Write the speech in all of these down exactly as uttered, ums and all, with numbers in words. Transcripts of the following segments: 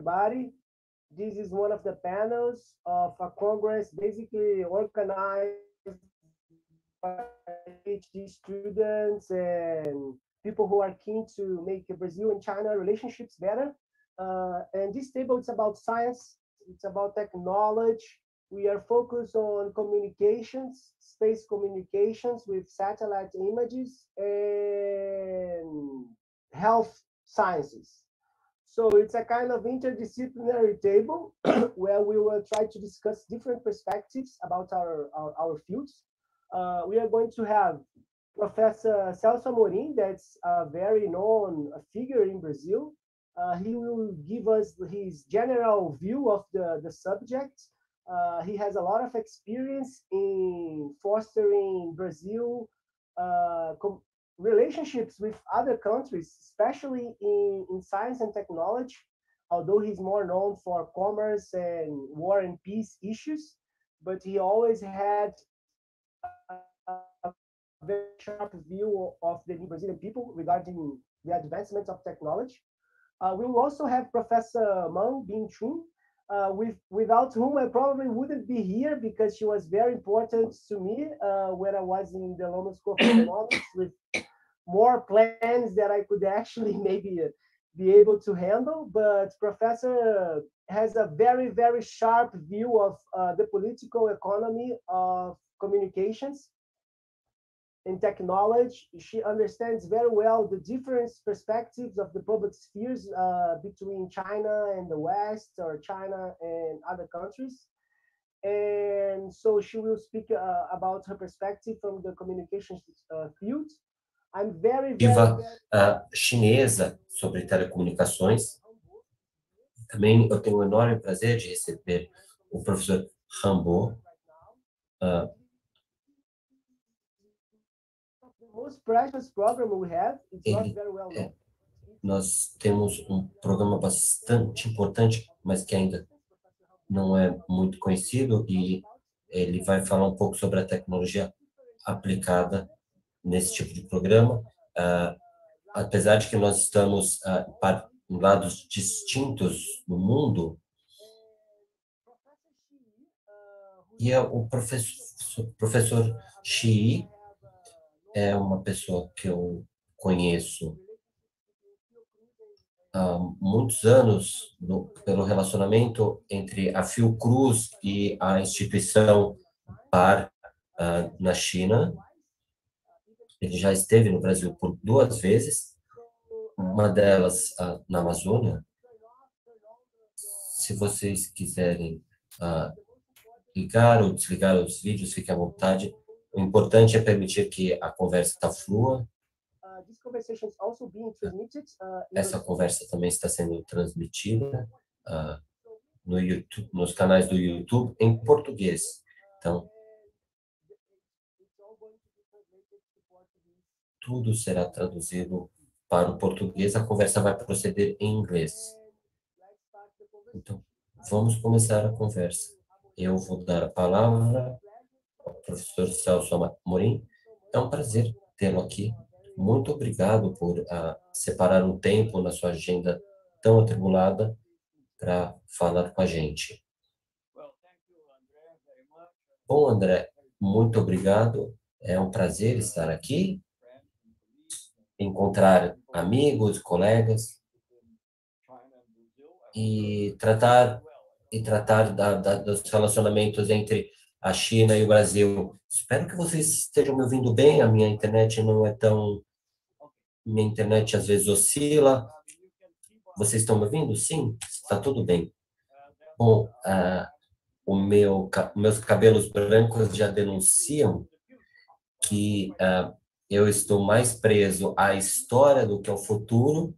everybody. This is one of the panels of a congress basically organized by PhD students and people who are keen to make Brazil and China relationships better. Uh, and this table is about science, it's about technology. We are focused on communications, space communications with satellite images, and health sciences. So it's a kind of interdisciplinary table where we will try to discuss different perspectives about our, our, our fields. Uh, we are going to have Professor Celso Amorim, that's a very known figure in Brazil. Uh, he will give us his general view of the, the subject. Uh, he has a lot of experience in fostering Brazil uh, relationships with other countries, especially in, in science and technology, although he's more known for commerce and war and peace issues, but he always had a very sharp view of the Brazilian people regarding the advancement of technology. Uh, we will also have Professor Mang Bin Chun, uh, with, without whom I probably wouldn't be here because she was very important to me uh, when I was in the London School of Economics with more plans that I could actually maybe be able to handle. But Professor has a very, very sharp view of uh, the political economy of communications in technology. She understands very well the different perspectives of the public spheres uh, between China and the West, or China and other countries. And so she will speak uh, about her perspective from the communications uh, field. I'm very, very, very... Uh, chinesa sobre telecomunicações. Também eu tenho um enorme prazer de receber o professor Rambo. Uh, Ele, é, nós temos um programa bastante importante, mas que ainda não é muito conhecido, e ele vai falar um pouco sobre a tecnologia aplicada nesse tipo de programa. Uh, apesar de que nós estamos uh, para, em lados distintos no mundo, e é o professor, professor Xi é uma pessoa que eu conheço há muitos anos no, pelo relacionamento entre a Fiocruz e a instituição P A R uh, na China. Ele já esteve no Brasil por duas vezes, uma delas uh, na Amazônia. Se vocês quiserem uh, ligar ou desligar os vídeos, fiquem à vontade. O importante é permitir que a conversa flua. Essa conversa também está sendo transmitida uh, no YouTube, nos canais do YouTube em português. Então, tudo será traduzido para o português. A conversa vai proceder em inglês. Então, vamos começar a conversa. Eu vou dar a palavra ao professor Celso Amorim. É um prazer tê-lo aqui. Muito obrigado por uh, separar um tempo na sua agenda tão atribulada para falar com a gente. Bom, André, muito obrigado. É um prazer estar aqui, encontrar amigos, colegas e tratar e tratar da, da, dos relacionamentos entre a China e o Brasil. Espero que vocês estejam me ouvindo bem. A minha internet não é tão... Minha internet às vezes oscila. Vocês estão me ouvindo? Sim? Está tudo bem. Bom, uh, o meu, meus cabelos brancos já denunciam que uh, eu estou mais preso à história do que ao futuro.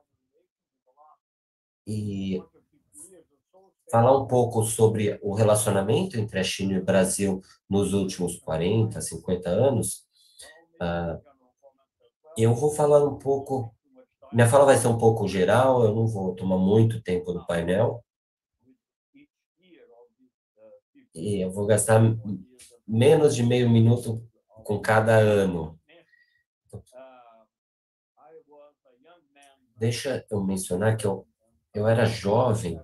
E falar um pouco sobre o relacionamento entre a China e o Brasil nos últimos quarenta, cinquenta anos. Uh, eu vou falar um pouco, minha fala vai ser um pouco geral, eu não vou tomar muito tempo no painel. E eu vou gastar menos de meio minuto com cada ano. Deixa eu mencionar que eu eu era jovem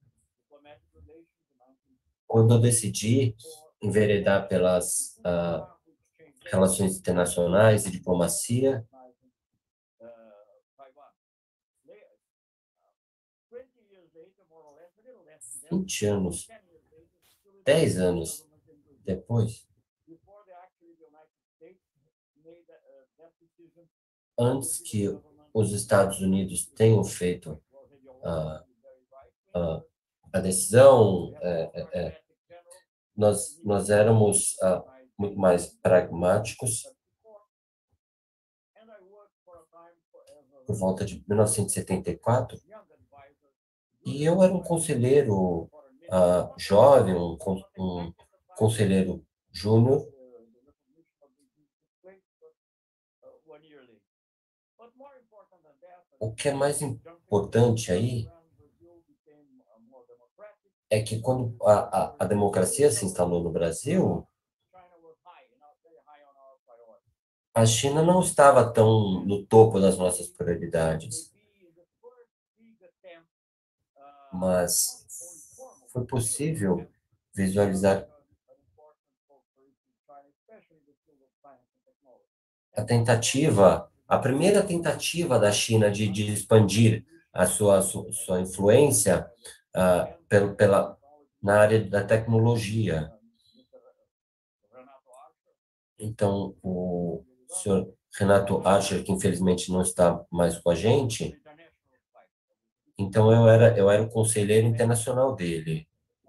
quando eu decidi enveredar pelas ah, relações internacionais e diplomacia. vinte anos, dez anos depois, antes que os Estados Unidos tenham feito a, a, a decisão, é, é, é, nós, nós éramos ah, muito mais pragmáticos. Por volta de mil novecentos e setenta e quatro, e eu era um conselheiro ah, jovem, um, con- um conselheiro júnior. O que é mais importante aí é que quando a, a, a democracia se instalou no Brasil, a China não estava tão no topo das nossas prioridades, mas foi possível visualizar a tentativa, a primeira tentativa da China de, de expandir a sua, sua, sua influência ah, pela, pela, na área da tecnologia. Então, o senhor Renato Archer, que infelizmente não está mais com a gente, então eu era, eu era o conselheiro internacional dele.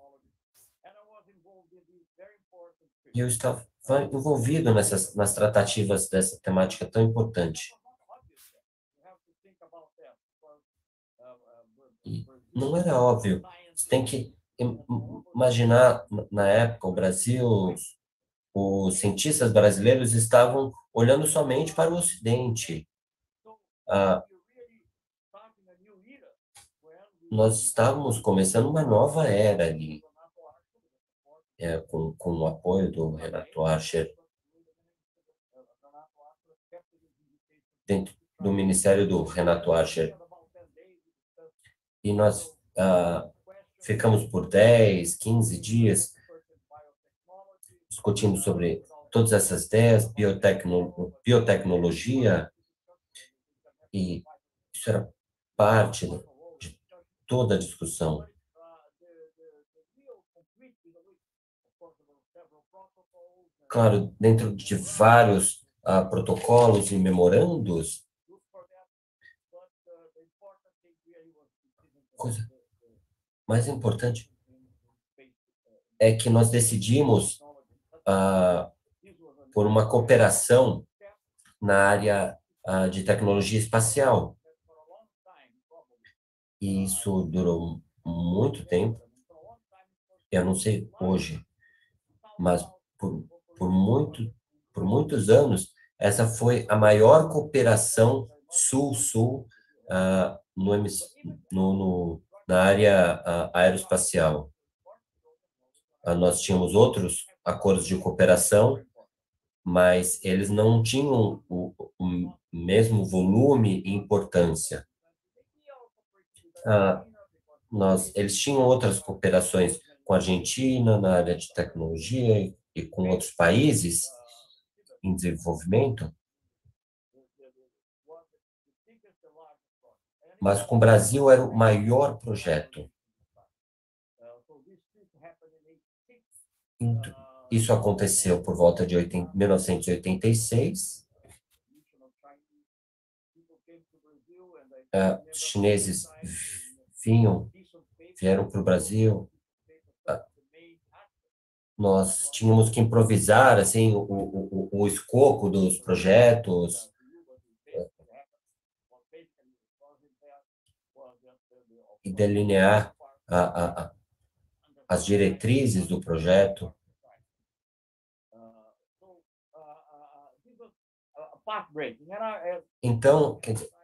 E eu estava envolvido nessas, nas tratativas dessa temática tão importante. E não era óbvio. Você tem que im- imaginar, na época, o Brasil, os cientistas brasileiros estavam olhando somente para o Ocidente. Ah, nós estávamos começando uma nova era ali, é, com, com o apoio do Renato Archer, dentro do Ministério do Renato Archer. E nós ah, ficamos por dez, quinze dias discutindo sobre todas essas ideias, biotecno, biotecnologia, e isso era parte de toda a discussão. Claro, dentro de vários ah, protocolos e memorandos, coisa mais importante é que nós decidimos ah, por uma cooperação na área ah, de tecnologia espacial. E isso durou muito tempo. Eu não sei hoje, mas por, por, muito, por muitos anos, essa foi a maior cooperação sul-sul ah, no, hemis- no, no, na área ah, aeroespacial. Ah, nós tínhamos outros acordos de cooperação, mas eles não tinham o, o mesmo volume e importância. Ah, nós, eles tinham outras cooperações com a Argentina na área de tecnologia e, e com outros países em desenvolvimento, mas com o Brasil era o maior projeto. Então, isso aconteceu por volta de mil novecentos e oitenta e seis. Uh, os chineses vinham, vieram para o Brasil. Uh, nós tínhamos que improvisar assim o, o, o, o escopo dos projetos. E delinear a, a, a, as diretrizes do projeto. Então, quer dizer,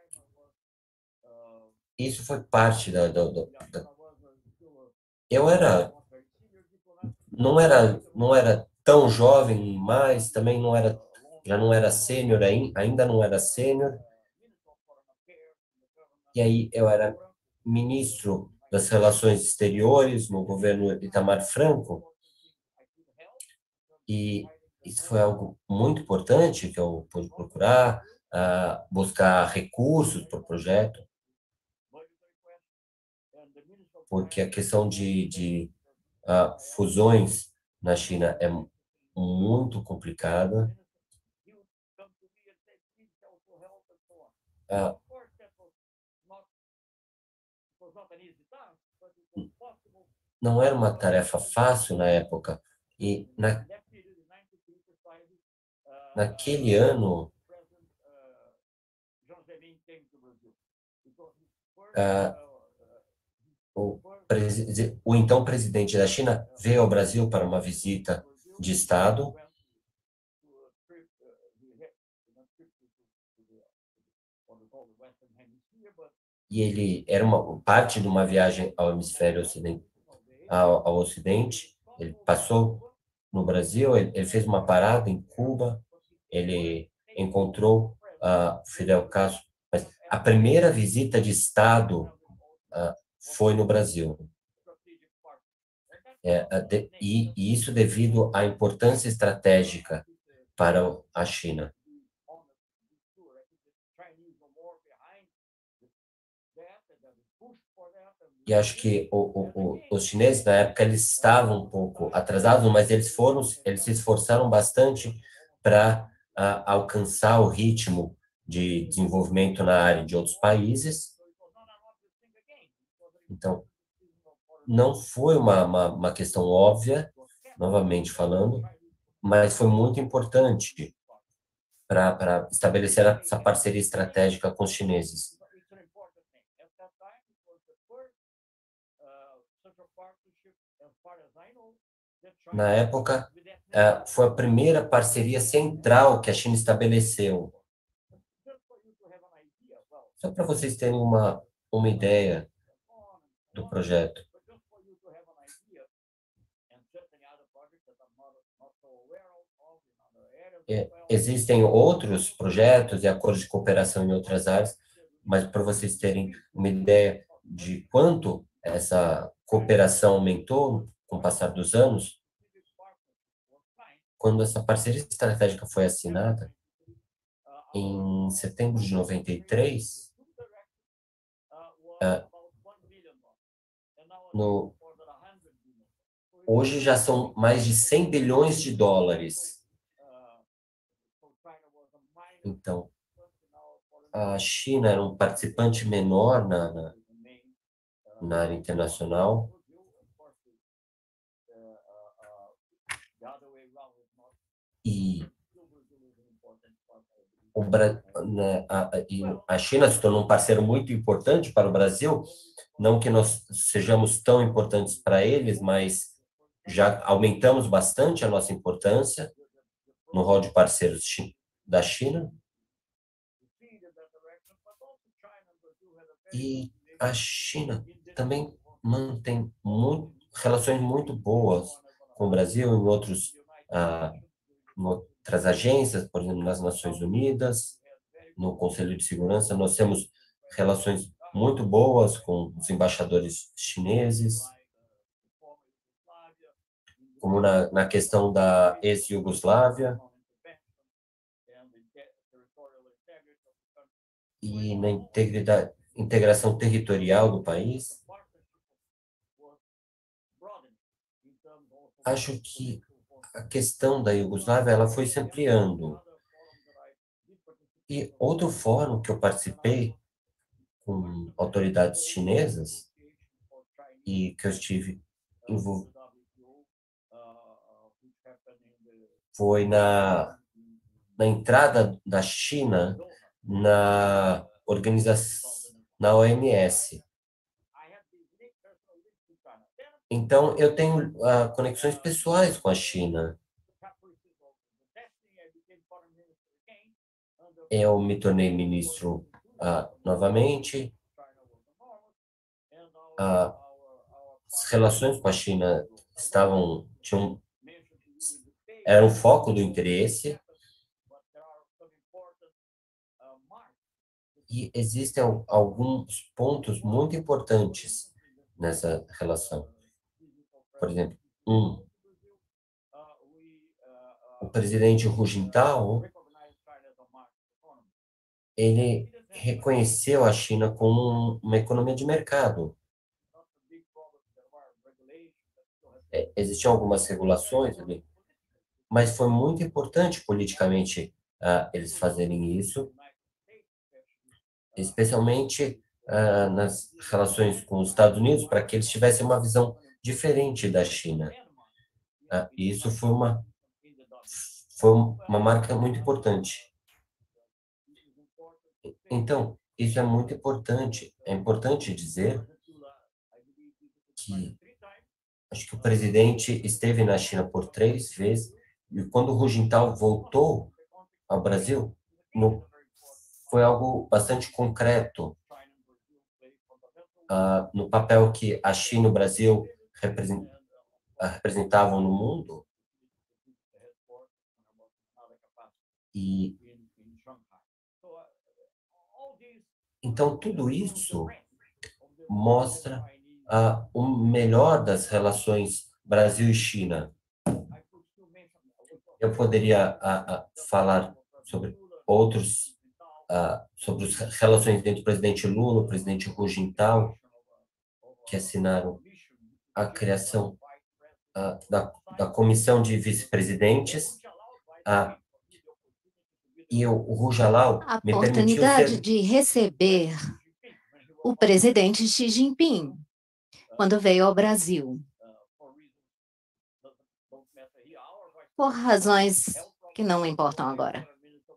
isso foi parte da, da, da, da... Eu era, não era, não era tão jovem, mas também não era, já não era sênior ainda, ainda não era sênior. E aí eu era ministro das Relações Exteriores no governo Itamar Franco, e isso foi algo muito importante que eu pude procurar, uh, buscar recursos para o projeto, porque a questão de, de uh, fusões na China é muito complicada. Uh, não era uma tarefa fácil na época, e na, naquele ano, uh, o, o então presidente da China veio ao Brasil para uma visita de Estado, e ele era uma parte de uma viagem ao hemisfério ocidente, ao, ao ocidente. Ele passou no Brasil, ele, ele fez uma parada em Cuba, ele encontrou uh, Fidel Castro, mas a primeira visita de Estado uh, foi no Brasil. É, de, e, e isso devido à importância estratégica para a China. E acho que o, o, o, os chineses, na época, eles estavam um pouco atrasados, mas eles foram, eles se esforçaram bastante para uh, alcançar o ritmo de desenvolvimento na área de outros países. Então, não foi uma, uma, uma questão óbvia, novamente falando, mas foi muito importante para estabelecer essa parceria estratégica com os chineses. Na época, foi a primeira parceria central que a China estabeleceu. Só para vocês terem uma, uma ideia do projeto. É, existem outros projetos e acordos de cooperação em outras áreas, mas para vocês terem uma ideia de quanto essa cooperação aumentou com o passar dos anos, quando essa parceria estratégica foi assinada, em setembro de noventa e três, uh, no, hoje já são mais de cem bilhões de dólares. Então, a China era um participante menor na, na, na área internacional. E o, né, a, a China se tornou um parceiro muito importante para o Brasil, não que nós sejamos tão importantes para eles, mas já aumentamos bastante a nossa importância no rol de parceiros da China. E a China também mantém muito, relações muito boas com o Brasil em outros, ah, em outras agências, por exemplo, nas Nações Unidas, no Conselho de Segurança. Nós temos relações muito boas com os embaixadores chineses, como na, na questão da ex-Yugoslávia e na integridade, integração territorial do país. Acho que a questão da Iugoslávia ela foi se ampliando. E outro fórum que eu participei com autoridades chinesas e que eu estive envolvido foi na, na entrada da China na organização, na O M S. Então, eu tenho uh, conexões pessoais com a China. Eu me tornei ministro uh, novamente. Uh, as relações com a China estavam, tinham, eram o foco do interesse. E existem alguns pontos muito importantes nessa relação. Por exemplo, um, o presidente Hu Jintao, ele reconheceu a China como uma economia de mercado. É, existiam algumas regulações ali, mas foi muito importante politicamente uh, eles fazerem isso, especialmente uh, nas relações com os Estados Unidos, para que eles tivessem uma visão diferente da China. Uh, e isso foi uma, foi uma marca muito importante. Então, isso é muito importante. É importante dizer que acho que o presidente esteve na China por três vezes, e quando o Hu Jintao voltou ao Brasil, no, foi algo bastante concreto uh, no papel que a China e o Brasil represent, uh, representavam no mundo. E, então, tudo isso mostra uh, o melhor das relações Brasil e China. Eu poderia uh, uh, falar sobre outros, uh, sobre as relações entre o presidente Lula e o presidente Hu Jintao, que assinaram a criação uh, da, da comissão de vice-presidentes, uh, e o, o Hu Jalal a me permitiu oportunidade ser... de receber o presidente Xi Jinping quando veio ao Brasil. Por razões que não importam agora.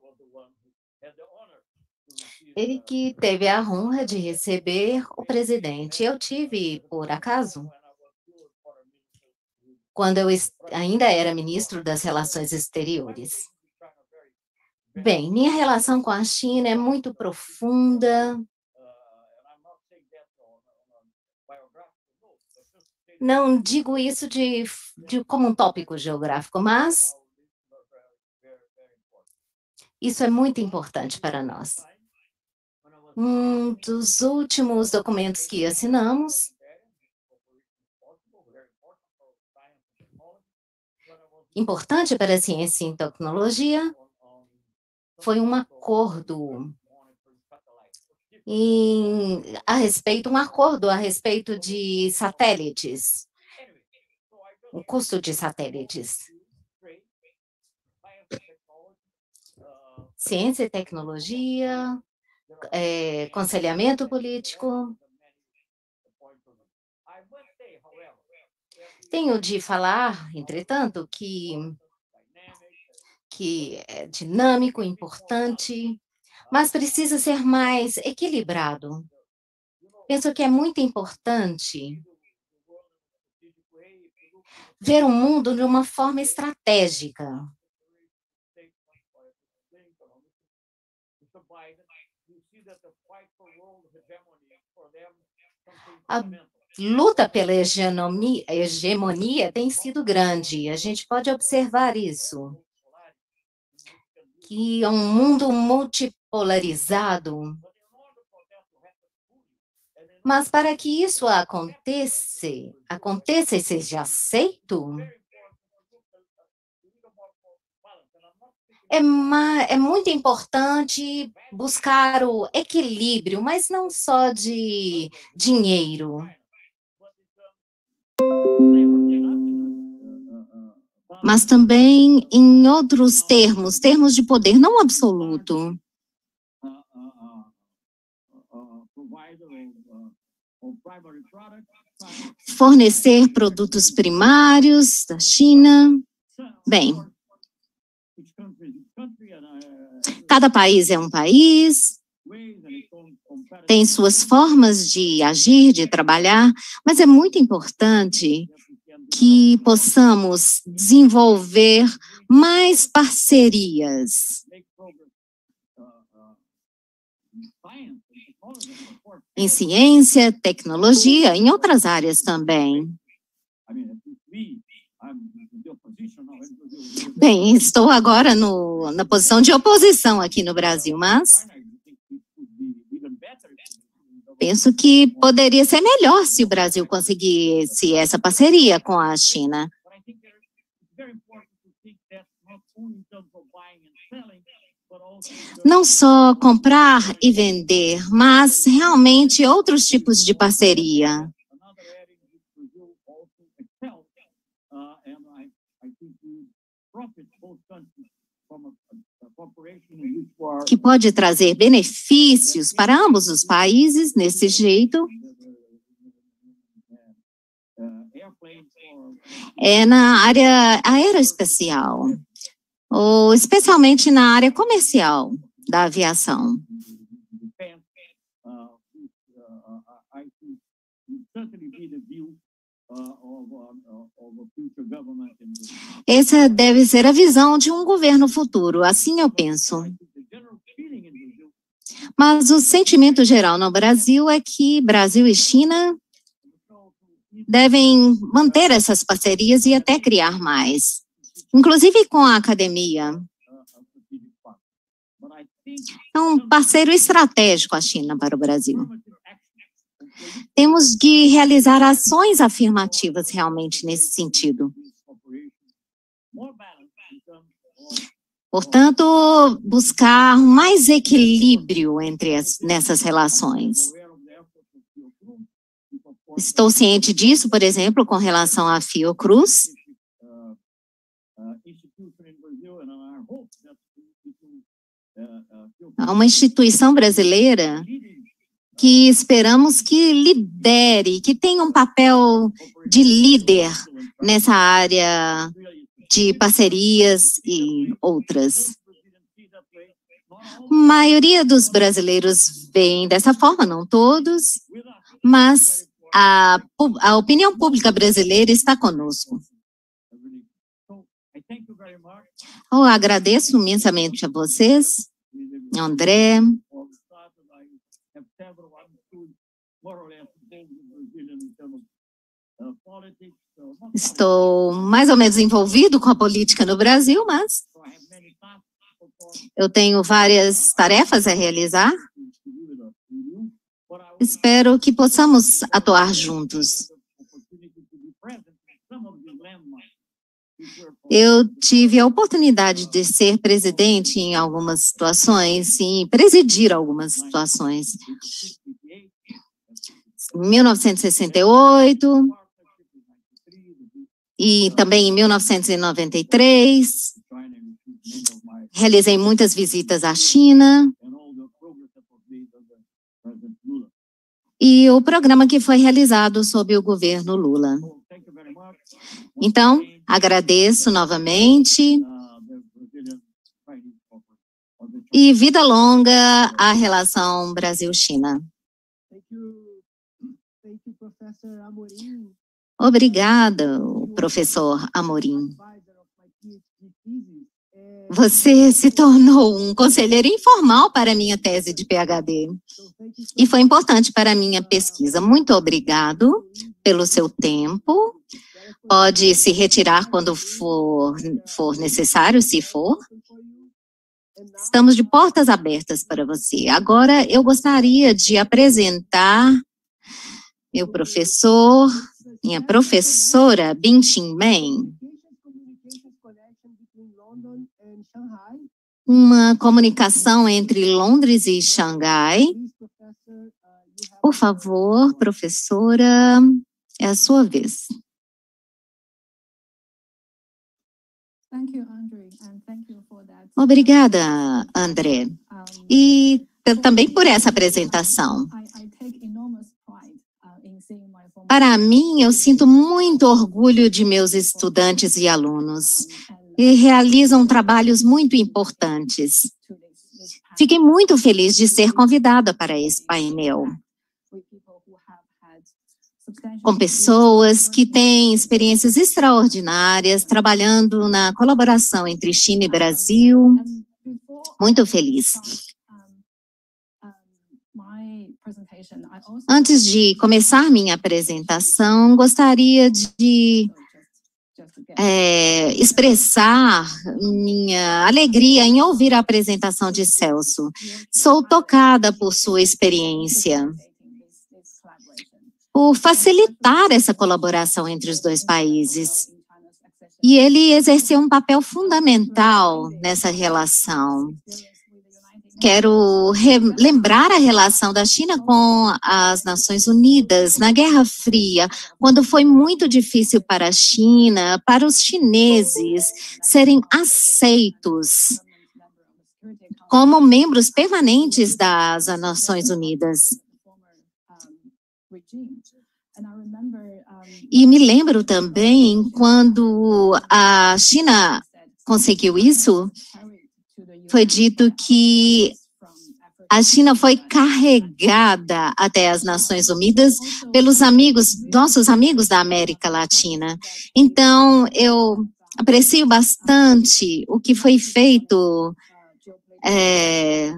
Ele que teve a honra de receber o presidente. Eu tive, por acaso, quando eu ainda era ministro das Relações Exteriores. Bem, minha relação com a China é muito profunda. Não digo isso de, de como um tópico geográfico, mas isso é muito importante para nós. Um dos últimos documentos que assinamos importante para a ciência e tecnologia foi um acordo em, a respeito, um acordo a respeito de satélites, o custo de satélites. Ciência e tecnologia, é, aconselhamento político. Tenho de falar, entretanto, que, que é dinâmico, importante, mas precisa ser mais equilibrado. Penso que é muito importante ver o mundo de uma forma estratégica. A luta pela hegemonia, hegemonia tem sido grande, a gente pode observar isso. Que é um mundo multipolarizado. Mas para que isso aconteça, aconteça e seja aceito, é, ma, é muito importante buscar o equilíbrio, mas não só de dinheiro. Mas também em outros termos, termos de poder não absoluto. Fornecer produtos primários da China. Bem, cada país é um país, tem suas formas de agir, de trabalhar, mas é muito importante que possamos desenvolver mais parcerias. Em ciência, tecnologia, em outras áreas também. Bem, estou agora no, na posição de oposição aqui no Brasil, mas penso que poderia ser melhor se o Brasil conseguisse essa parceria com a China. Não só comprar e vender, mas realmente outros tipos de parceria. Que pode trazer benefícios para ambos os países nesse jeito. É na área aeroespacial, ou especialmente na área comercial da aviação. Essa deve ser a visão de um governo futuro, assim eu penso. Mas o sentimento geral no Brasil é que Brasil e China devem manter essas parcerias e até criar mais, inclusive com a academia. É um parceiro estratégico a China para o Brasil. Temos de realizar ações afirmativas realmente nesse sentido. Portanto, buscar mais equilíbrio entre as, nessas relações. Estou ciente disso, por exemplo, com relação à Fiocruz. Há uma instituição brasileira que esperamos que lidere, que tenha um papel de líder nessa área de parcerias e outras. A maioria dos brasileiros veem dessa forma, não todos, mas a, a opinião pública brasileira está conosco. Eu agradeço imensamente a vocês, André. Estou mais ou menos envolvido com a política no Brasil, mas eu tenho várias tarefas a realizar. Espero que possamos atuar juntos. Eu tive a oportunidade de ser presidente em algumas situações e presidir algumas situações. Em mil novecentos e sessenta e oito e também em mil novecentos e noventa e três, realizei muitas visitas à China. E o programa que foi realizado sob o governo Lula. Então, agradeço novamente e vida longa à relação Brasil-China. Obrigada, professor Amorim. Você se tornou um conselheiro informal para a minha tese de PhD e foi importante para a minha pesquisa. Muito obrigado pelo seu tempo. Pode se retirar quando for, for necessário, se for. Estamos de portas abertas para você. Agora, eu gostaria de apresentar meu professor, minha professora, Bin-Chin Men. Uma comunicação entre Londres e Xangai. Por favor, professora, é a sua vez. Obrigada, André. E também por essa apresentação. Para mim, eu sinto muito orgulho de meus estudantes e alunos. E realizam trabalhos muito importantes. Fiquei muito feliz de ser convidada para esse painel. Com pessoas que têm experiências extraordinárias, trabalhando na colaboração entre China e Brasil. Muito feliz. Antes de começar minha apresentação, gostaria de É, expressar minha alegria em ouvir a apresentação de Celso. Sou tocada por sua experiência por facilitar essa colaboração entre os dois países. E ele exerceu um papel fundamental nessa relação. Quero lembrar a relação da China com as Nações Unidas na Guerra Fria, quando foi muito difícil para a China, para os chineses serem aceitos como membros permanentes das Nações Unidas. E me lembro também quando a China conseguiu isso, foi dito que a China foi carregada até as Nações Unidas pelos amigos, nossos amigos da América Latina. Então, eu aprecio bastante o que foi feito é,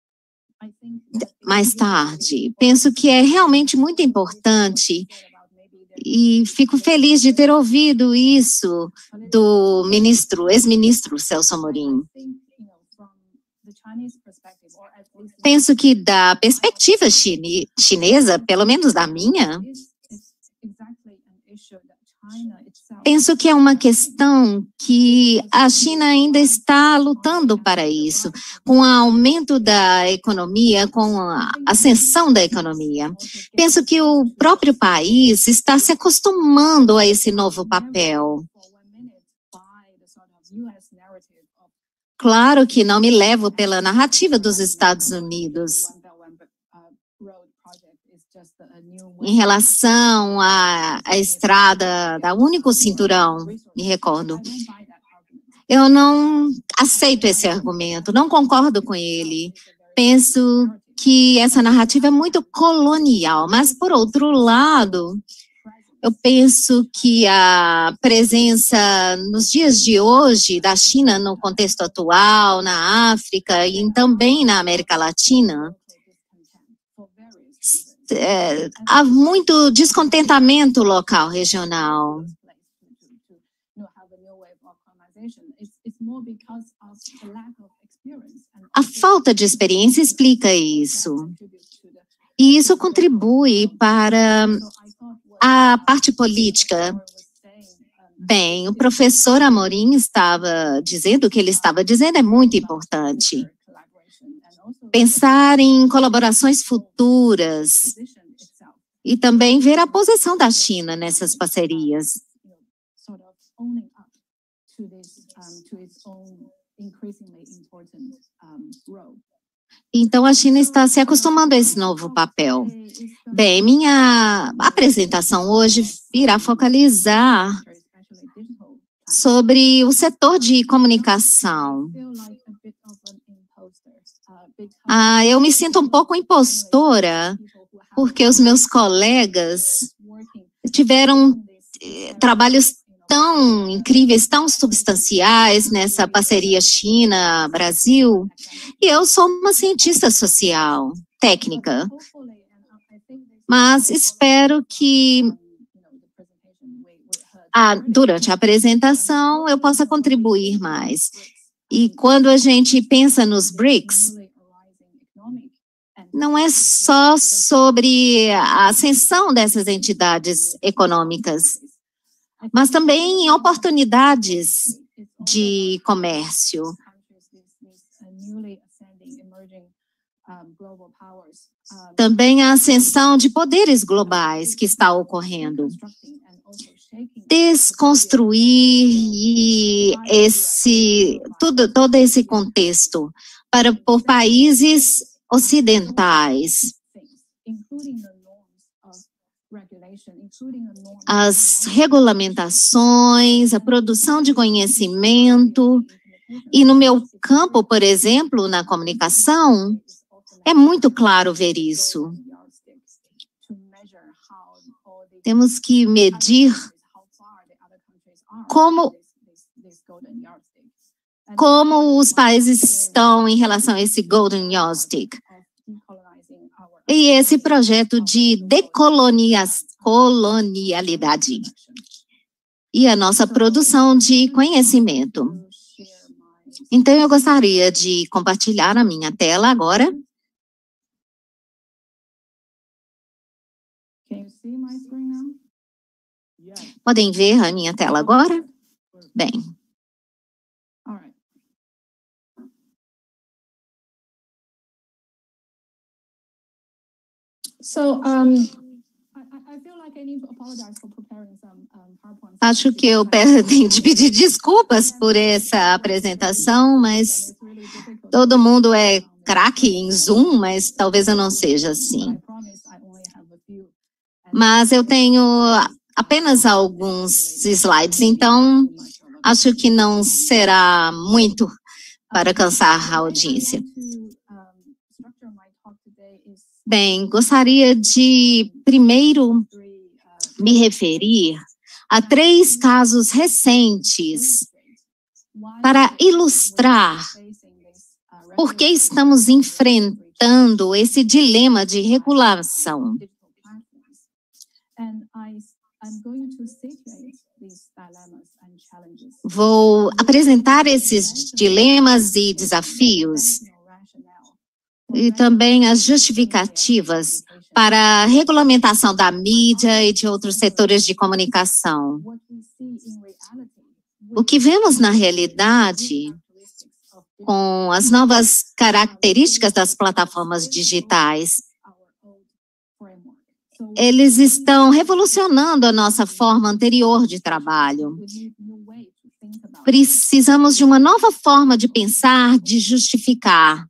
mais tarde. Penso que é realmente muito importante e fico feliz de ter ouvido isso do ministro, ex-ministro Celso Amorim. Penso que da perspectiva chine, chinesa, pelo menos da minha, penso que é uma questão que a China ainda está lutando para isso, com o aumento da economia, com a ascensão da economia. Penso que o próprio país está se acostumando a esse novo papel. Claro que não me levo pela narrativa dos Estados Unidos em relação à, à estrada da único cinturão, me recordo. Eu não aceito esse argumento, não concordo com ele. Penso que essa narrativa é muito colonial, mas, por outro lado, eu penso que a presença nos dias de hoje da China no contexto atual, na África e também na América Latina, é, há muito descontentamento local, regional. A falta de experiência explica isso. E isso contribui para a parte política. Bem, o professor Amorim estava dizendo, o que ele estava dizendo é muito importante. Pensar em colaborações futuras e também ver a posição da China nessas parcerias. Então, a China está se acostumando a esse novo papel. Bem, minha apresentação hoje irá focalizar sobre o setor de comunicação. Ah, eu me sinto um pouco impostora, porque os meus colegas tiveram eh, trabalhos tão incríveis, tão substanciais nessa parceria China-Brasil, e eu sou uma cientista social, técnica, mas espero que ah, durante a apresentação eu possa contribuir mais. E quando a gente pensa nos BRICS, não é só sobre a ascensão dessas entidades econômicas, mas também em oportunidades de comércio. Também a ascensão de poderes globais que está ocorrendo. Desconstruir esse, tudo, todo esse contexto para, por países ocidentais. As regulamentações, a produção de conhecimento, e no meu campo, por exemplo, na comunicação, é muito claro ver isso. Temos que medir como, como os países estão em relação a esse Golden Yardstick. E esse projeto de decolonialidade e a nossa produção de conhecimento. Então, eu gostaria de compartilhar a minha tela agora. Podem ver a minha tela agora? Bem. Acho que eu tenho de pedir desculpas por essa apresentação, mas todo mundo é craque em Zoom, mas talvez eu não seja assim. Mas eu tenho apenas alguns slides, então acho que não será muito para cansar a audiência. Bem, gostaria de primeiro me referir a três casos recentes para ilustrar por que estamos enfrentando esse dilema de regulação. Vou apresentar esses dilemas e desafios e também as justificativas para a regulamentação da mídia e de outros setores de comunicação. O que vemos na realidade, com as novas características das plataformas digitais, eles estão revolucionando a nossa forma anterior de trabalho. Precisamos de uma nova forma de pensar, de justificar.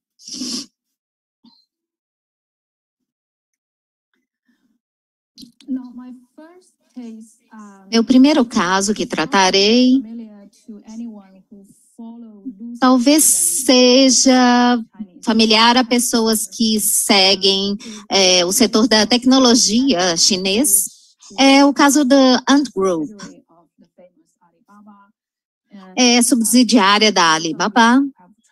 Meu primeiro caso que tratarei talvez seja familiar a pessoas que seguem é, o setor da tecnologia chinês. É o caso da Ant Group. É subsidiária da Alibaba.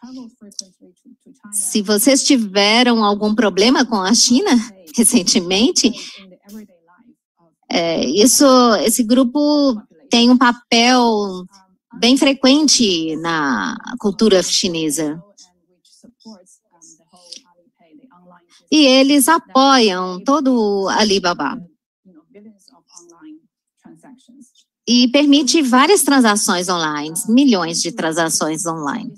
Se vocês tiveram algum problema com a China recentemente, é, isso, esse grupo tem um papel bem frequente na cultura chinesa. E eles apoiam todo o Alibaba. E permite várias transações online, milhões de transações online.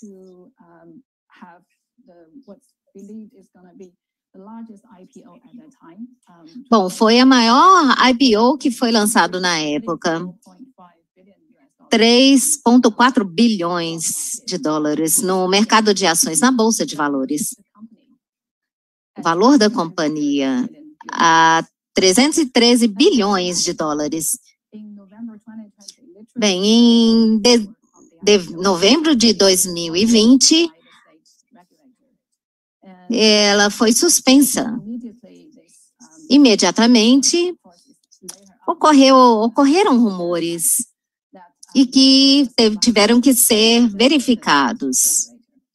Bom, foi a maior I P O que foi lançado na época. três vírgula quatro bilhões de dólares no mercado de ações, na Bolsa de Valores. O valor da companhia a trezentos e treze bilhões de dólares. Bem, em de, de novembro de dois mil e vinte, ela foi suspensa. Imediatamente, ocorreu, ocorreram rumores e que tiveram que ser verificados.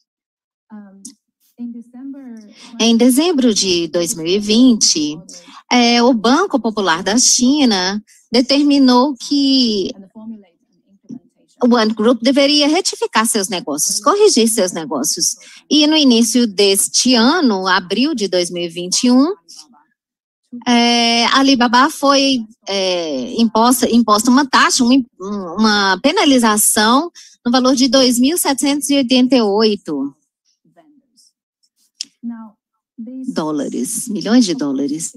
Em dezembro de dois mil e vinte, é, o Banco Popular da China determinou que o Ant Group deveria retificar seus negócios, corrigir seus negócios. E no início deste ano, abril de dois mil e vinte e um, é, a Alibaba foi é, imposta, imposta uma taxa, um, uma penalização no valor de dois mil setecentos e oitenta e oito dólares, milhões de dólares.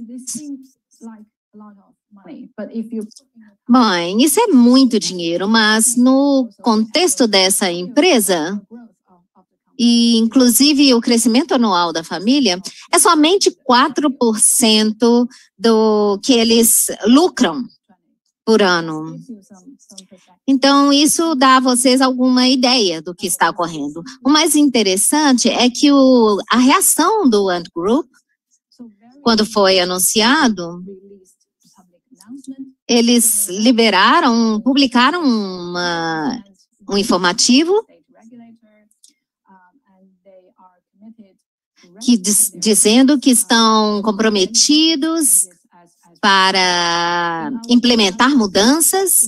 Mãe, isso é muito dinheiro, mas no contexto dessa empresa, e inclusive o crescimento anual da família, é somente quatro por cento do que eles lucram por ano. Então, isso dá a vocês alguma ideia do que está ocorrendo. O mais interessante é que o, a reação do Ant Group, quando foi anunciado, eles liberaram, publicaram uma, um informativo que diz, dizendo que estão comprometidos para implementar mudanças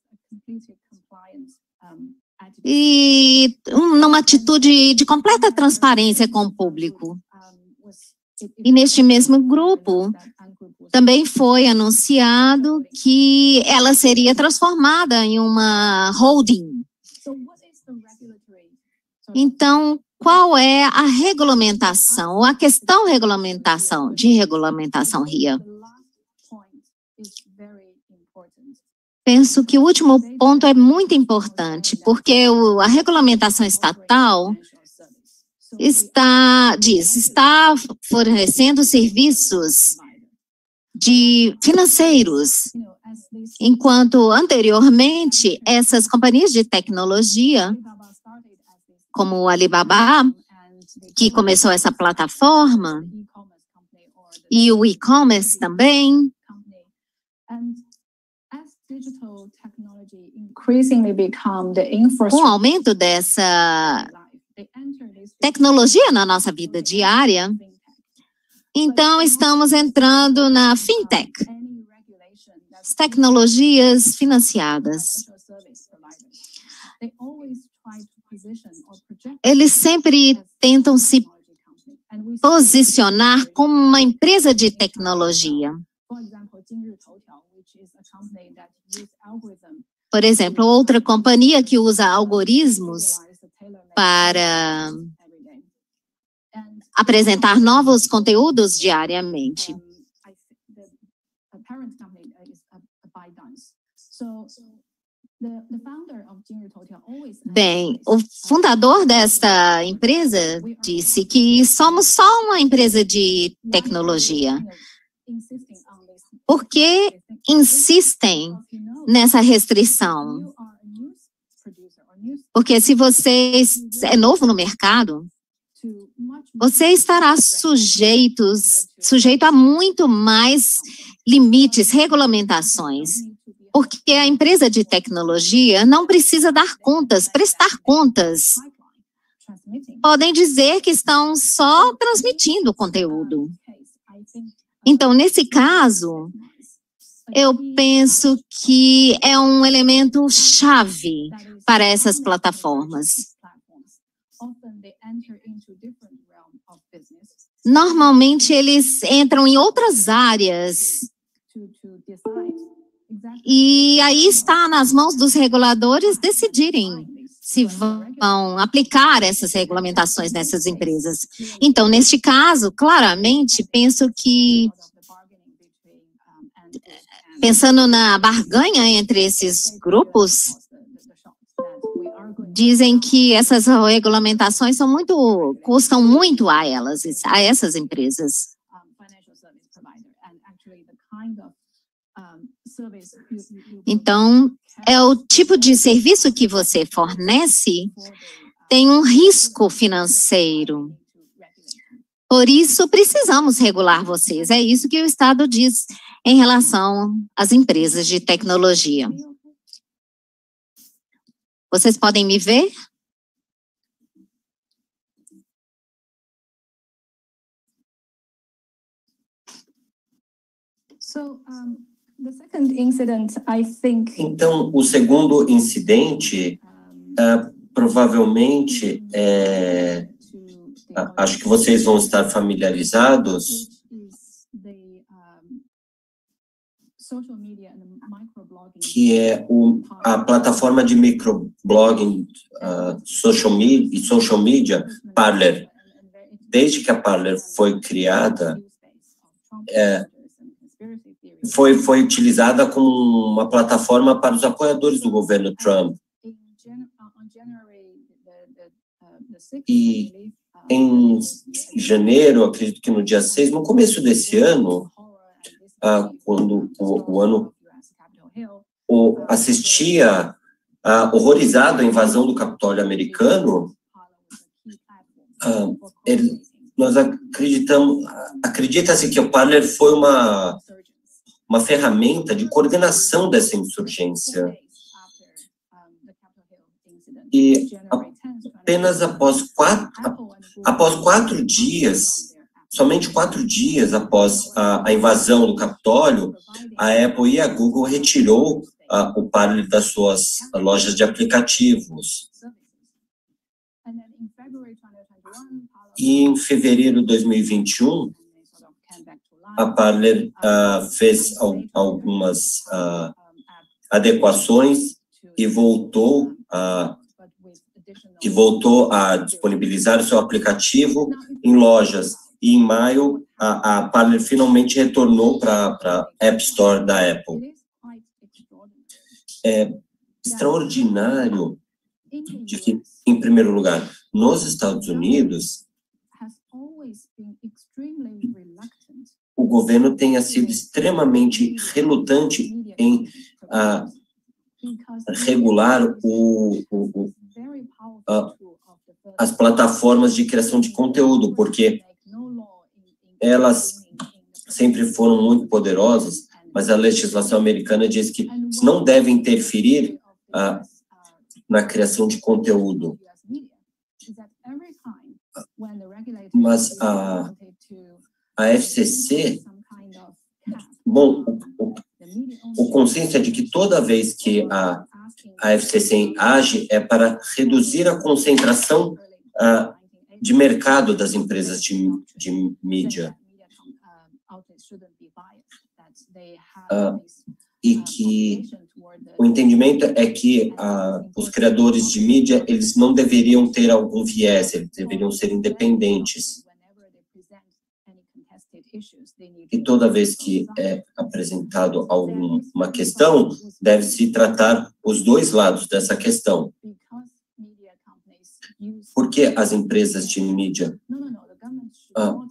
e numa atitude de completa transparência com o público. E neste mesmo grupo, também foi anunciado que ela seria transformada em uma holding. Então, qual é a regulamentação, ou a questão regulamentação, de regulamentação R I A? Penso que o último ponto é muito importante, porque o, a regulamentação estatal está, diz, está fornecendo serviços de financeiros, enquanto anteriormente essas companhias de tecnologia, como o Alibaba, que começou essa plataforma, e o e-commerce também, com o aumento dessa tecnologia na nossa vida diária, então estamos entrando na fintech, as tecnologias financiadas. Eles sempre tentam se posicionar como uma empresa de tecnologia. Por exemplo, outra companhia que usa algoritmos para apresentar novos conteúdos diariamente. Bem, o fundador desta empresa disse que somos só uma empresa de tecnologia. Por que insistem nessa restrição? Porque se você é novo no mercado, você estará sujeitos, sujeito a muito mais limites, regulamentações. Porque a empresa de tecnologia não precisa dar contas, prestar contas. Podem dizer que estão só transmitindo conteúdo. Então, nesse caso, eu penso que é um elemento chave para essas plataformas. Normalmente, eles entram em outras áreas. E aí está nas mãos dos reguladores decidirem se vão aplicar essas regulamentações nessas empresas. Então, neste caso, claramente, penso que, pensando na barganha entre esses grupos, dizem que essas regulamentações são muito, custam muito a elas, a essas empresas. Então, é o tipo de serviço que você fornece tem um risco financeiro. Por isso, precisamos regular vocês. É isso que o Estado diz em relação às empresas de tecnologia. Vocês podem me ver? So, um... Então, o segundo incidente, uh, provavelmente, é, acho que vocês vão estar familiarizados, que é o, a plataforma de microblogging, uh, social media, e social media, Parler. Desde que a Parler foi criada, é, Foi, foi utilizada como uma plataforma para os apoiadores do governo Trump. E em janeiro, acredito que no dia seis, no começo desse ano, ah, quando o, o ano o, assistia ah, horrorizado à invasão do Capitólio americano, ah, ele, nós acreditamos, acredita-se que o Parler foi uma uma ferramenta de coordenação dessa insurgência. E apenas após quatro, após quatro dias, somente quatro dias após a, a invasão do Capitólio, a Apple e a Google retirou a, o Parler das suas lojas de aplicativos. E em fevereiro de dois mil e vinte e um, a Parler uh, fez al algumas uh, adequações e voltou a e voltou a disponibilizar o seu aplicativo em lojas. E em maio, a, a Parler finalmente retornou para a App Store da Apple. É extraordinário de que, em primeiro lugar, nos Estados Unidos, o governo tenha sido extremamente relutante em uh, regular o, o, o, uh, as plataformas de criação de conteúdo, porque elas sempre foram muito poderosas, mas a legislação americana diz que não deve interferir uh, na criação de conteúdo. Mas a, a F C C, bom, o, o, o consenso é de que toda vez que a, a F C C age é para reduzir a concentração uh, de mercado das empresas de, de mídia. Uh, e que o entendimento é que uh, os criadores de mídia, eles não deveriam ter algum viés, eles deveriam ser independentes. E toda vez que é apresentado alguma questão, deve-se tratar os dois lados dessa questão. Porque as empresas de mídia uh,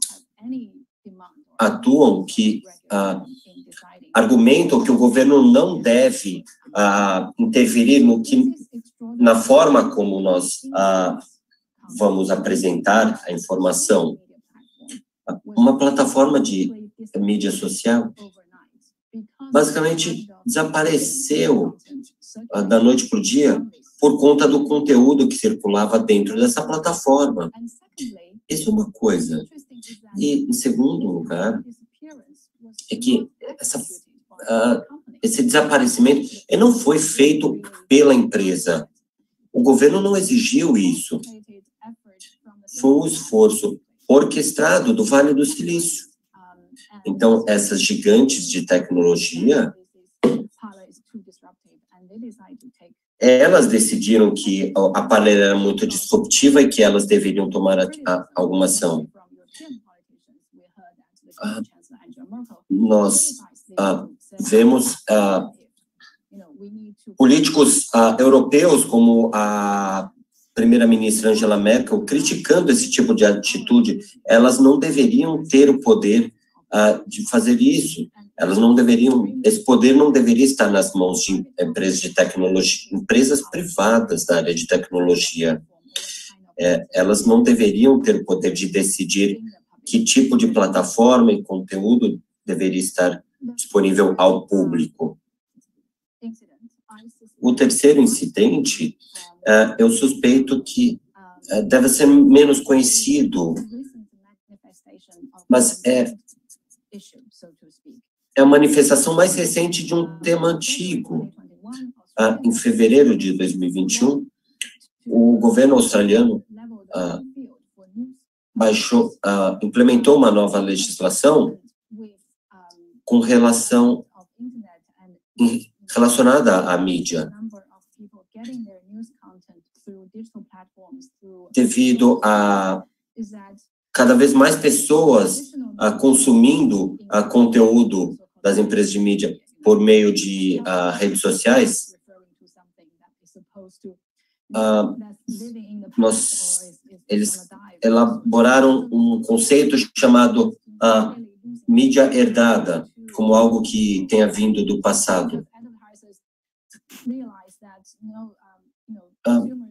atuam que uh, argumentam que o governo não deve uh, interferir no que, na forma como nós uh, vamos apresentar a informação. Uma plataforma de mídia social basicamente desapareceu uh, da noite para o dia por conta do conteúdo que circulava dentro dessa plataforma. Isso é uma coisa. E, em segundo lugar, é que essa, uh, esse desaparecimento ele não foi feito pela empresa. O governo não exigiu isso. Foi um esforço orquestrado do Vale do Silício. Então, essas gigantes de tecnologia, elas decidiram que a Parler era muito disruptiva e que elas deveriam tomar a, a, alguma ação. Ah, nós ah, vemos ah, políticos ah, europeus como a primeira-ministra Angela Merkel criticando esse tipo de atitude. Elas não deveriam ter o poder ah, de fazer isso. Elas não deveriam, esse poder não deveria estar nas mãos de empresas de tecnologia, empresas privadas da área de tecnologia. É, elas não deveriam ter o poder de decidir que tipo de plataforma e conteúdo deveria estar disponível ao público. O terceiro incidente, uh, eu suspeito que uh, deve ser menos conhecido, mas é, é a manifestação mais recente de um tema antigo. Uh, em fevereiro de dois mil e vinte e um, o governo australiano uh, baixou, uh, implementou uma nova legislação com relação em, relacionada à mídia, devido a cada vez mais pessoas uh, consumindo uh, conteúdo das empresas de mídia por meio de uh, redes sociais. Uh, nós, eles elaboraram um conceito chamado uh, mídia herdada, como algo que tenha vindo do passado. Uh,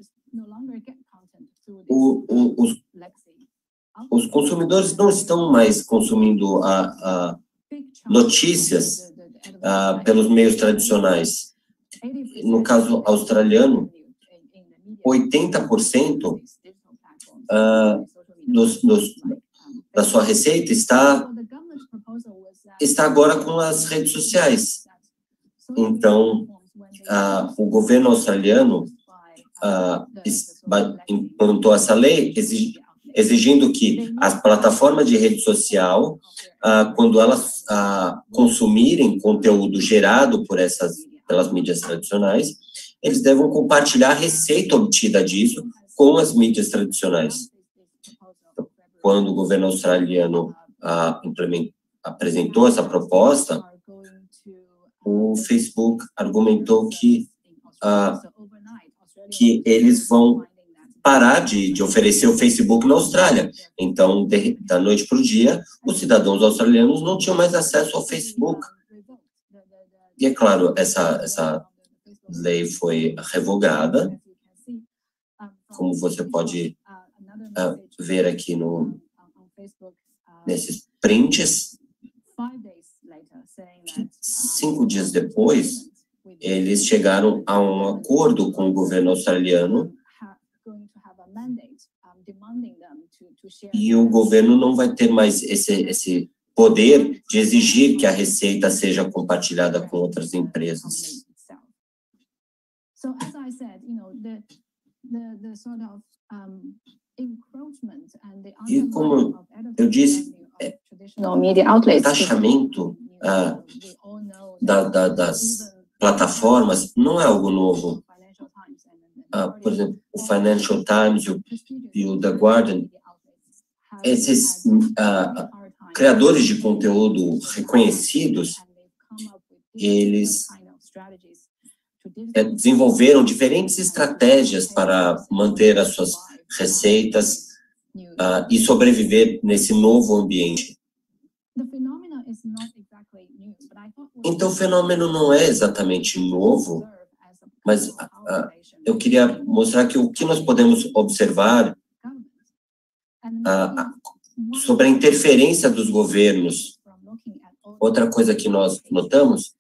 o, o, os, os consumidores não estão mais consumindo uh, uh, notícias uh, pelos meios tradicionais. No caso australiano, oitenta por cento uh, dos, dos, da sua receita está, está agora com as redes sociais. Então, uh, o governo australiano uh, implantou essa lei, exig, exigindo que as plataformas de rede social, ah, quando elas ah, consumirem conteúdo gerado por essas, pelas mídias tradicionais, eles devem compartilhar a receita obtida disso com as mídias tradicionais. Quando o governo australiano ah, implement, apresentou essa proposta, o Facebook argumentou que, ah, que eles vão parar de, de oferecer o Facebook na Austrália. Então, de, da noite para o dia, os cidadãos australianos não tinham mais acesso ao Facebook. E, é claro, essa, essa lei foi revogada, como você pode uh, ver aqui no, nesses prints. Cinco dias depois, eles chegaram a um acordo com o governo australiano e o governo não vai ter mais esse, esse poder de exigir que a receita seja compartilhada com outras empresas. E como eu disse, é, o taxamento ah, da, da, das plataformas não é algo novo. Ah, por exemplo, o Financial Times e o, e o The Guardian, esses ah, criadores de conteúdo reconhecidos, eles é, desenvolveram diferentes estratégias para manter as suas receitas uh, e sobreviver nesse novo ambiente. Então, o fenômeno não é exatamente novo, mas uh, eu queria mostrar que o que nós podemos observar uh, sobre a interferência dos governos. Outra coisa que nós notamos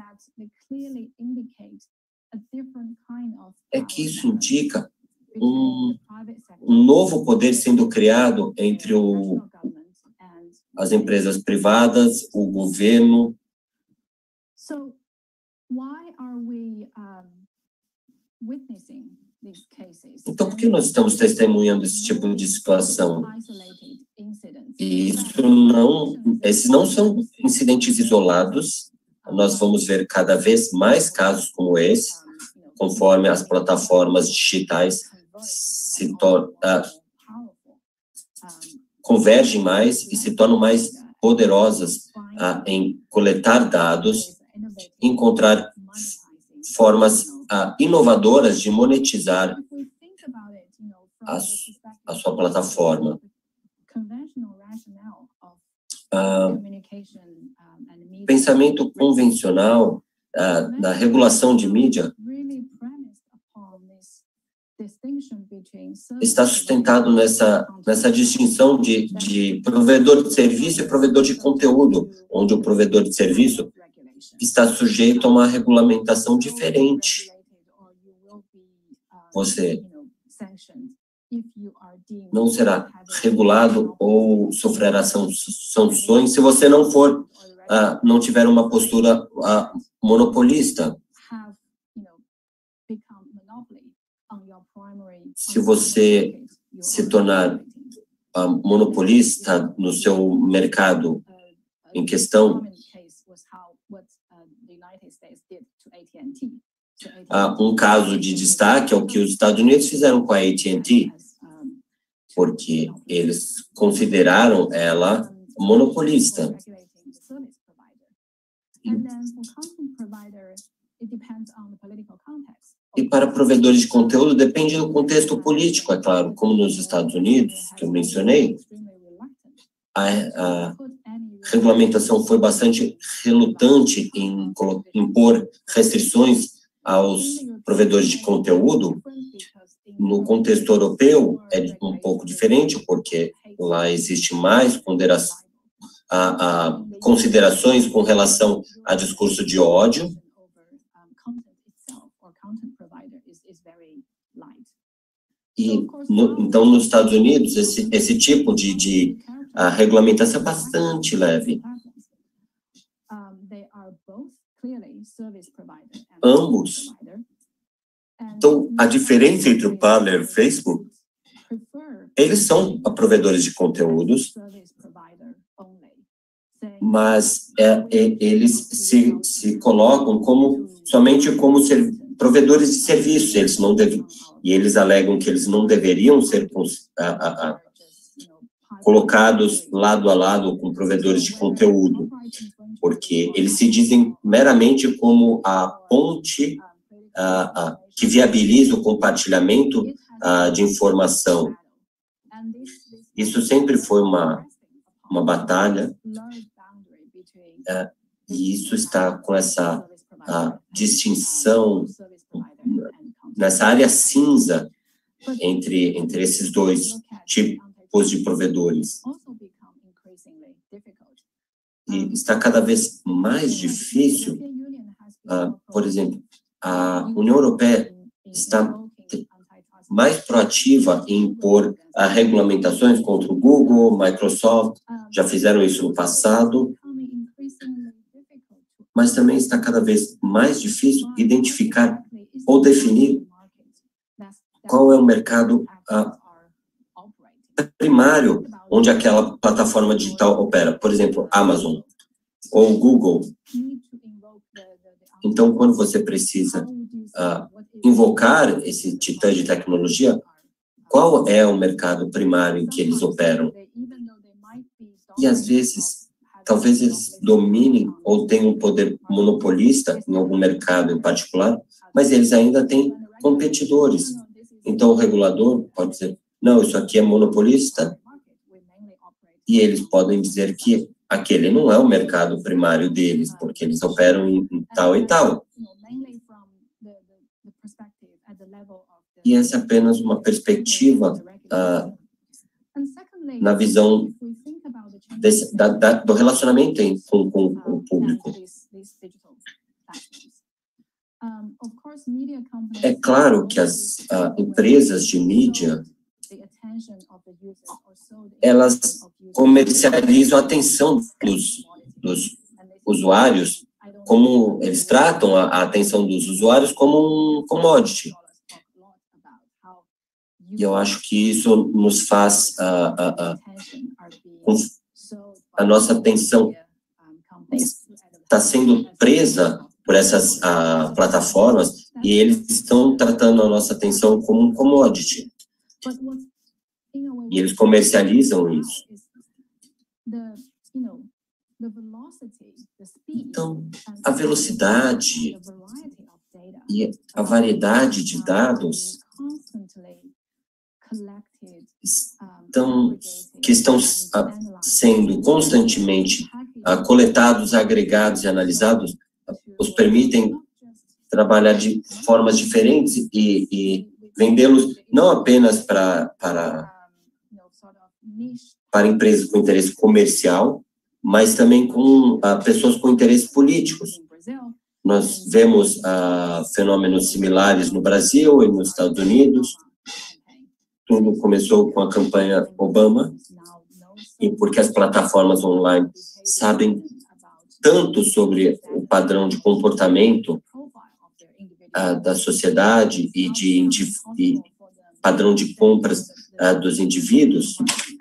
é que isso indica um, um novo poder sendo criado entre o, as empresas privadas, o governo. Então, por que nós estamos testemunhando esse tipo de situação? E isso não, esses não são incidentes isolados. Nós vamos ver cada vez mais casos como esse, conforme as plataformas digitais se tornam, uh, convergem mais e se tornam mais poderosas uh, em coletar dados, encontrar formas uh, inovadoras de monetizar a, a sua plataforma. Uh, pensamento convencional uh, da regulação de mídia está sustentado nessa, nessa distinção de, de provedor de serviço e provedor de conteúdo, onde o provedor de serviço está sujeito a uma regulamentação diferente. Você não será regulado ou sofrerá sanções se você não for, uh, não tiver uma postura uh, monopolista. Se você se tornar uh, monopolista no seu mercado em questão, uh, um caso de destaque é o que os Estados Unidos fizeram com a A T and T, porque eles consideraram ela monopolista. E para provedores de conteúdo, depende do contexto político, é claro, como nos Estados Unidos, que eu mencionei, a, a regulamentação foi bastante relutante em impor restrições aos provedores de conteúdo. No contexto europeu, é um pouco diferente, porque lá existe mais ponderação, a, a, considerações com relação a discurso de ódio. E, no, então, nos Estados Unidos, esse, esse tipo de, de a regulamentação é bastante leve. Ambos. Então, a diferença entre o partner e o Facebook eles são provedores de conteúdos, mas é, é, eles se, se colocam como, somente como ser, provedores de serviços, eles não devem, e eles alegam que eles não deveriam ser a, a, a, colocados lado a lado com provedores de conteúdo, porque eles se dizem meramente como a ponte a, a, que viabiliza o compartilhamento a, de informação. Isso sempre foi uma, uma batalha, é, e isso está com essa a, distinção, nessa área cinza entre, entre esses dois tipos de provedores. E está cada vez mais difícil, uh, por exemplo, a União Europeia está mais proativa em impor uh, regulamentações contra o Google, Microsoft, já fizeram isso no passado, mas também está cada vez mais difícil identificar ou definir qual é o mercado uh, primário onde aquela plataforma digital opera, por exemplo, Amazon ou Google. Então, quando você precisa uh, invocar esse titã de tecnologia, qual é o mercado primário em que eles operam? E, às vezes, talvez eles dominem ou tenham um poder monopolista em algum mercado em particular, mas eles ainda têm competidores. Então, o regulador pode dizer, não, isso aqui é monopolista, e eles podem dizer que aquele não é o mercado primário deles, porque eles operam em, em tal e tal. E essa é apenas uma perspectiva ah, na visão desse, da, da, do relacionamento em, com, com, com o público. É claro que as ah, empresas de mídia, elas comercializam a atenção dos, dos usuários, como eles tratam a, a atenção dos usuários como um commodity. E eu acho que isso nos faz a, a, a, a nossa atenção está sendo presa por essas a, plataformas e eles estão tratando a nossa atenção como um commodity. E eles comercializam isso. Então, a velocidade e a variedade de dados estão, que estão sendo constantemente coletados, agregados e analisados, os permitem trabalhar de formas diferentes e, e vendê-los não apenas para, para, para empresas com interesse comercial, mas também com uh, pessoas com interesses políticos. Nós vemos uh, fenômenos similares no Brasil e nos Estados Unidos. Tudo começou com a campanha Obama, e porque as plataformas online sabem tanto sobre o padrão de comportamento uh, da sociedade e de e padrão de compras uh, dos indivíduos,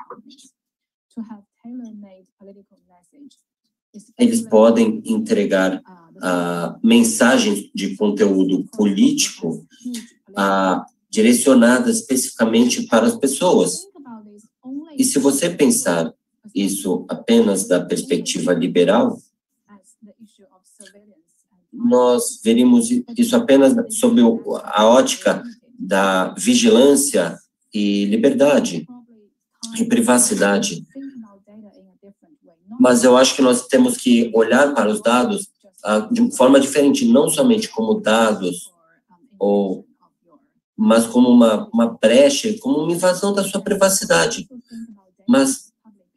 eles podem entregar uh, mensagens de conteúdo político uh, direcionadas especificamente para as pessoas. E se você pensar isso apenas da perspectiva liberal, nós veríamos isso apenas sob a ótica da vigilância e liberdade e privacidade. Mas eu acho que nós temos que olhar para os dados uh, de forma diferente, não somente como dados, ou, mas como uma, uma brecha, como uma invasão da sua privacidade. Mas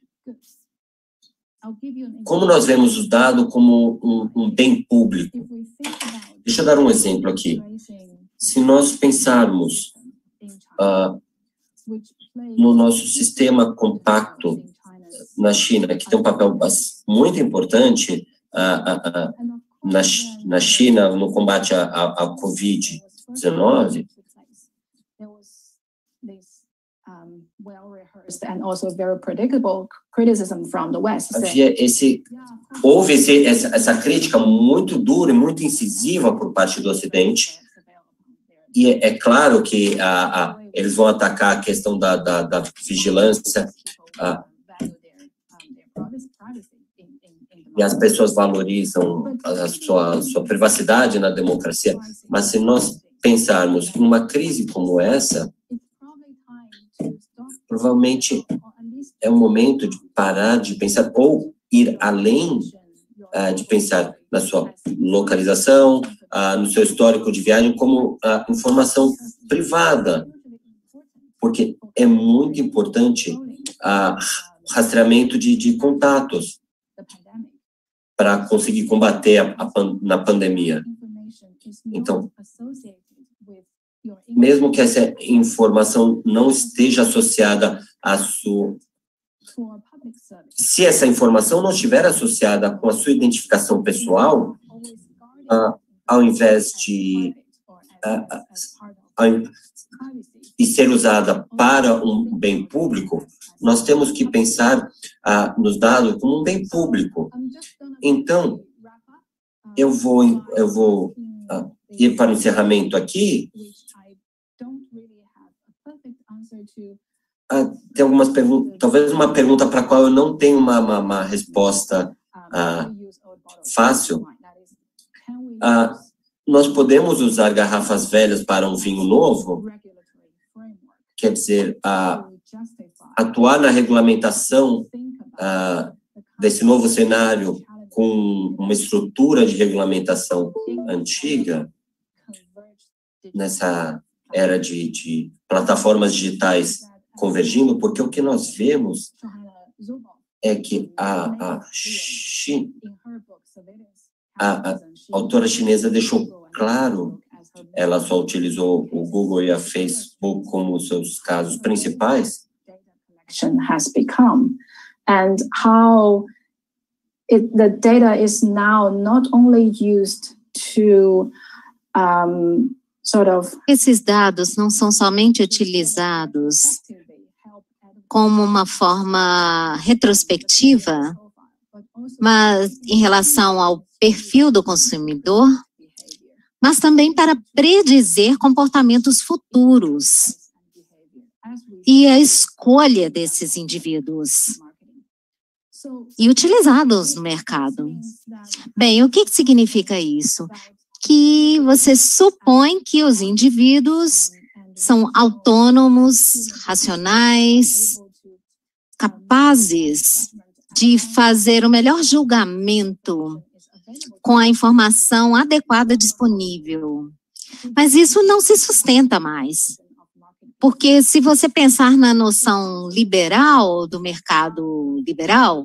como nós vemos o dado como um, um bem público? Deixa eu dar um exemplo aqui. Se nós pensarmos uh, no nosso sistema compacto na China, que tem um papel muito importante uh, uh, uh, na, na China no combate à, à, à covid dezenove, Havia esse, houve esse, essa, essa crítica muito dura e muito incisiva por parte do Ocidente, e é, é claro que a, a, eles vão atacar a questão da, da, da vigilância, a, e as pessoas valorizam a sua, a sua privacidade na democracia, mas se nós pensarmos em uma crise como essa, provavelmente é um momento de parar de pensar, ou ir além uh, de pensar na sua localização, uh, no seu histórico de viagem, como uh, informação privada, porque é muito importante o uh, rastreamento de, de contatos para conseguir combater a, a pan, na pandemia. Então, mesmo que essa informação não esteja associada à sua... Se essa informação não estiver associada com a sua identificação pessoal, uh, ao invés de... Uh, ao, e ser usada para um bem público, nós temos que pensar uh, nos dados como um bem público. Então, eu vou, eu vou uh, ir para o encerramento aqui. Ah, tem algumas perguntas, talvez uma pergunta para a qual eu não tenho uma, uma, uma resposta ah, fácil. Ah, nós podemos usar garrafas velhas para um vinho novo? Quer dizer, ah, atuar na regulamentação ah, desse novo cenário com uma estrutura de regulamentação antiga, nessa era de, de plataformas digitais convergindo, porque o que nós vemos é que a, a, China, a, a autora chinesa deixou claro, ela só utilizou o Google e a Facebook como seus casos principais, has become, and how it, the data is now not only used to um, sort of... Esses dados não são somente utilizados como uma forma retrospectiva, mas em relação ao perfil do consumidor, mas também para predizer comportamentos futuros e a escolha desses indivíduos e utilizá-los no mercado. Bem, o que significa isso? Que você supõe que os indivíduos são autônomos, racionais, capazes de fazer o melhor julgamento com a informação adequada disponível. Mas isso não se sustenta mais. Porque se você pensar na noção liberal, do mercado liberal,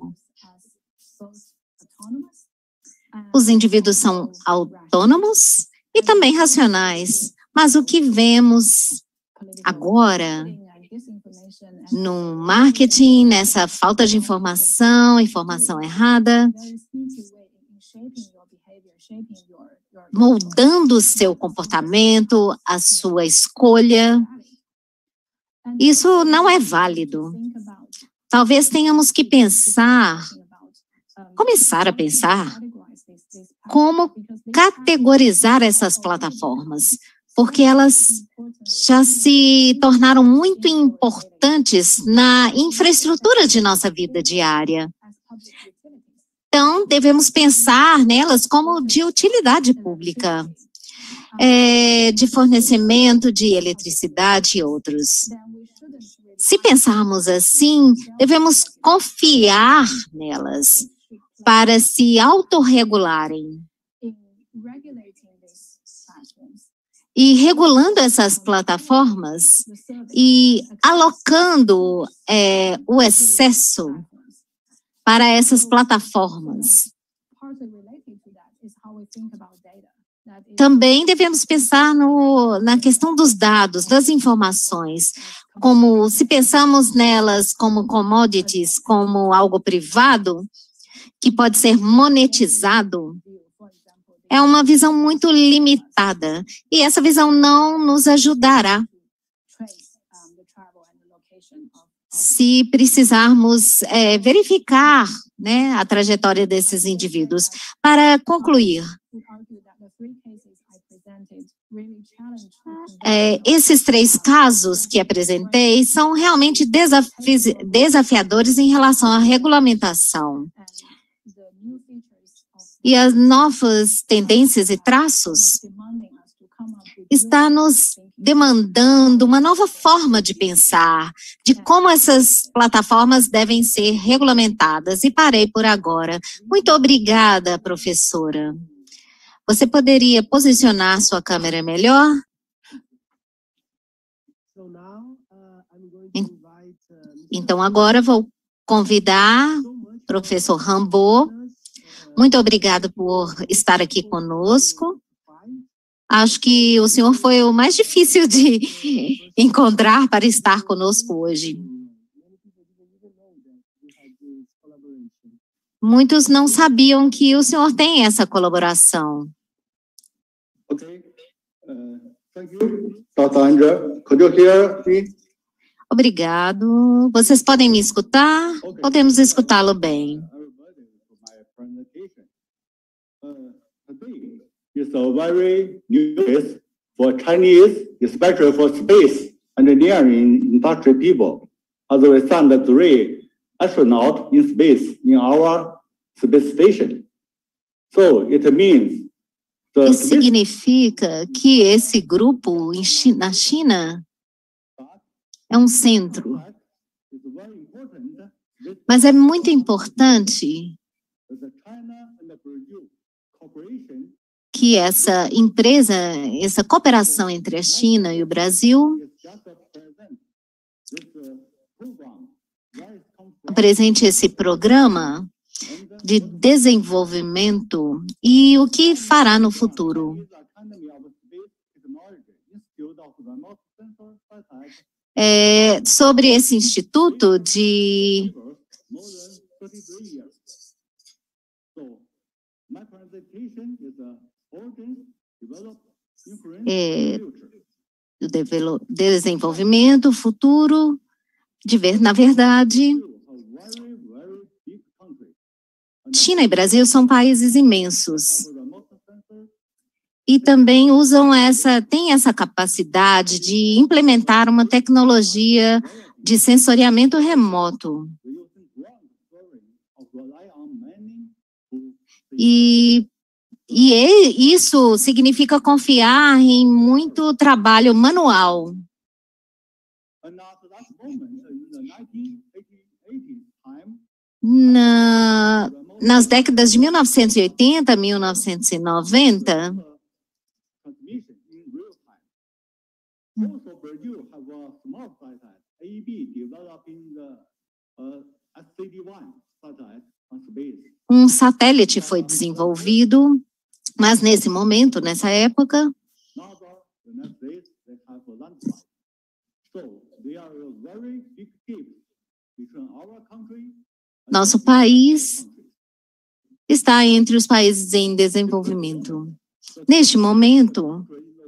os indivíduos são autônomos e também racionais. Mas o que vemos agora no marketing, nessa falta de informação, informação errada, moldando o seu comportamento, a sua escolha, isso não é válido. Talvez tenhamos que pensar, começar a pensar, como categorizar essas plataformas, porque elas já se tornaram muito importantes na infraestrutura de nossa vida diária. Então, devemos pensar nelas como de utilidade pública, é, de fornecimento de eletricidade e outros. Se pensarmos assim, devemos confiar nelas para se autorregularem. E regulando essas plataformas e alocando é, o excesso para essas plataformas. Também devemos pensar no, na questão dos dados, das informações, como se pensamos nelas como commodities, como algo privado, que pode ser monetizado, é uma visão muito limitada, e essa visão não nos ajudará se precisarmos é, verificar, né, a trajetória desses indivíduos. Para concluir, é, esses três casos que apresentei são realmente desafi desafiadores em relação à regulamentação. E as novas tendências e traços está nos demandando uma nova forma de pensar, de como essas plataformas devem ser regulamentadas. E parei por agora. Muito obrigada, professora. Você poderia posicionar sua câmera melhor? Então, agora vou convidar o professor Rambo. Muito obrigado por estar aqui conosco. Acho que o senhor foi o mais difícil de encontrar para estar conosco hoje. Muitos não sabiam que o senhor tem essa colaboração. Okay. Uh, thank you, doutor Andrea. Could you hear me? Obrigado. Vocês podem me escutar? Okay. Podemos escutá-lo bem. It's a very new place for Chinese, especially for space engineering industry people. As we send three astronauts in space in our space station. So it means the Isso significa que esse grupo em China, na China é um centro. Mas é muito importante que essa empresa, essa cooperação entre a China e o Brasil apresente esse programa de desenvolvimento e o que fará no futuro. É, sobre esse instituto de É, do desenvolvimento futuro, de ver, na verdade, China e Brasil são países imensos e também usam essa, têm essa capacidade de implementar uma tecnologia de sensoriamento remoto. E E isso significa confiar em muito trabalho manual. Na, nas décadas de mil novecentos e oitenta a mil novecentos e noventa, um satélite foi desenvolvido. Mas nesse momento, nessa época, nosso país está entre os países em desenvolvimento. Neste momento,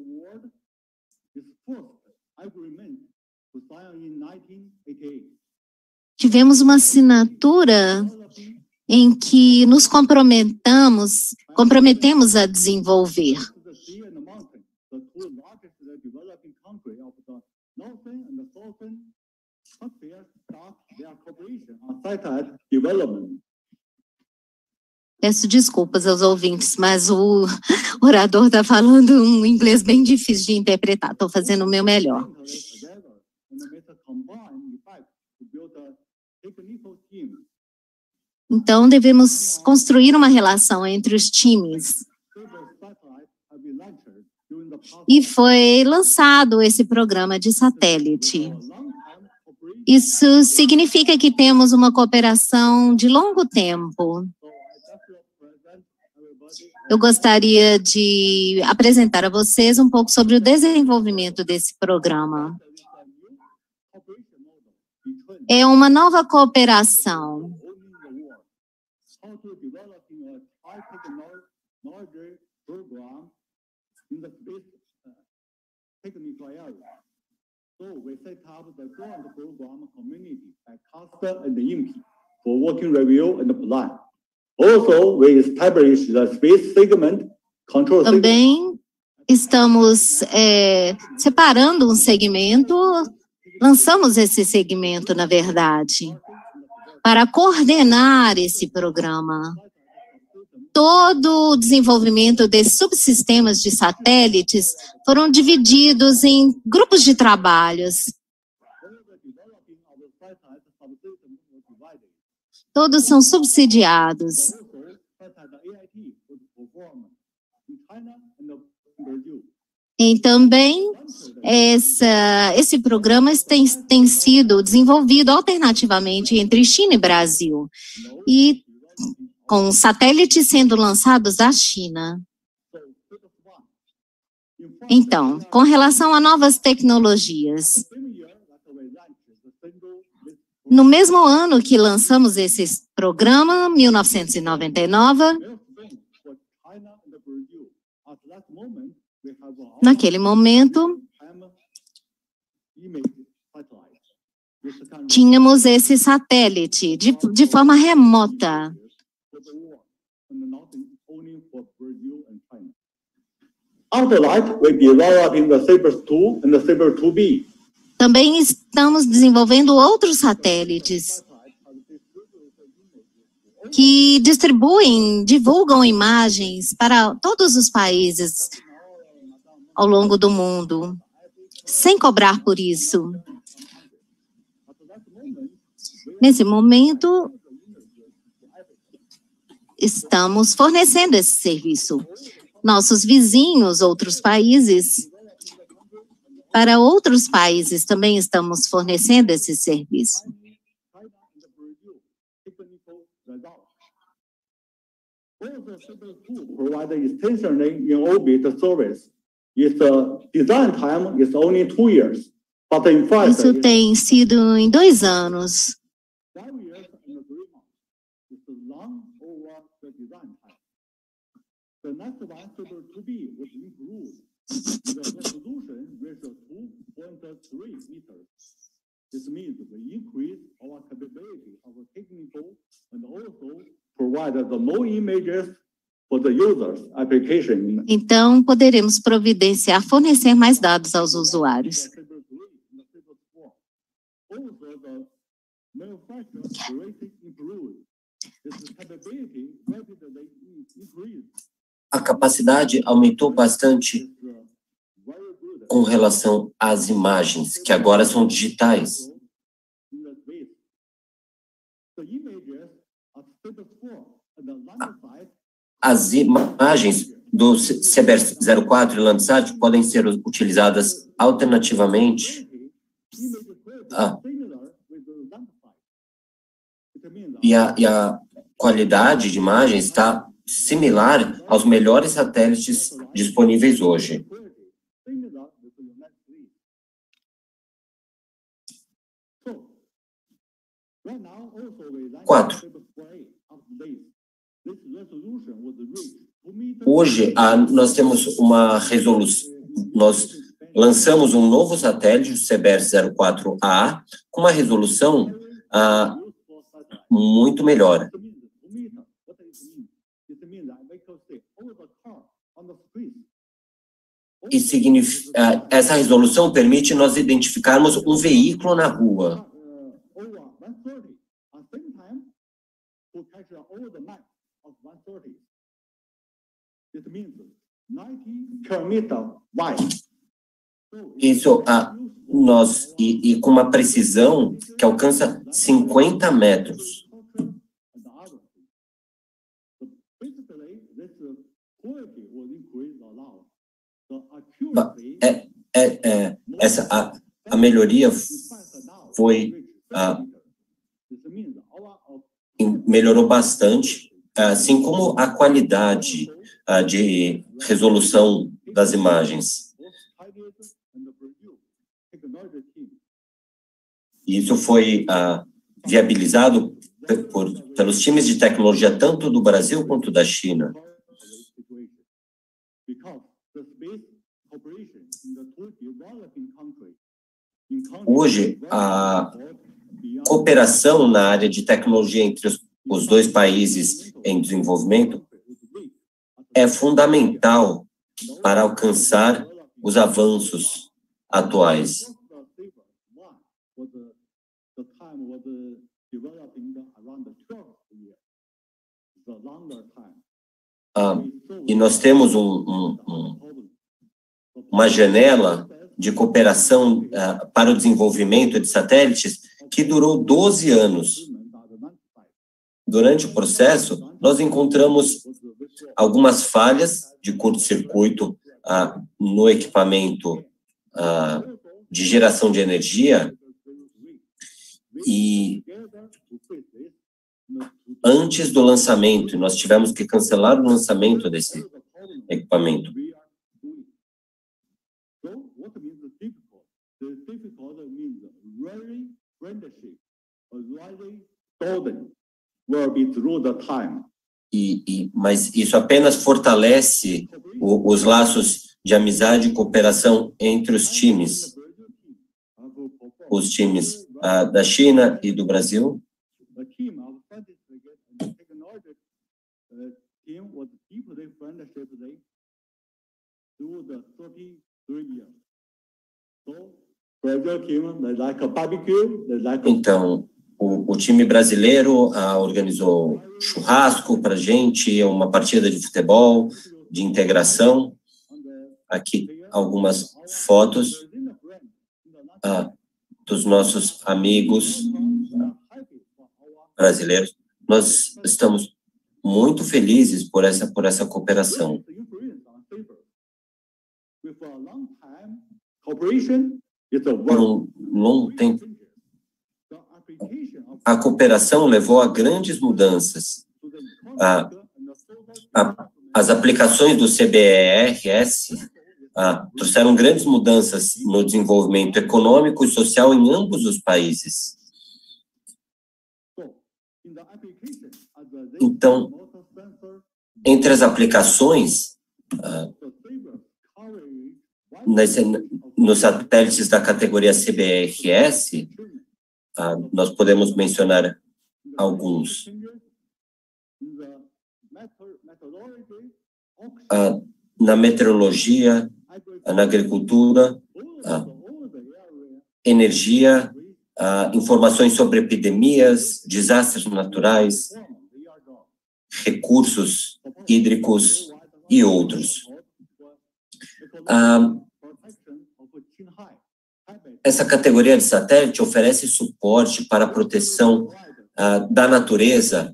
tivemos uma assinatura em que nos comprometamos, comprometemos a desenvolver. Peço desculpas aos ouvintes, mas o orador está falando um inglês bem difícil de interpretar. Estou fazendo o meu melhor. Então, devemos construir uma relação entre os times. E foi lançado esse programa de satélite. Isso significa que temos uma cooperação de longo tempo. Eu gostaria de apresentar a vocês um pouco sobre o desenvolvimento desse programa. É uma nova cooperação. So we set up the joint program community by Casper and INPE for working review and plan. Also, we established the space segment control segment. Também estamos é, separando um segmento, lançamos esse segmento, na verdade, para coordenar esse programa. Todo o desenvolvimento desses subsistemas de satélites foram divididos em grupos de trabalhos. Todos são subsidiados. E também essa, esse programa tem, tem sido desenvolvido alternativamente entre China e Brasil, e com satélites sendo lançados da China. Então, com relação a novas tecnologias, no mesmo ano que lançamos esse programa, mil novecentos e noventa e nove, naquele momento, tínhamos esse satélite de, de forma remota. After that, we developing the Sabres two and the Sabres two B. Também estamos desenvolvendo outros satélites que distribuem, divulgam imagens para todos os países ao longo do mundo, sem cobrar por isso. Nesse momento, estamos fornecendo esse serviço. Nossos vizinhos, outros países, para outros países também estamos fornecendo esse serviço. Provide extension in orbit service. Its design time is only two years, but in fact, isso tem sido em dois anos. The next one, Sabres two B, was improved. The resolution reached two point three meters. This means we increase our capability of technical and also provide the more images for the users application. Então, poderemos providenciar, fornecer mais dados aos usuários. Also, the manufacturing rate improved. Its capability rapidly increased. A capacidade aumentou bastante com relação às imagens, que agora são digitais. As imagens do Sabres zero quatro e Landsat podem ser utilizadas alternativamente. Ah. E, a, e a qualidade de imagem está similar aos melhores satélites disponíveis hoje. Quatro. Hoje, a, nós temos uma resolução, nós lançamos um novo satélite, o Sabres zero quatro A, com uma resolução ah, muito melhor. E significa, essa resolução permite nós identificarmos um veículo na rua. Isso, ah, nós, e, e com uma precisão que alcança cinquenta metros. É, é, é, essa, a, a melhoria foi, ah, melhorou bastante, assim como a qualidade ah, de resolução das imagens. Isso foi ah, viabilizado por, pelos times de tecnologia tanto do Brasil quanto da China. Hoje, a cooperação na área de tecnologia entre os, os dois países em desenvolvimento é fundamental para alcançar os avanços atuais. Ah, e nós temos um, um, um, uma janela de cooperação ah, para o desenvolvimento de satélites que durou doze anos. Durante o processo, nós encontramos algumas falhas de curto-circuito ah, no equipamento ah, de geração de energia e antes do lançamento, nós tivemos que cancelar o lançamento desse equipamento. E, e, mas isso apenas fortalece o, os laços de amizade e cooperação entre os times, os times ah, da China e do Brasil. Então, o, o time brasileiro ah, organizou churrasco para a gente, uma partida de futebol, de integração. Aqui, algumas fotos ah, dos nossos amigos brasileiros. Nós estamos muito felizes por essa, por essa cooperação. Por um longo tempo, a cooperação levou a grandes mudanças. A, a, as aplicações do C B E R S a, trouxeram grandes mudanças no desenvolvimento econômico e social em ambos os países. Então, entre as aplicações, ah, nas, nos satélites da categoria C B E R S, ah, nós podemos mencionar alguns. Ah, na meteorologia, na agricultura, ah, energia, ah, informações sobre epidemias, desastres naturais, recursos hídricos e outros. Ah, essa categoria de satélite oferece suporte para a proteção ah, da natureza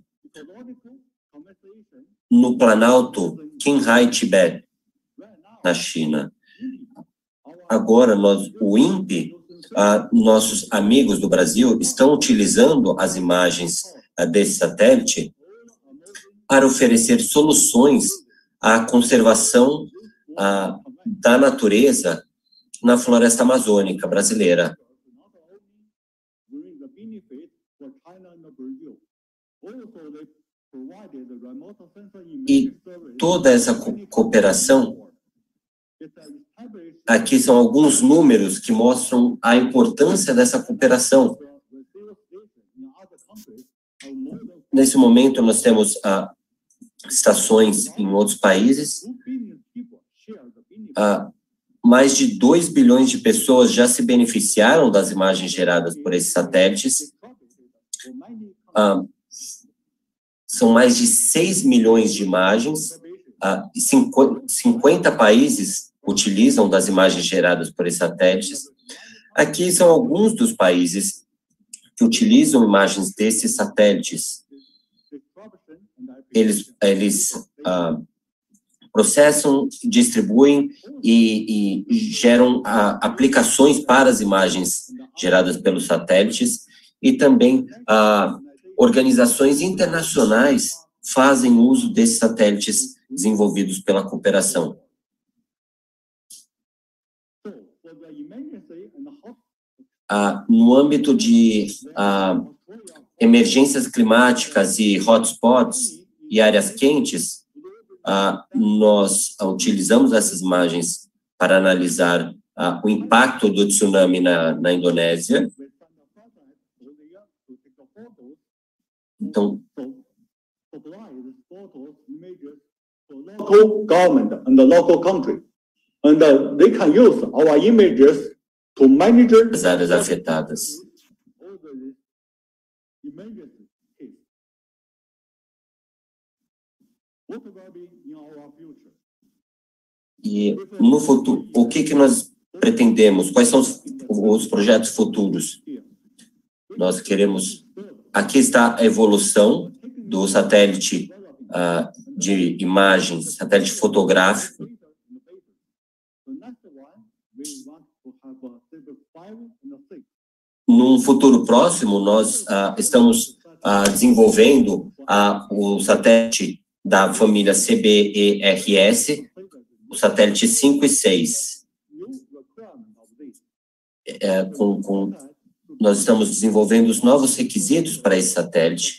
no Planalto Qinghai, Tibete, na China. Agora, nós, o I N P, ah, nossos amigos do Brasil, estão utilizando as imagens ah, desse satélite para oferecer soluções à conservação ah, da natureza na floresta amazônica brasileira. E toda essa co cooperação, aqui são alguns números que mostram a importância dessa cooperação. Nesse momento, nós temos ah, estações em outros países. Ah, mais de dois bilhões de pessoas já se beneficiaram das imagens geradas por esses satélites. Ah, são mais de seis milhões de imagens. Ah, e cinquenta países utilizam das imagens geradas por esses satélites. Aqui são alguns dos países que utilizam imagens desses satélites. Eles, eles ah, processam, distribuem e, e geram ah, aplicações para as imagens geradas pelos satélites e também ah, organizações internacionais fazem uso desses satélites desenvolvidos pela cooperação. Ah, no âmbito de ah, emergências climáticas e hotspots e áreas quentes, ah, nós utilizamos essas imagens para analisar ah, o impacto do tsunami na, na Indonésia. Então, local government and the local country, and uh, they can use our images to manage as áreas afetadas. E no futuro, o que que nós pretendemos? Quais são os, os projetos futuros? Nós queremos... Aqui está a evolução do satélite uh, de imagens, satélite fotográfico. Num futuro próximo, nós uh, estamos uh, desenvolvendo uh, o satélite da família C B E R S, o satélite cinco e seis. É, com, com, nós estamos desenvolvendo os novos requisitos para esse satélite.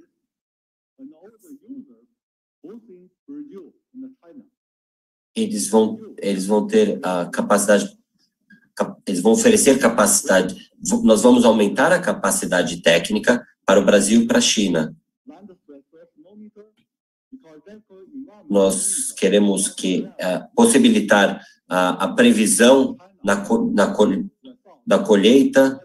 Eles vão, eles vão ter a capacidade, eles vão oferecer capacidade, nós vamos aumentar a capacidade técnica para o Brasil e para a China. Nós queremos que, uh, possibilitar a, a previsão na, na, da colheita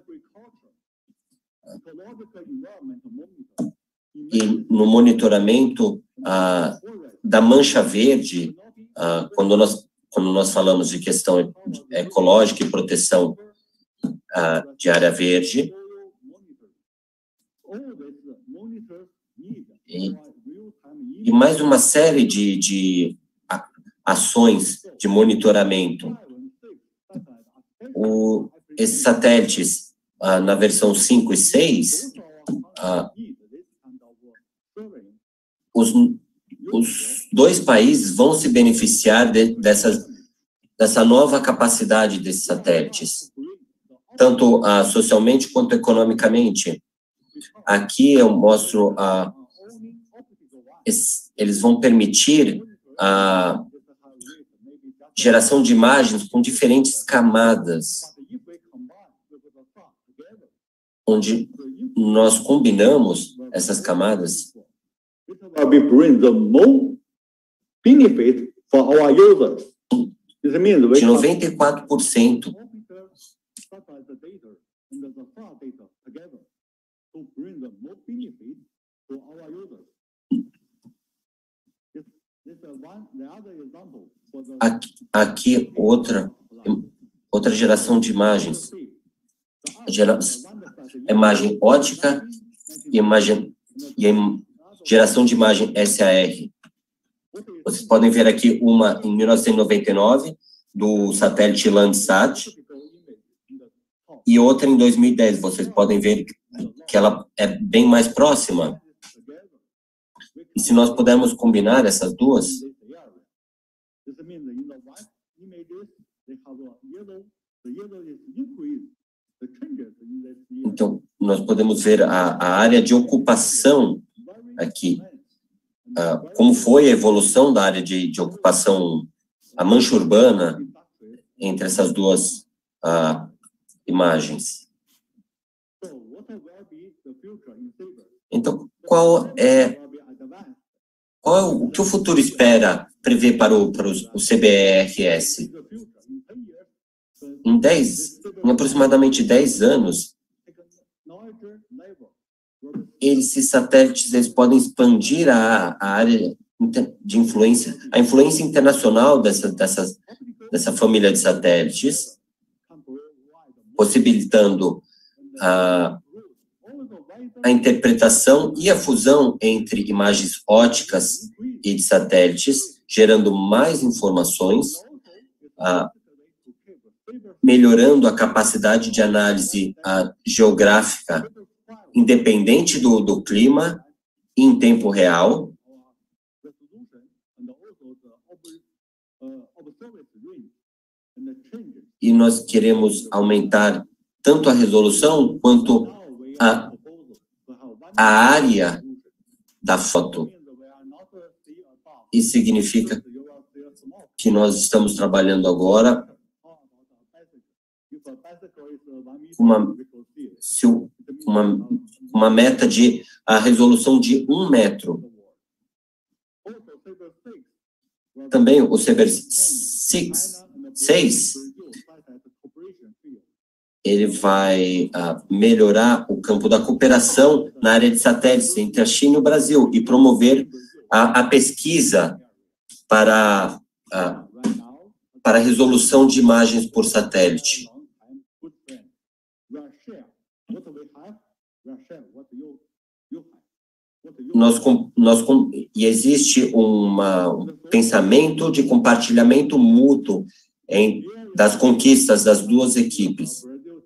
e no monitoramento uh, da mancha verde, uh, quando, nós, quando nós falamos de questão ecológica e proteção uh, de área verde. E, e mais uma série de, de ações de monitoramento. O, esses satélites, ah, na versão cinco e seis, ah, os, os dois países vão se beneficiar de, dessa, dessa nova capacidade desses satélites, tanto ah, socialmente quanto economicamente. Aqui eu mostro a ah, eles vão permitir a geração de imagens com diferentes camadas, onde nós combinamos essas camadas. De noventa e quatro por cento. Aqui, aqui outra, outra geração de imagens. Gera, imagem ótica e, imagem, e geração de imagem S A R. Vocês podem ver aqui uma em mil novecentos e noventa e nove, do satélite Landsat, e outra em dois mil e dez. Vocês podem ver que ela é bem mais próxima. E se nós pudermos combinar essas duas, então nós podemos ver a, a área de ocupação aqui, uh, como foi a evolução da área de, de ocupação, a mancha urbana entre essas duas uh, imagens. Então, qual é Qual é o, o que o futuro espera prever para o, para o C B E R S? Em, dez, em aproximadamente dez anos, esses satélites eles podem expandir a, a área de influência, a influência internacional dessa, dessa, dessa família de satélites, possibilitando a a interpretação e a fusão entre imagens óticas e de satélites, gerando mais informações, ah, melhorando a capacidade de análise ah, geográfica independente do, do clima, em tempo real, e nós queremos aumentar tanto a resolução quanto a a área da foto. Isso significa que nós estamos trabalhando agora uma, se uma, uma meta de a resolução de um metro. Também o Cyber seis, ele vai uh, melhorar o campo da cooperação na área de satélites entre a China e o Brasil e promover a, a pesquisa para, uh, para a resolução de imagens por satélite. Nós, nós, e existe uma, um pensamento de compartilhamento mútuo em, das conquistas das duas equipes.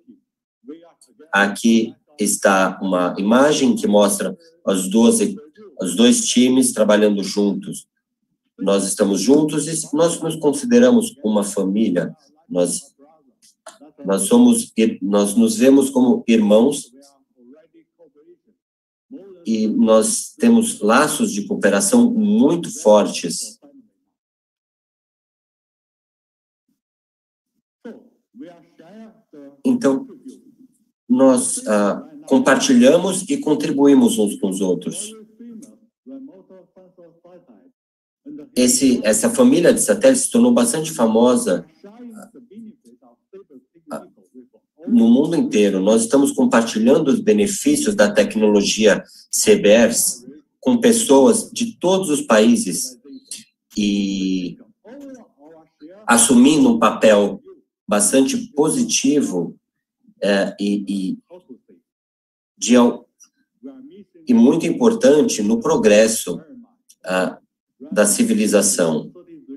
Aqui está uma imagem que mostra as duas, os dois times trabalhando juntos. Nós estamos juntos e nós nos consideramos uma família. Nós, nós, somos, nós nos vemos como irmãos e nós temos laços de cooperação muito fortes. Então, nós ah, compartilhamos e contribuímos uns com os outros. Esse, essa família de satélites se tornou bastante famosa ah, no mundo inteiro. Nós estamos compartilhando os benefícios da tecnologia C B R S com pessoas de todos os países e assumindo um papel bastante positivo é, e, e, de, e muito importante no progresso ah, da civilização.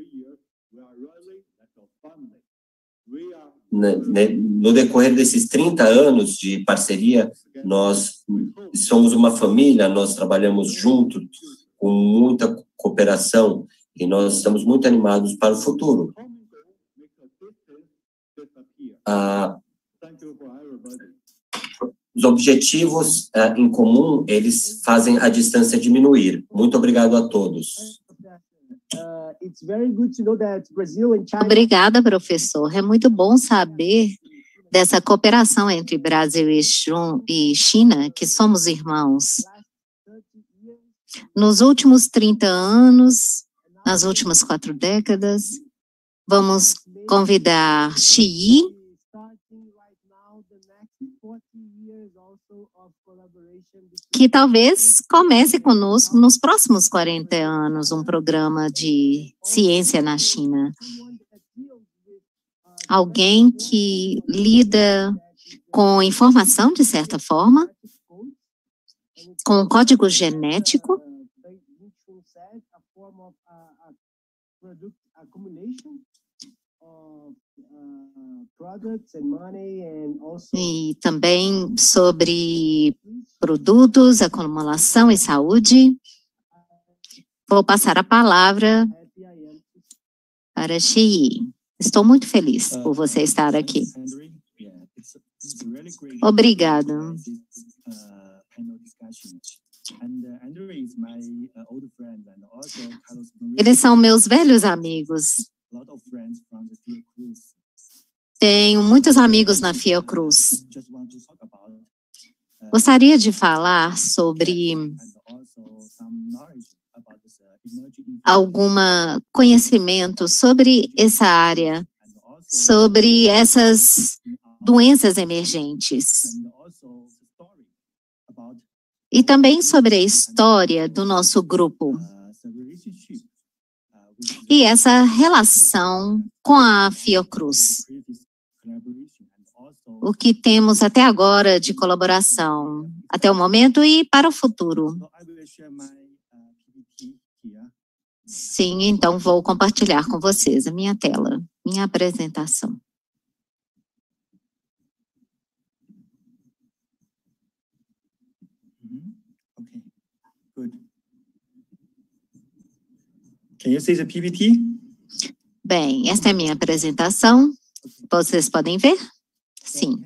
No decorrer desses trinta anos de parceria, nós somos uma família, nós trabalhamos juntos com muita cooperação e nós estamos muito animados para o futuro. Ah, os objetivos ah, em comum, eles fazem a distância diminuir. Muito obrigado a todos. Obrigada, professor. É muito bom saber dessa cooperação entre Brasil e China, que somos irmãos. Nos últimos trinta anos, nas últimas quatro décadas, vamos convidar Xi Yi, que talvez comece conosco nos próximos quarenta anos um programa de ciência na China. Alguém que lida com informação, de certa forma, com código genético, e também sobre produtos, acumulação e saúde. Vou passar a palavra para Xi Yi. Estou muito feliz por você estar aqui. Obrigado. Eles são meus velhos amigos. Tenho muitos amigos na Fiocruz. Gostaria de falar sobre algum conhecimento sobre essa área, sobre essas doenças emergentes. E também sobre a história do nosso grupo. E essa relação com a Fiocruz. O que temos até agora de colaboração, até o momento e para o futuro. Sim, então vou compartilhar com vocês a minha tela, minha apresentação. Can you see the P P T? Bem, esta é a minha apresentação. Vocês podem ver? Sim.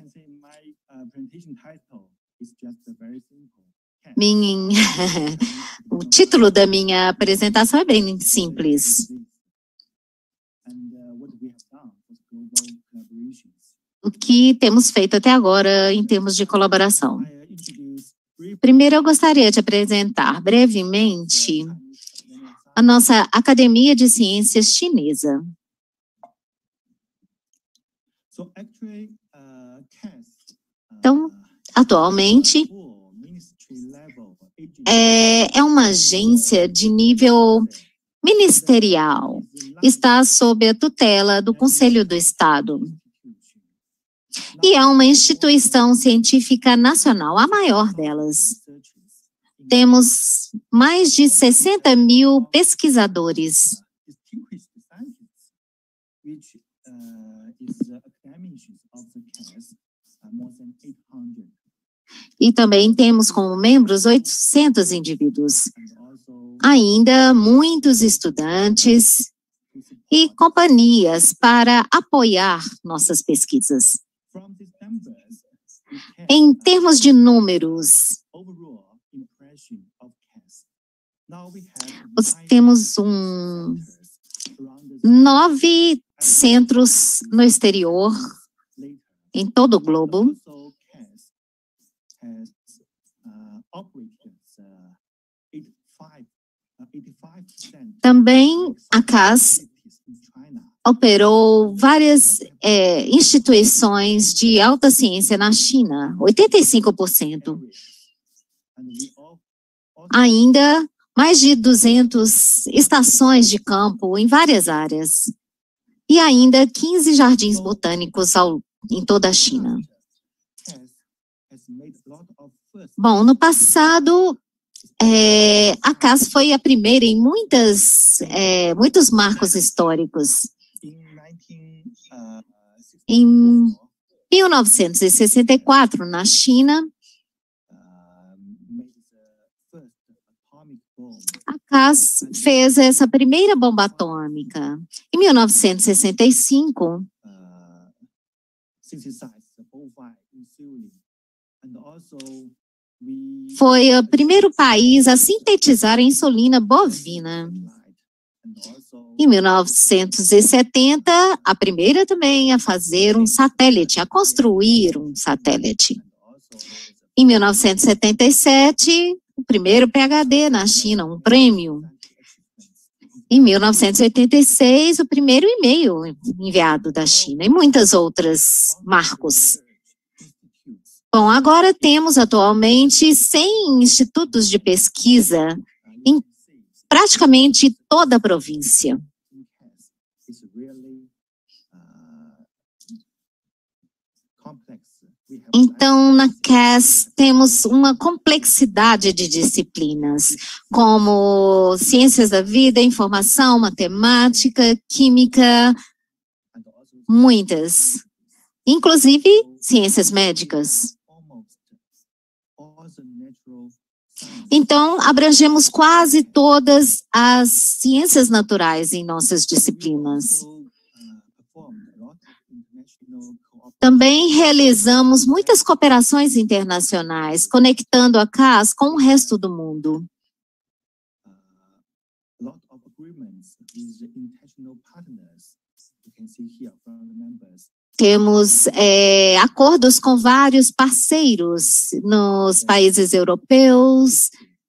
Minha, o título da minha apresentação é bem simples. o que temos feito até agora em termos de colaboração. Primeiro, eu gostaria de apresentar brevemente a nossa Academia de Ciências Chinesa. Então, atualmente, é, é uma agência de nível ministerial. Está sob a tutela do Conselho do Estado. E é uma instituição científica nacional, a maior delas. Temos mais de sessenta mil pesquisadores. E também temos como membros oitocentos indivíduos. Ainda muitos estudantes e companhias para apoiar nossas pesquisas. Em termos de números, temos um, nove centros no exterior, em todo o globo. Também a C A S operou várias é, instituições de alta ciência na China, oitenta e cinco por cento. Ainda mais de duzentas estações de campo em várias áreas. E ainda quinze jardins botânicos ao, em toda a China. Bom, no passado, é, a C A S foi a primeira em muitas, é, muitos marcos históricos. Em mil novecentos e sessenta e quatro, na China, a C A S fez essa primeira bomba atômica. Em mil novecentos e sessenta e cinco, foi o primeiro país a sintetizar a insulina bovina. Em mil novecentos e setenta, a primeira também a fazer um satélite, a construir um satélite. Em mil novecentos e setenta e sete, o primeiro PhD na China, um prêmio. Em mil novecentos e oitenta e seis, o primeiro e-mail enviado da China e muitas outras marcos. Bom, agora temos atualmente cem institutos de pesquisa em praticamente toda a província. Então, na C A S, temos uma complexidade de disciplinas, como ciências da vida, informação, matemática, química, muitas. Inclusive, ciências médicas. Então, abrangemos quase todas as ciências naturais em nossas disciplinas. Também realizamos muitas cooperações internacionais, conectando a C A S com o resto do mundo. Temos é, acordos com vários parceiros nos países europeus,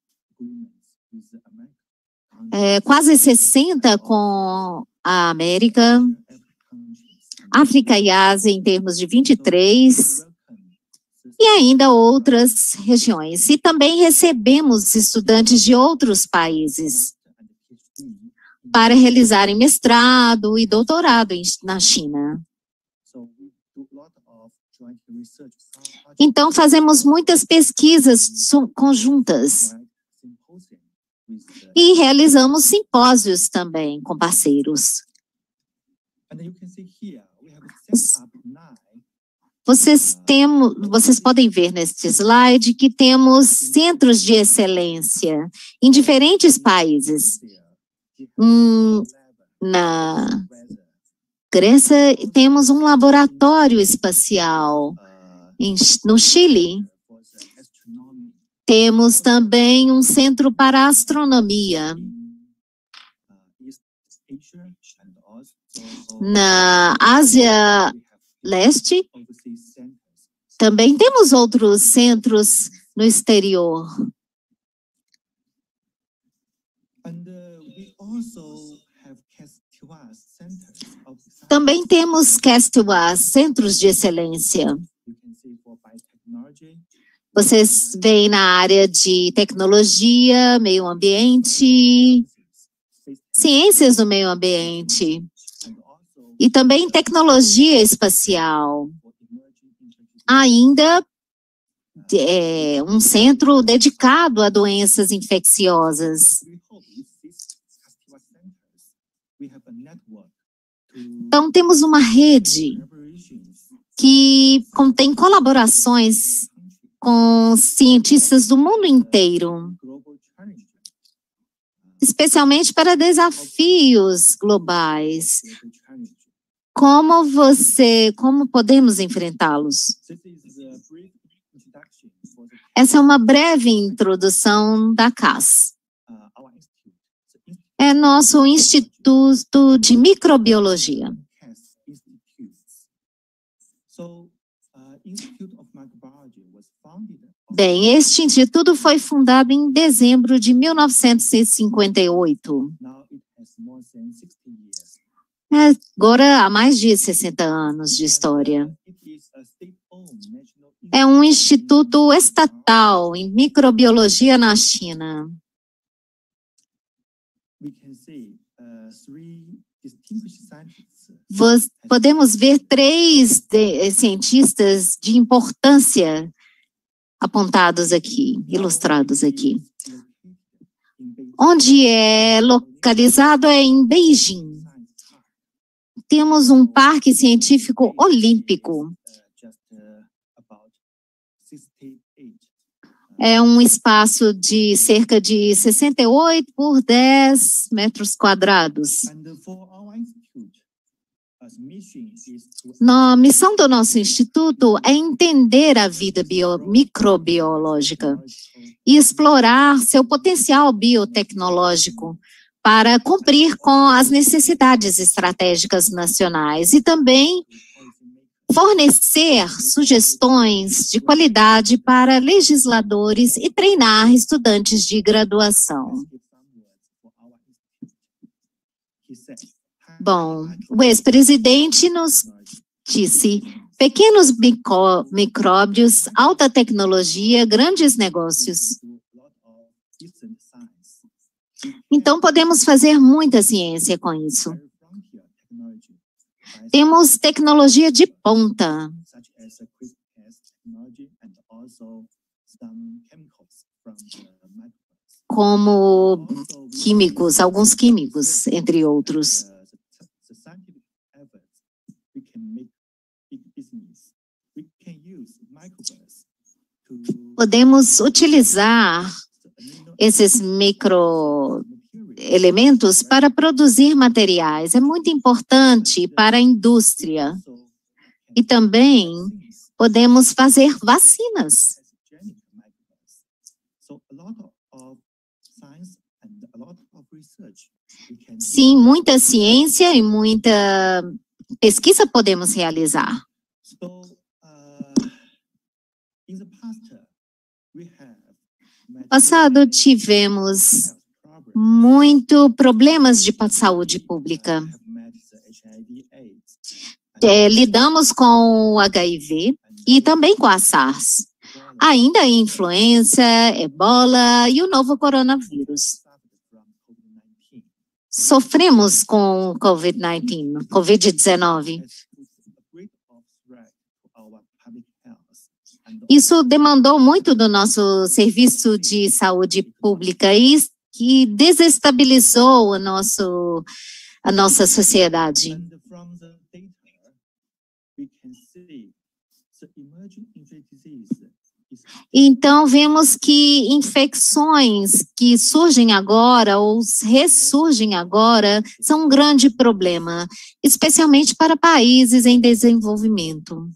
é, quase sessenta com a América, África e Ásia em termos de vinte e três, e ainda outras regiões. E também recebemos estudantes de outros países para realizarem mestrado e doutorado na China. Então, fazemos muitas pesquisas conjuntas e realizamos simpósios também com parceiros. Vocês, temos, vocês podem ver neste slide que temos centros de excelência em diferentes países. Hum, na Grécia, temos um laboratório espacial. Em, no Chile, temos também um centro para astronomia. Na Ásia Leste, Também temos outros centros no exterior. Também temos C A S T W A, centros de excelência. Vocês veem na área de tecnologia, meio ambiente, ciências do meio ambiente e também tecnologia espacial. Ainda é um centro dedicado a doenças infecciosas. Então, temos uma rede que contém colaborações com cientistas do mundo inteiro, especialmente para desafios globais. Como você, como podemos enfrentá-los? Essa é uma breve introdução da C A S. É nosso Instituto de Microbiologia. Bem, este instituto foi fundado em dezembro de mil novecentos e cinquenta e oito. Agora há mais de sessenta anos de história. É um instituto estatal em microbiologia na China. Vos, podemos ver três de, cientistas de importância apontados aqui, ilustrados aqui. Onde é localizado é em Beijing. Temos um parque científico olímpico. É um espaço de cerca de sessenta e oito por dez metros quadrados. A missão do nosso instituto é entender a vida bio, microbiológica e explorar seu potencial biotecnológico para cumprir com as necessidades estratégicas nacionais e também fornecer sugestões de qualidade para legisladores e treinar estudantes de graduação. Bom, o ex-presidente nos disse: pequenos micro, micróbios, alta tecnologia, grandes negócios. Então, podemos fazer muita ciência com isso. Temos tecnologia de ponta, como químicos, alguns químicos, entre outros. Podemos utilizar esses microelementos para produzir materiais. É muito importante para a indústria. E também podemos fazer vacinas. Sim, muita ciência e muita pesquisa podemos realizar. No passado, tivemos muito problemas de saúde pública. É, lidamos com o H I V e também com a SARS. Ainda a influenza, ebola e o novo coronavírus. Sofremos com o covid dezenove. Isso demandou muito do nosso serviço de saúde pública e que desestabilizou o nosso, a nossa sociedade. Então, vemos que infecções que surgem agora ou ressurgem agora são um grande problema, especialmente para países em desenvolvimento.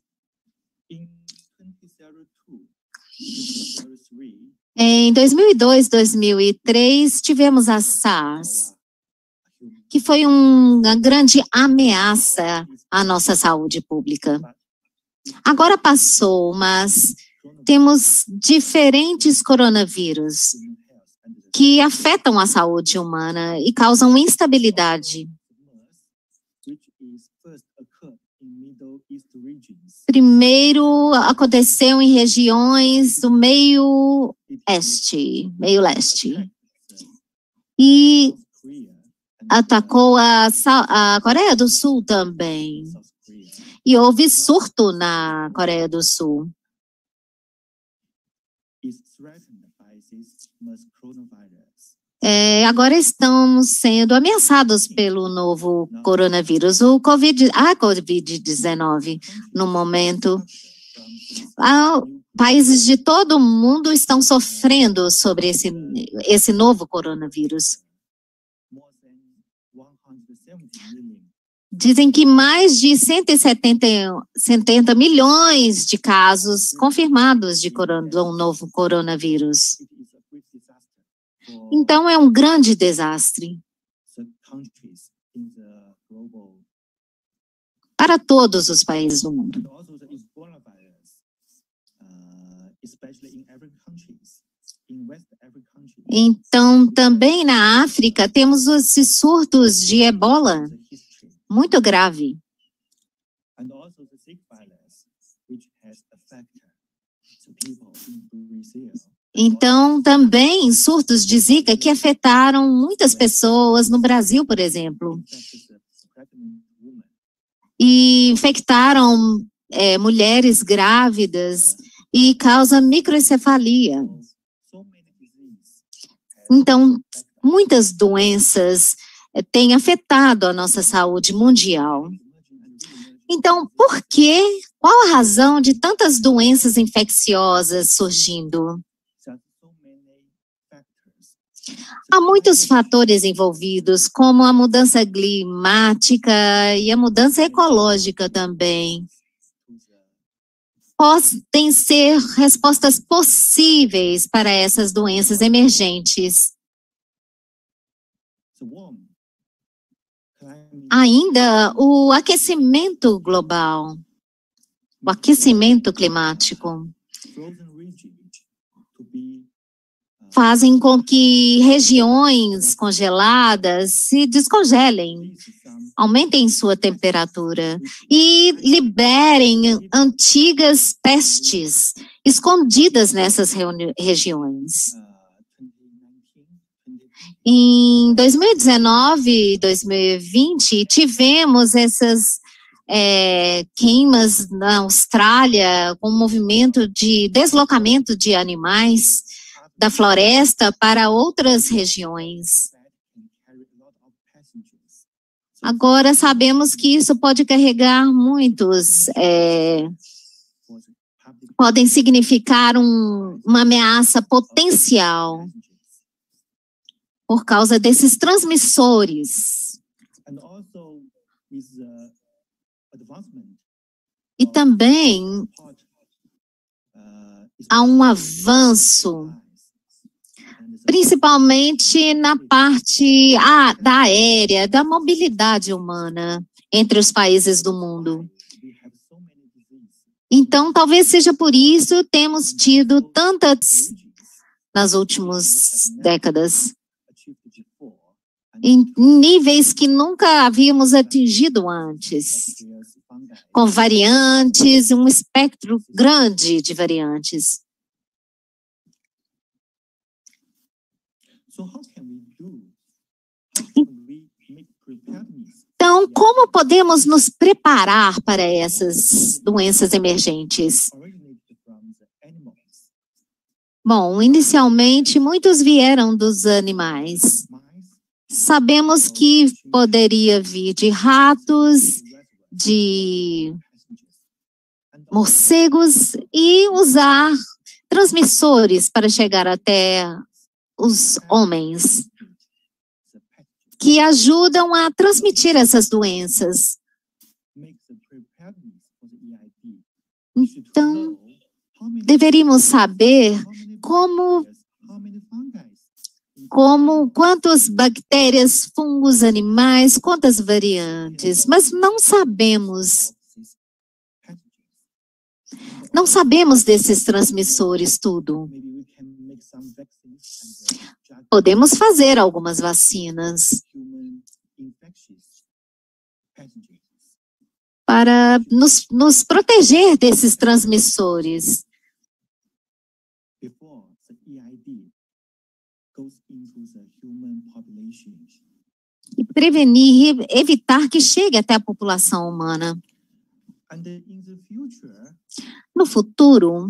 Em dois mil e dois, dois mil e três, tivemos a SARS, que foi um, uma grande ameaça à nossa saúde pública. Agora passou, mas temos diferentes coronavírus que afetam a saúde humana e causam instabilidade. Primeiro aconteceu em regiões do meio este, meio leste, e atacou a, a Coreia do Sul também. E houve surto na Coreia do Sul. É, agora estamos sendo ameaçados pelo novo coronavírus, o COVID, a covid dezenove, no momento. Ah, países de todo o mundo estão sofrendo sobre esse, esse novo coronavírus. Dizem que mais de cento e setenta milhões de casos confirmados de um novo coronavírus. Então, é um grande desastre para todos os países do mundo. Então, também na África, temos esses surtos de ebola muito grave. Então, também surtos de Zika que afetaram muitas pessoas no Brasil, por exemplo. E infectaram é, mulheres grávidas e causa microencefalia. Então, muitas doenças têm afetado a nossa saúde mundial. Então, por quê? Qual a razão de tantas doenças infecciosas surgindo? Há muitos fatores envolvidos, como a mudança climática e a mudança ecológica também. Podem ser respostas possíveis para essas doenças emergentes. Ainda o aquecimento global, o aquecimento climático, fazem com que regiões congeladas se descongelem, aumentem sua temperatura e liberem antigas pestes escondidas nessas regiões. Em dois mil e dezenove e dois mil e vinte, tivemos essas é, queimas na Austrália com um movimento de deslocamento de animais da floresta para outras regiões. Agora sabemos que isso pode carregar muitos, é, podem significar um, uma ameaça potencial por causa desses transmissores. E também há um avanço, principalmente na parte ah, da aérea, da mobilidade humana entre os países do mundo. Então, talvez seja por isso que temos tido tantas nas últimas décadas, em níveis que nunca havíamos atingido antes, com variantes, um espectro grande de variantes. Então, como podemos nos preparar para essas doenças emergentes? Bom, inicialmente, muitos vieram dos animais. Sabemos que poderia vir de ratos, de morcegos e usar transmissores para chegar até os homens, que ajudam a transmitir essas doenças. Então, deveríamos saber como, como quantas bactérias, fungos, animais, quantas variantes, mas não sabemos Não sabemos desses transmissores tudo. Podemos fazer algumas vacinas para nos, nos proteger desses transmissores. E prevenir, evitar que chegue até a população humana. No futuro,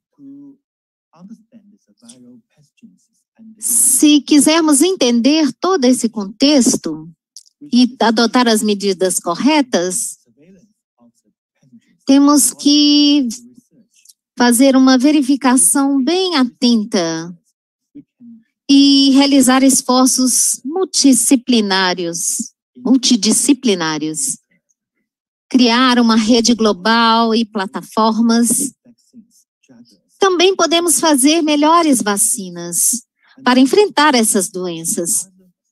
se quisermos entender todo esse contexto e adotar as medidas corretas, temos que fazer uma verificação bem atenta e realizar esforços multidisciplinários, multidisciplinários. Criar uma rede global e plataformas. Também podemos fazer melhores vacinas para enfrentar essas doenças.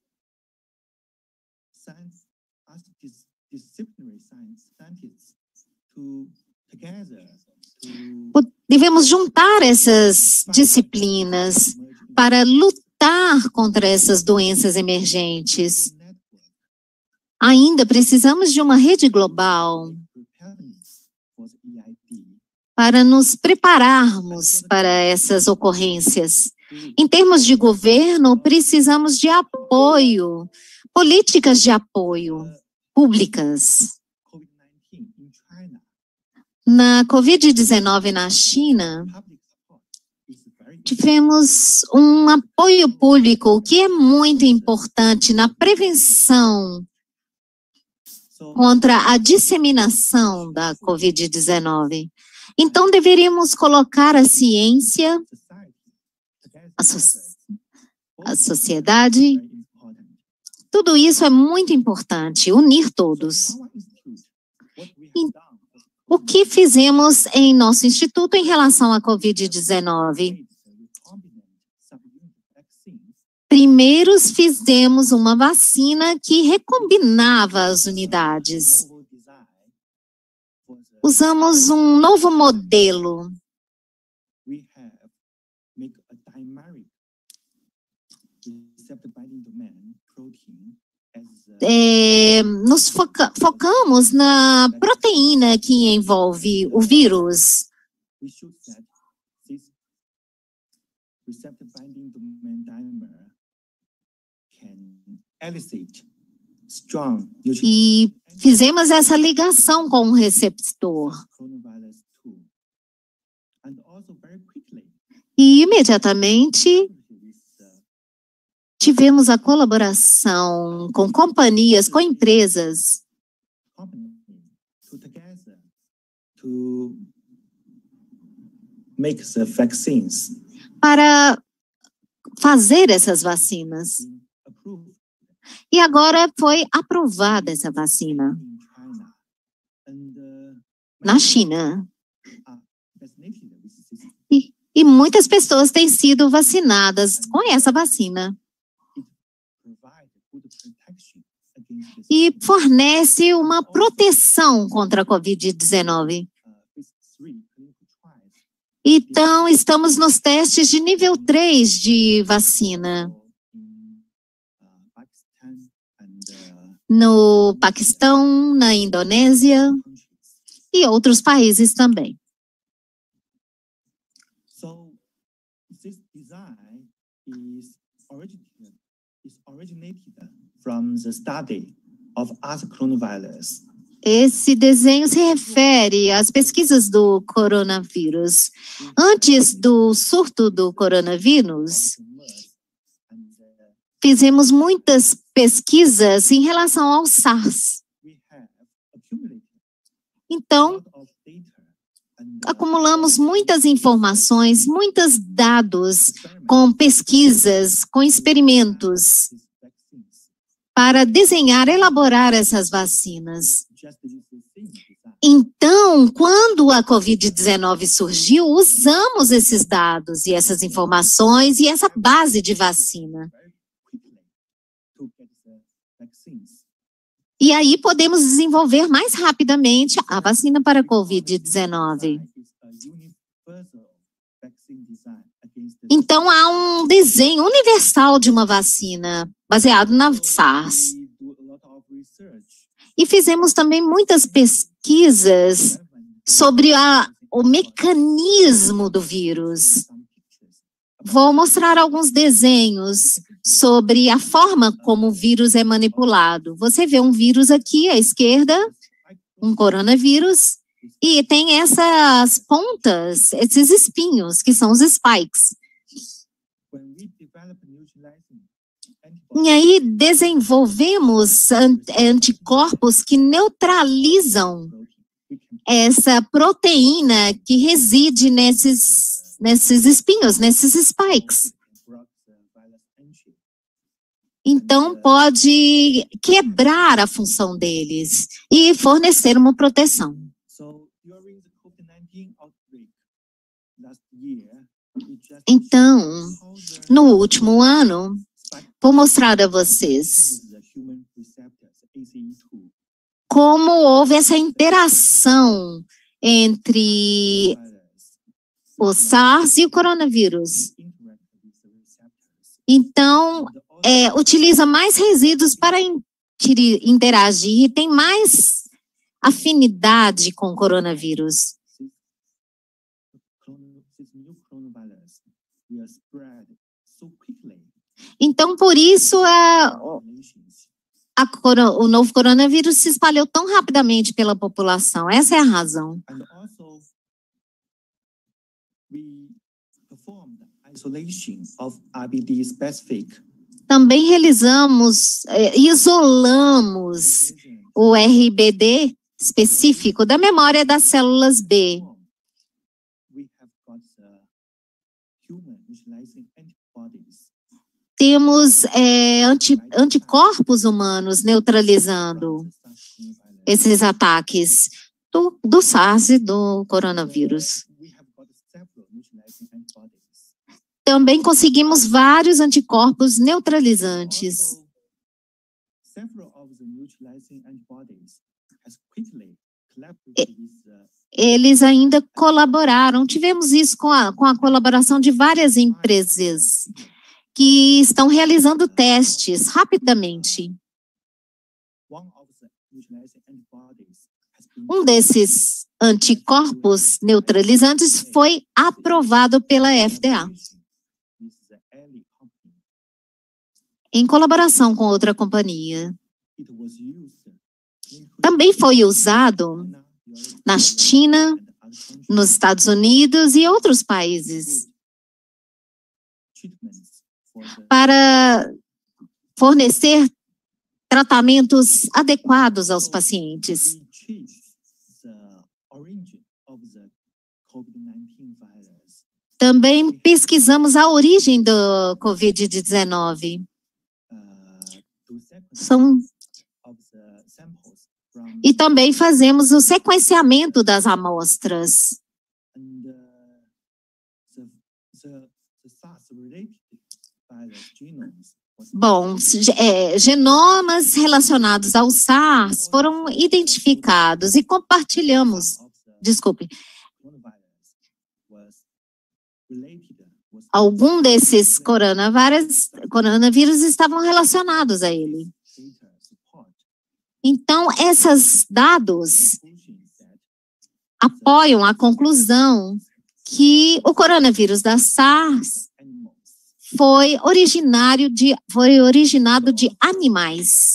Devemos juntar essas disciplinas para lutar contra essas doenças emergentes. Ainda precisamos de uma rede global para nos prepararmos para essas ocorrências. Em termos de governo, precisamos de apoio, políticas de apoio públicas. Na covid dezenove na China, tivemos um apoio público que é muito importante na prevenção contra a disseminação da covid dezenove. Então, deveríamos colocar a ciência, a, so a sociedade, tudo isso é muito importante, unir todos. E o que fizemos em nosso instituto em relação à covid dezenove? Primeiro, fizemos uma vacina que recombinava as unidades. Usamos um novo modelo. É, nos foca focamos na proteína que envolve o vírus. E fizemos essa ligação com o receptor. E imediatamente tivemos a colaboração com companhias, com empresas, para fazer essas vacinas. E agora foi aprovada essa vacina na China. E, e muitas pessoas têm sido vacinadas com essa vacina. E fornece uma proteção contra a covid dezenove. Então, estamos nos testes de nível três de vacina. No Paquistão, na Indonésia e outros países também. Esse desenho se refere às pesquisas do coronavírus. Antes do surto do coronavírus, fizemos muitas pesquisas em relação ao SARS. Então, acumulamos muitas informações, muitos dados com pesquisas, com experimentos, para desenhar, elaborar essas vacinas. Então, quando a covid dezenove surgiu, usamos esses dados e essas informações e essa base de vacina. E aí podemos desenvolver mais rapidamente a vacina para a covid dezenove. Então, há um desenho universal de uma vacina baseado na SARS. E fizemos também muitas pesquisas sobre a, o mecanismo do vírus. Vou mostrar alguns desenhos sobre a forma como o vírus é manipulado. Você vê um vírus aqui à esquerda, um coronavírus, e tem essas pontas, esses espinhos, que são os spikes. E aí desenvolvemos anticorpos que neutralizam essa proteína que reside nesses, nesses espinhos, nesses spikes. Então, pode quebrar a função deles e fornecer uma proteção. Então, no último ano, vou mostrar a vocês como houve essa interação entre o SARS e o coronavírus. Então, é, utiliza mais resíduos para interagir e tem mais afinidade com o coronavírus. Então, por isso, a, a, o novo coronavírus se espalhou tão rapidamente pela população. Essa é a razão. Também realizamos, isolamos o R B D específico da memória das células B. Temos é, anti, anticorpos humanos neutralizando esses ataques do, do SARS e do coronavírus. Também conseguimos vários anticorpos neutralizantes. Eles ainda colaboraram, tivemos isso com a, com a colaboração de várias empresas que estão realizando testes rapidamente. Um desses anticorpos neutralizantes foi aprovado pela F D A, em colaboração com outra companhia. Também foi usado na China, nos Estados Unidos e outros países para fornecer tratamentos adequados aos pacientes. Também pesquisamos a origem do covid dezenove. São... E também fazemos o sequenciamento das amostras. Bom, é, genomas relacionados ao SARS foram identificados e compartilhamos. Desculpe. Algum desses coronavírus, coronavírus estavam relacionados a ele. Então, esses dados apoiam a conclusão que o coronavírus da SARS foi originário de, foi originado de animais.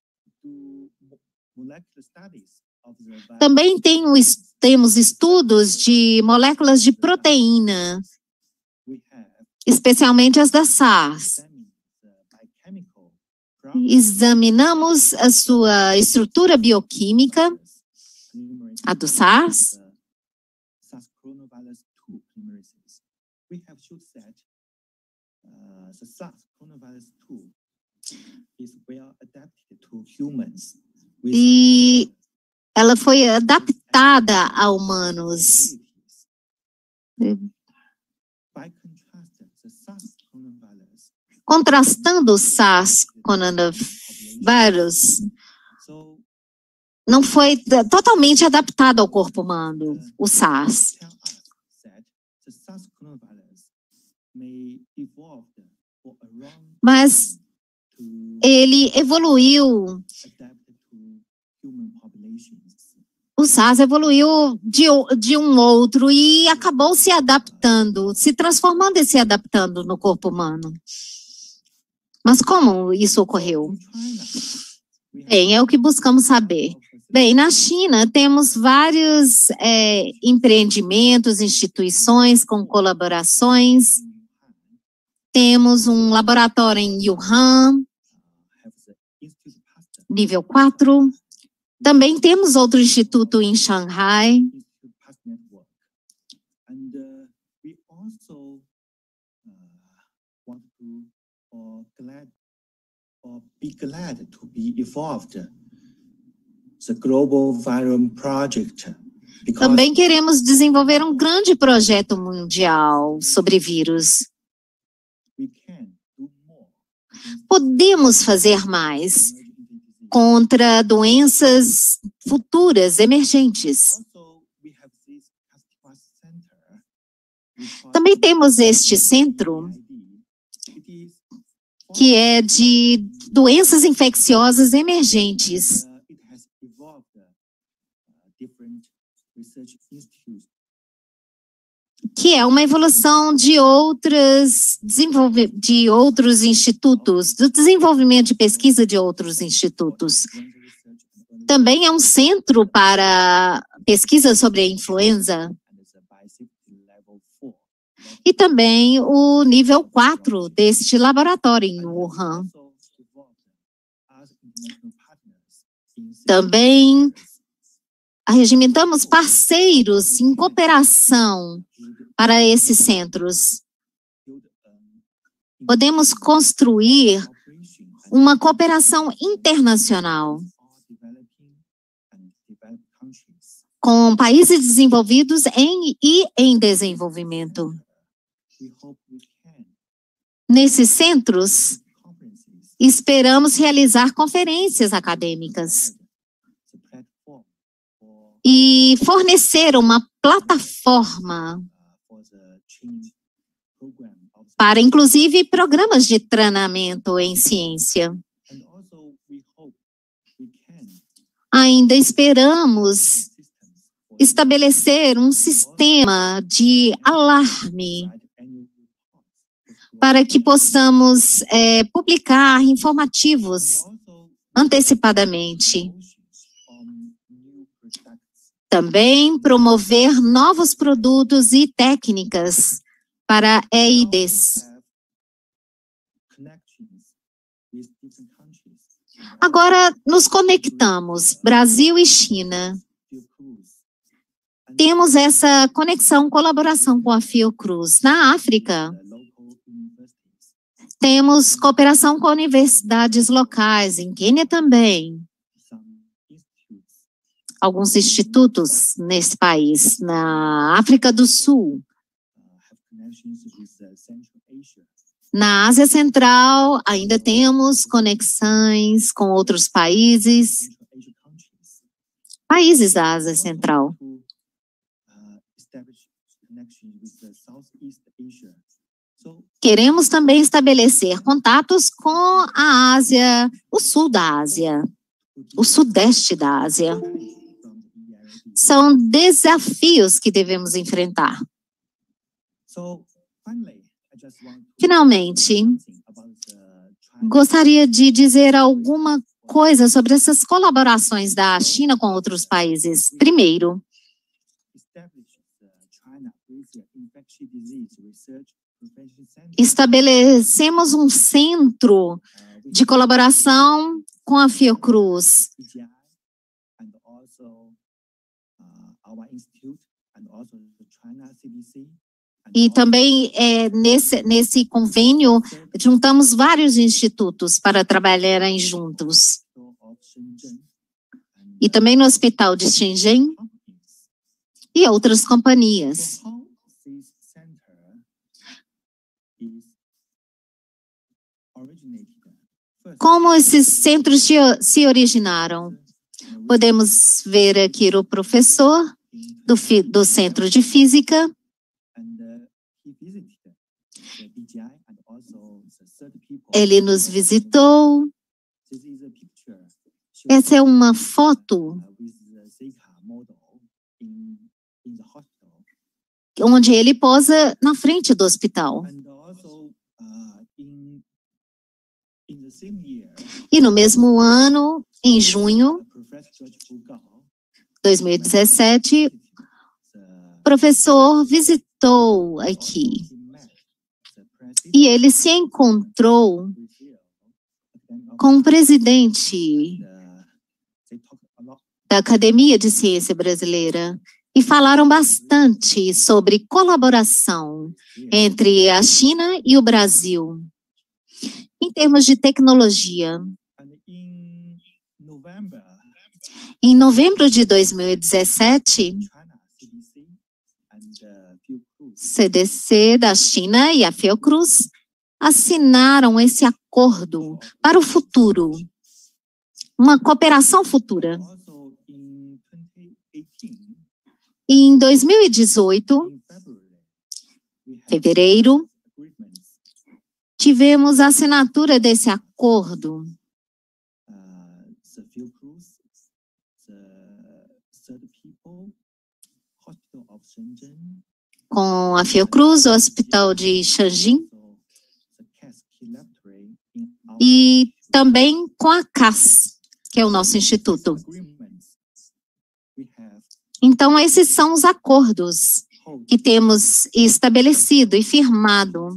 Também tem, temos estudos de moléculas de proteína, especialmente as da SARS. Examinamos a sua estrutura bioquímica, a do SARS. E ela foi adaptada a humanos. Contrastando o SARS coronavírus, não foi totalmente adaptado ao corpo humano, o SARS. mas ele evoluiu, o SARS evoluiu de, de um outro e acabou se adaptando, se transformando e se adaptando no corpo humano. Mas como isso ocorreu? Bem, é o que buscamos saber. Bem, na China temos vários é, empreendimentos, instituições com colaborações. Temos um laboratório em Wuhan, nível quatro. Também temos outro instituto em Xangai. Be glad to be involved the Global Viral Project. Também queremos desenvolver um grande projeto mundial sobre vírus. Podemos fazer mais contra doenças futuras, emergentes. Também temos este centro que é de doenças infecciosas emergentes, que é uma evolução de outras desenvolve, de outros institutos, do desenvolvimento de pesquisa de outros institutos. Também é um centro para pesquisa sobre a influenza. E também o nível quatro deste laboratório em Wuhan. Também arregimentamos parceiros em cooperação para esses centros. Podemos construir uma cooperação internacional com países desenvolvidos em, e em desenvolvimento. Nesses centros, esperamos realizar conferências acadêmicas e fornecer uma plataforma para, inclusive, programas de treinamento em ciência. Ainda esperamos estabelecer um sistema de alarme para que possamos é, publicar informativos antecipadamente. Também promover novos produtos e técnicas para E I Ds. Agora nos conectamos, Brasil e China. Temos essa conexão, colaboração com a Fiocruz. Na África, temos cooperação com universidades locais, em Quênia também. Alguns institutos nesse país, na África do Sul. Na Ásia Central, ainda temos conexões com outros países, países da Ásia Central. Queremos também estabelecer contatos com a Ásia, o sul da Ásia, o sudeste da Ásia. São desafios que devemos enfrentar. Finalmente, gostaria de dizer alguma coisa sobre essas colaborações da China com outros países. Primeiro, estabelecemos um centro de colaboração com a Fiocruz. E também é, nesse, nesse convênio juntamos vários institutos para trabalharem juntos. E também no Hospital de Shenzhen e outras companhias. Como esses centros se originaram? Podemos ver aqui o professor do, do Centro de Física. Ele nos visitou. Essa é uma foto onde ele posa na frente do hospital. E no mesmo ano, em junho de dois mil e dezessete, o professor visitou aqui e ele se encontrou com o presidente da Academia de Ciência Brasileira e falaram bastante sobre colaboração entre a China e o Brasil em termos de tecnologia. Em novembro de dois mil e dezessete, C D C da China e a Fiocruz assinaram esse acordo para o futuro, uma cooperação futura. Em dois mil e dezoito, fevereiro, tivemos a assinatura desse acordo com a Fiocruz, o Hospital de Shangjin, e também com a C A S, que é o nosso instituto. Então, esses são os acordos que temos estabelecido e firmado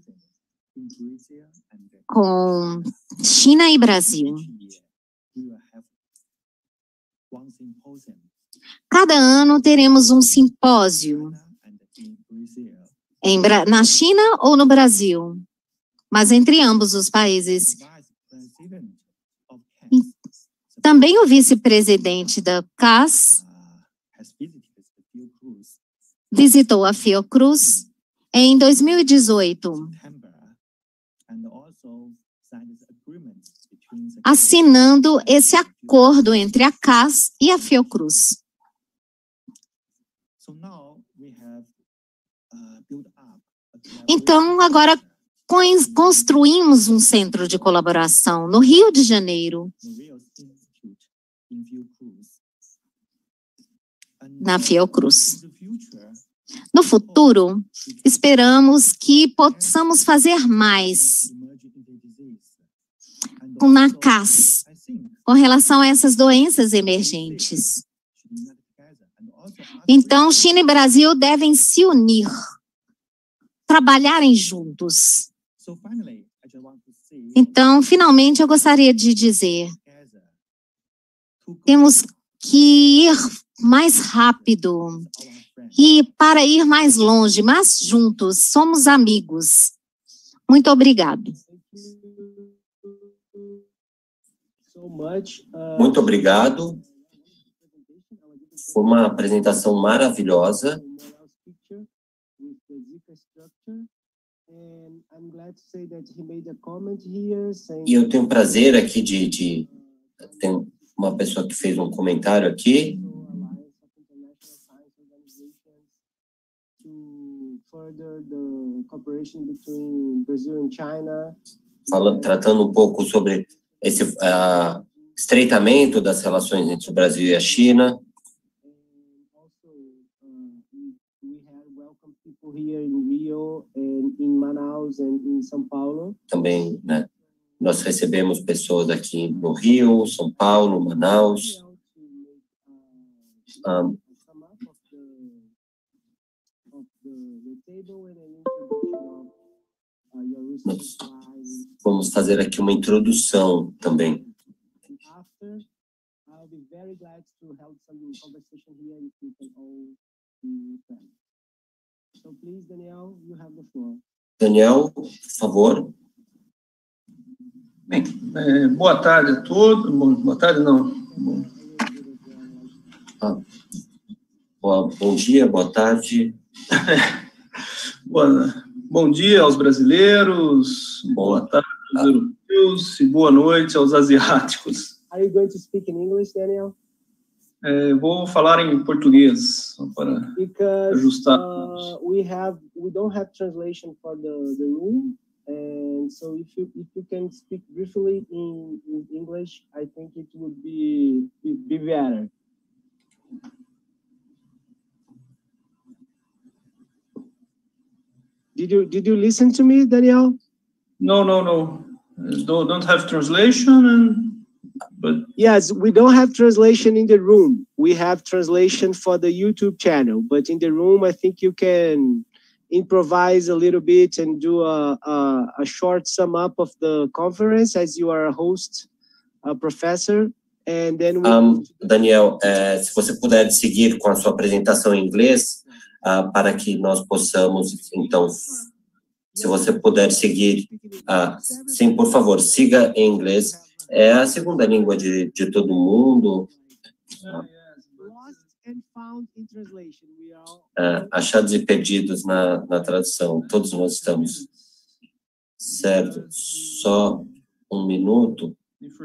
com China e Brasil. Cada ano teremos um simpósio em, na China ou no Brasil, mas entre ambos os países. E também o vice-presidente da C A S visitou a Fiocruz em dois mil e dezoito, assinando esse acordo entre a C A S e a Fiocruz. Então, agora construímos um centro de colaboração no Rio de Janeiro, na Fiocruz. No futuro, esperamos que possamos fazer mais na C A S, com relação a essas doenças emergentes. Então, China e Brasil devem se unir, trabalharem juntos. Então, finalmente, eu gostaria de dizer, temos que ir mais rápido e para ir mais longe, mas juntos, somos amigos. Muito obrigado. Muito obrigado. Foi uma apresentação maravilhosa. E eu tenho prazer aqui de, de... Tem uma pessoa que fez um comentário aqui. Falando, tratando um pouco sobre esse uh, estreitamento das relações entre o Brasil e a China. Também, né, nós recebemos pessoas aqui no Rio, São Paulo, Manaus. Um, nós vamos fazer aqui uma introdução também. Daniel, por favor. Bem, é, boa tarde a todos. Bom, boa tarde, não. Bom, ah, boa, bom dia, boa tarde. boa, bom dia aos brasileiros, bom, boa tarde aos ah. europeus e boa noite aos asiáticos. Are you going to speak in English, Daniel? É, vou falar em português só para because ajustar. uh, we have we don't have translation for the, the room, and so if you if you can speak briefly in, in English, I think it would be be, be better. Did you did you listen to me, Daniel? No, no, no. Don't, don't have translation, and but yes, we don't have translation in the room. We have translation for the YouTube channel, but in the room, I think you can improvise a little bit and do a a, a short sum up of the conference as you are a host, a professor, and then we. Um, Daniel, é, se você puder seguir com a sua apresentação em inglês, uh, para que nós possamos, então, se você puder seguir, uh, sim, por favor, siga em inglês. É a segunda língua de, de todo mundo. Uh, achados e perdidos na, na tradução. Todos nós estamos. Certo. Só um minuto.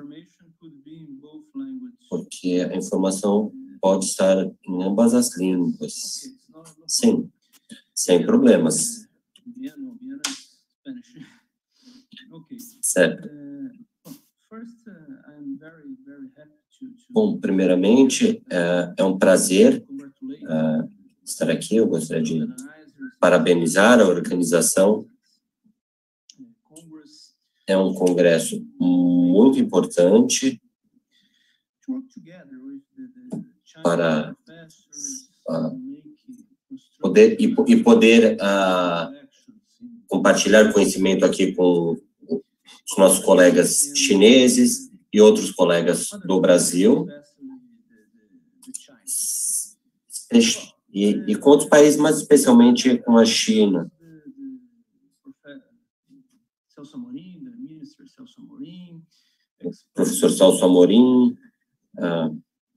Porque a informação pode estar em ambas as línguas. Sim, sem problemas. Certo. Bom, primeiramente, é, é um prazer é, estar aqui. Eu gostaria de parabenizar a organização. É um congresso muito importante para uh, poder e, e poder uh, compartilhar conhecimento aqui com os nossos colegas chineses e outros colegas do Brasil e, e com outros países, mas especialmente com a China. O professor Celso Amorim uh,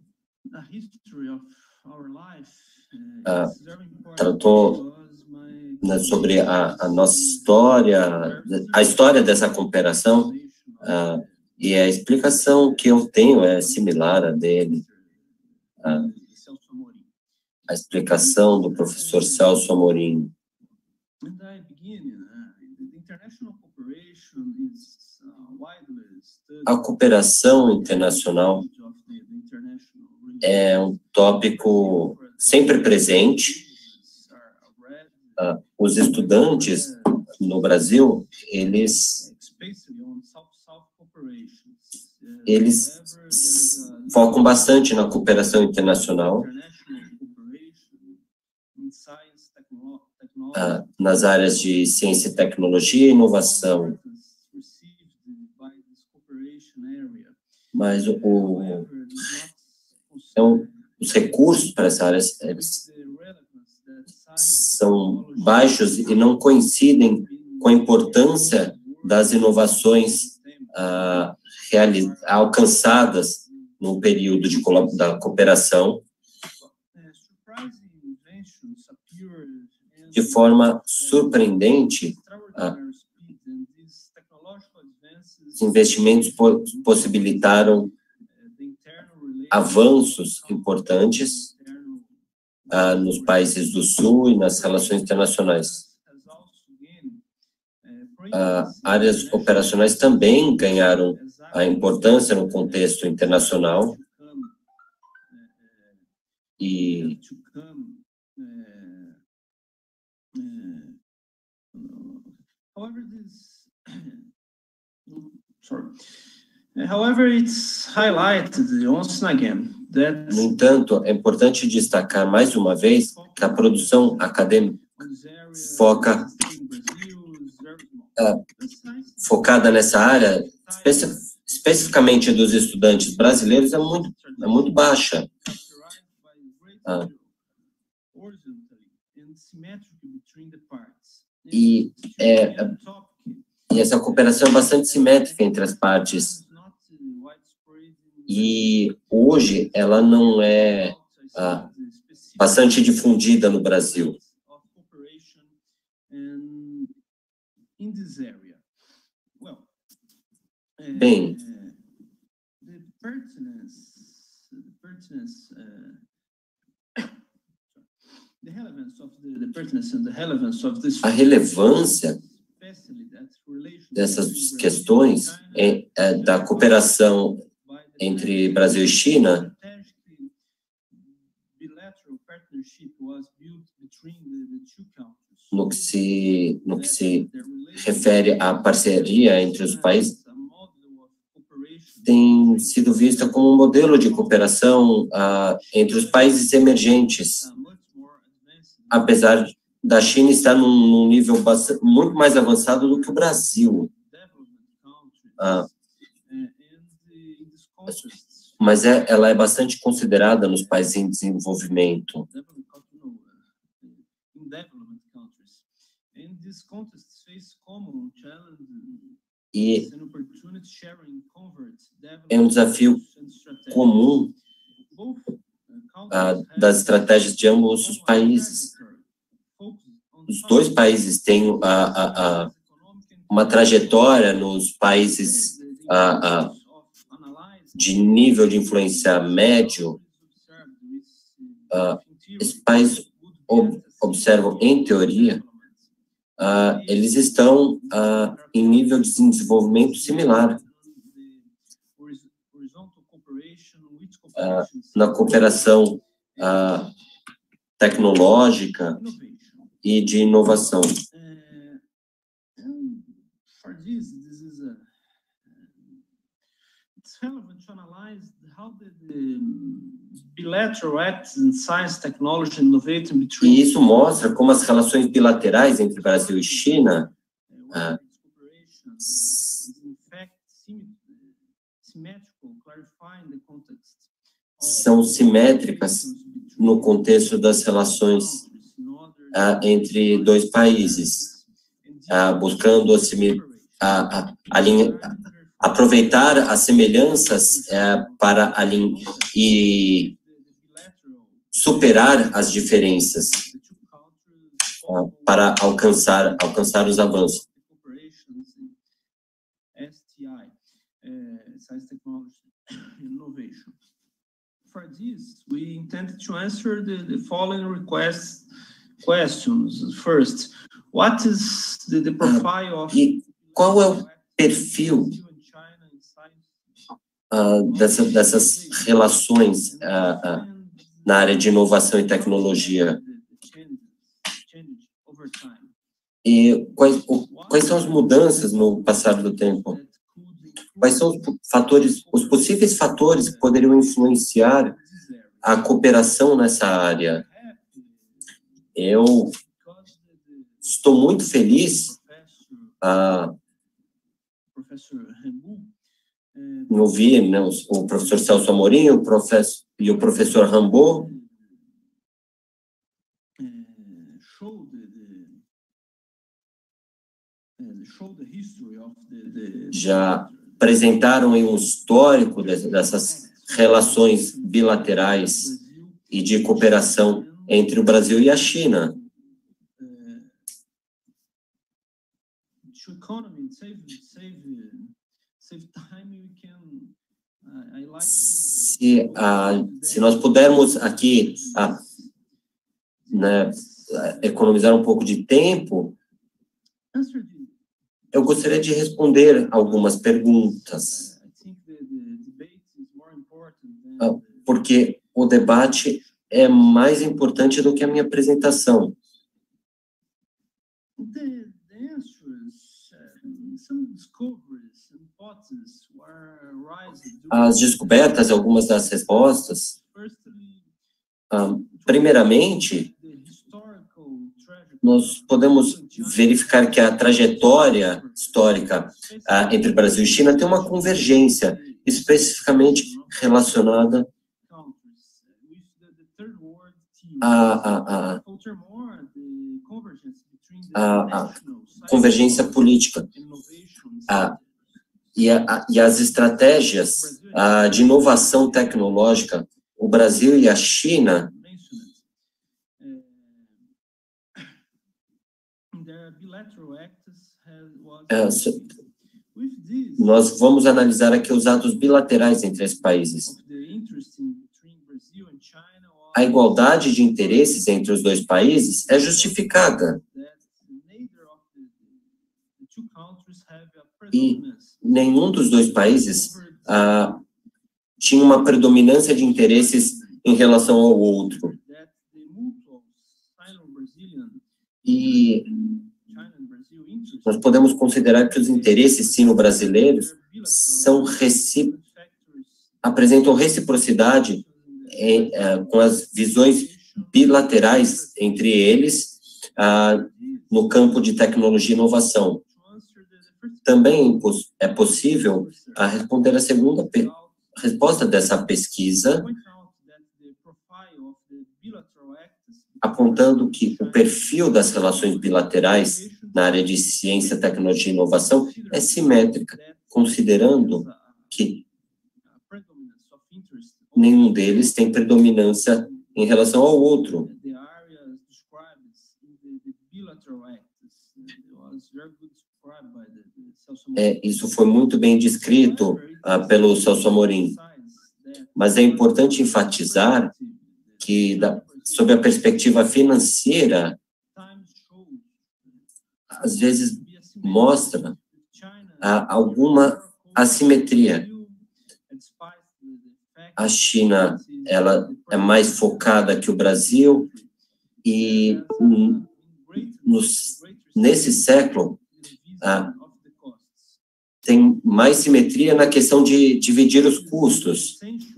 uh, tratou né, sobre a, a nossa história, a história dessa cooperação, uh, e a explicação que eu tenho é similar à dele. Uh, a explicação do professor Celso Amorim. A cooperação internacional é um tópico sempre presente. Uh, os estudantes no Brasil, eles, eles focam bastante na cooperação internacional, uh, nas áreas de ciência, tecnologia e inovação. Mas o, o, então, os recursos para essa área eles são baixos e não coincidem com a importância das inovações ah, alcançadas no período de, da cooperação, de forma surpreendente. Ah, os investimentos possibilitaram avanços importantes uh, nos países do Sul e nas relações internacionais. Uh, áreas operacionais também ganharam a importância no contexto internacional e However, it's highlighted once again that no entanto, é importante destacar mais uma vez que a produção acadêmica foca uh, focada nessa área, especi especificamente dos estudantes brasileiros, é muito é muito baixa. Uh, e é E essa cooperação é bastante simétrica entre as partes. E hoje ela não é ah, bastante difundida no Brasil. Bem, A relevância dessas questões é, é, da cooperação entre Brasil e China no que se, no que se refere à parceria entre os países, tem sido vista como um modelo de cooperação uh, entre os países emergentes, apesar da China estar num, num nível bastante, muito mais avançado do que o Brasil. Uh, mas é, ela é bastante considerada nos países em desenvolvimento. E é um desafio comum uh, das estratégias de ambos os países. Os dois países têm uh, uh, uh, uma trajetória nos países uh, uh, de nível de influência médio. Uh, esses países ob observam, em teoria, Uh, eles estão uh, em nível de desenvolvimento similar uh, na cooperação uh, tecnológica e de inovação. E isso mostra como as relações bilaterais entre Brasil e China ah, são simétricas no contexto das relações ah, entre dois países, ah, buscando a, a, a linha, aproveitar as semelhanças ah, para a linha e superar as diferenças uh, para alcançar alcançar os avanços. For this, we intend to answer the, the following requests questions. First, what is the, the profile of E qual é o perfil uh, dessa, dessas relações uh, uh, na área de inovação e tecnologia? E quais, quais são as mudanças no passar do tempo? Quais são os fatores, os possíveis fatores que poderiam influenciar a cooperação nessa área? Eu estou muito feliz ah, em ouvir, né, o, o professor Celso Amorim o professor, e o professor Rambaud já apresentaram um histórico dessas relações bilaterais e de cooperação entre o Brasil e a China. Se, ah, se nós pudermos aqui ah, né, economizar um pouco de tempo, eu gostaria de responder algumas perguntas, porque o debate é mais importante do que a minha apresentação. As descobertas, algumas das respostas, primeiramente, nós podemos verificar que a trajetória histórica ah, entre Brasil e China tem uma convergência, especificamente relacionada à, à, à, à, à convergência política ah, e, a, e as estratégias ah, de inovação tecnológica. O Brasil e a China É, nós vamos analisar aqui os atos bilaterais entre esses países. a igualdade de interesses entre os dois países é justificada. E nenhum dos dois países ah, tinha uma predominância de interesses em relação ao outro. E nós podemos considerar que os interesses sino-brasileiros são recíprocos, apresentam reciprocidade em, uh, com as visões bilaterais entre eles uh, no campo de tecnologia e inovação. Também é possível uh, responder a segunda resposta dessa pesquisa, apontando que o perfil das relações bilaterais na área de ciência, tecnologia e inovação é simétrica, considerando que nenhum deles tem predominância em relação ao outro. É, isso foi muito bem descrito uh, pelo Celso Amorim. Mas é importante enfatizar que, da, sob a perspectiva financeira, às vezes mostra uh, alguma assimetria. A China, ela é mais focada que o Brasil e um, nos, nesse século ah, tem mais simetria na questão de dividir os custos.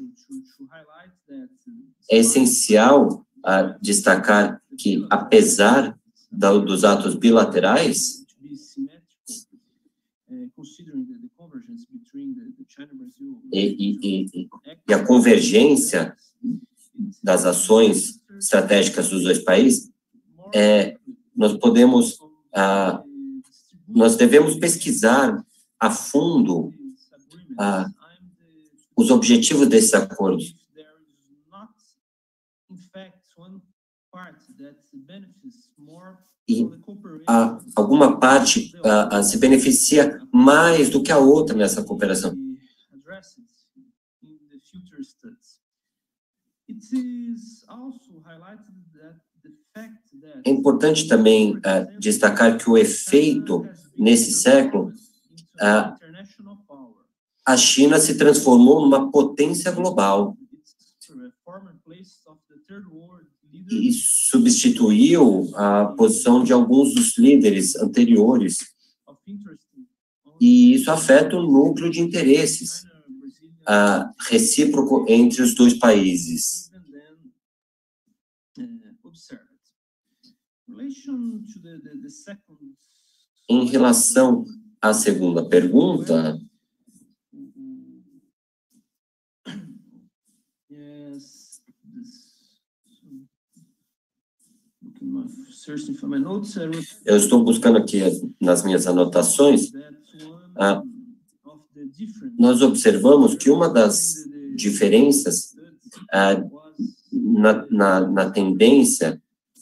É essencial ah, destacar que, apesar da, dos atos bilaterais, E, e, e, e a convergência das ações estratégicas dos dois países, é, nós podemos, ah, nós devemos pesquisar a fundo ah, os objetivos desses acordos. E ah, alguma parte ah, ah, se beneficia mais do que a outra nessa cooperação. É importante também uh, destacar que o efeito nesse século, uh, a China se transformou numa potência global e substituiu a posição de alguns dos líderes anteriores. E isso afeta o núcleo de interesses uh, recíproco entre os dois países. Em relação à segunda pergunta, eu estou buscando aqui nas minhas anotações, ah, nós observamos que uma das diferenças ah, na, na, na tendência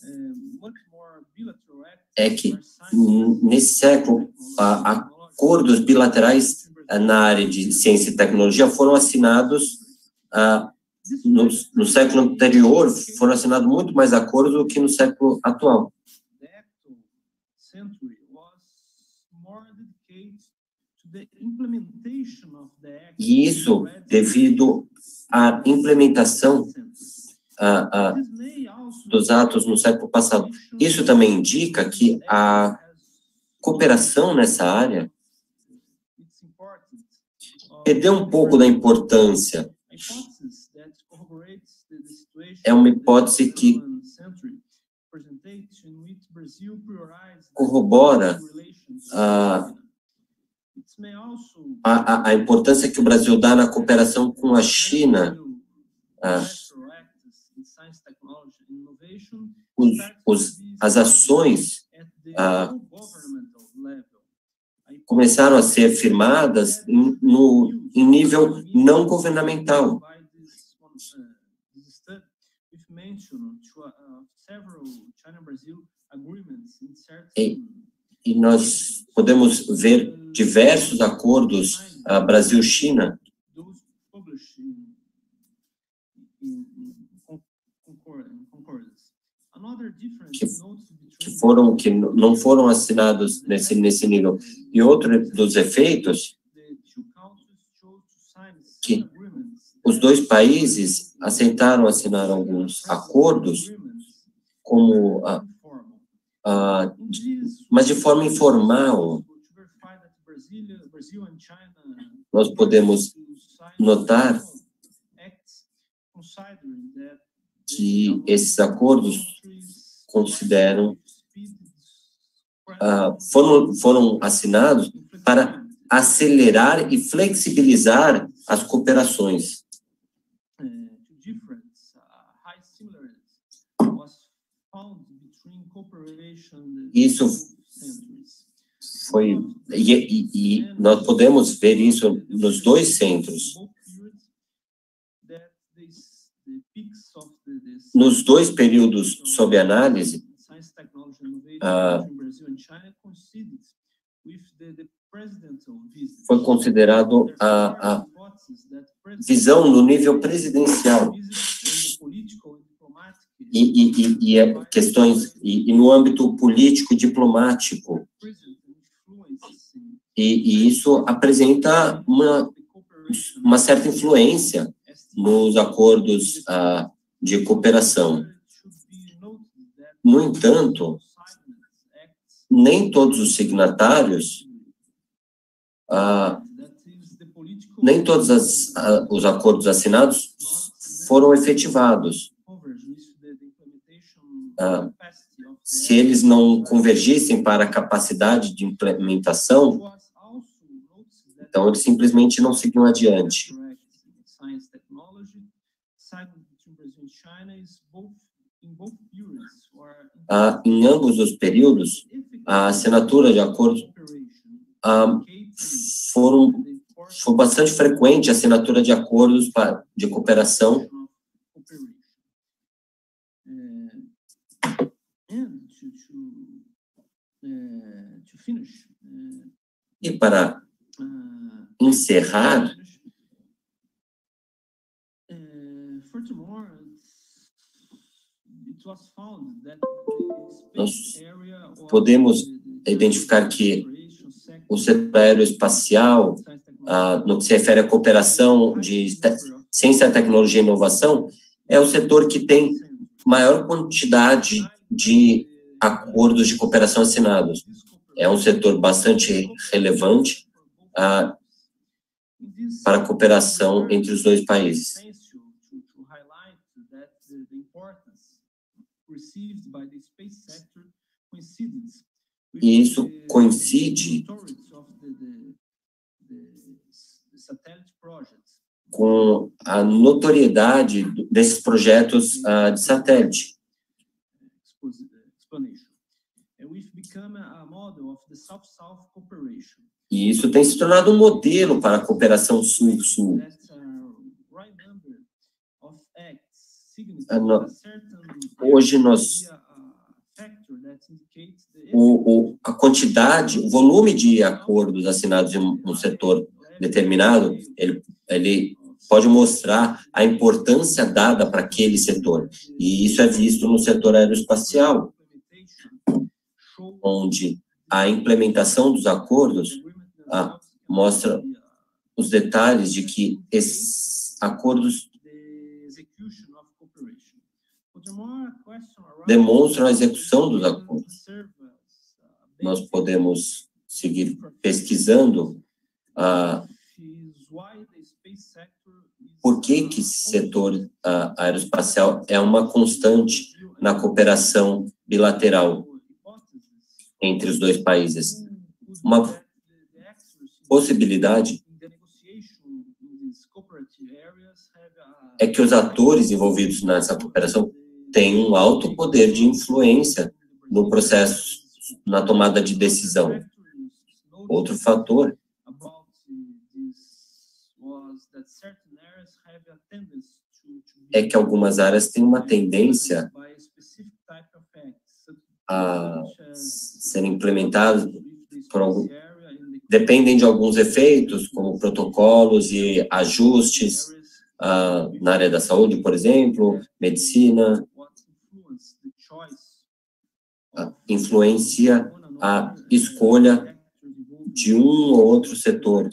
é que, nesse século, ah, acordos bilaterais ah, na área de ciência e tecnologia foram assinados, ah, no, no século anterior, foram assinados muito mais acordos do que no século atual. E isso devido à implementação ah, ah, dos atos no século passado. Isso também indica que a cooperação nessa área perdeu um pouco da importância. É uma hipótese que corrobora a, a, a importância que o Brasil dá na cooperação com a China. A, os, os, as ações a, começaram a ser firmadas em, no, em nível não governamental. E, e nós podemos ver diversos acordos uh, Brasil-China que, que foram que não foram assinados nesse nesse nível. E outro dos efeitos que os dois países aceitaram assinar alguns acordos como a, a, mas de forma informal. Nós podemos notar que esses acordos consideram uh, foram foram assinados para acelerar e flexibilizar as cooperações. Isso foi e, e, e nós podemos ver isso nos dois centros. Nos dois períodos sob análise, ah, foi considerado a, a visão no nível presidencial e, e, e, e questões e, e no âmbito político diplomático. E, e isso apresenta uma, uma certa influência nos acordos ah, de cooperação. No entanto, nem todos os signatários, ah, nem todos as, ah, os acordos assinados foram efetivados. Ah, se eles não convergissem para a capacidade de implementação, então eles simplesmente não seguiam adiante. Ah, em ambos os períodos, a assinatura de acordos ah, foram, foi bastante frequente a assinatura de acordos para, de cooperação. E para encerrar, nós podemos identificar que o setor aeroespacial, ah, no que se refere à cooperação de ciência, tecnologia e inovação, é o setor que tem maior quantidade de acordos de cooperação assinados. É um setor bastante relevante ah, para a cooperação entre os dois países. E isso coincide com a notoriedade desses projetos uh, de satélite. E isso tem se tornado um modelo para a cooperação sul-sul. Hoje nós o, o, a quantidade, o volume de acordos assinados em um setor determinado, ele, ele pode mostrar a importância dada para aquele setor. E isso é visto no setor aeroespacial, onde a implementação dos acordos ah, mostra os detalhes de que esses acordos demonstram a execução dos acordos. Nós podemos seguir pesquisando ah, por que que esse setor ah, aeroespacial é uma constante na cooperação bilateral entre os dois países. Uma possibilidade é que os atores envolvidos nessa cooperação têm um alto poder de influência no processo, na tomada de decisão. Outro fator é que algumas áreas têm uma tendência a serem implementadas por algum, dependem de alguns efeitos, como protocolos e ajustes uh, na área da saúde, por exemplo, medicina. uh, influencia a escolha de um ou outro setor.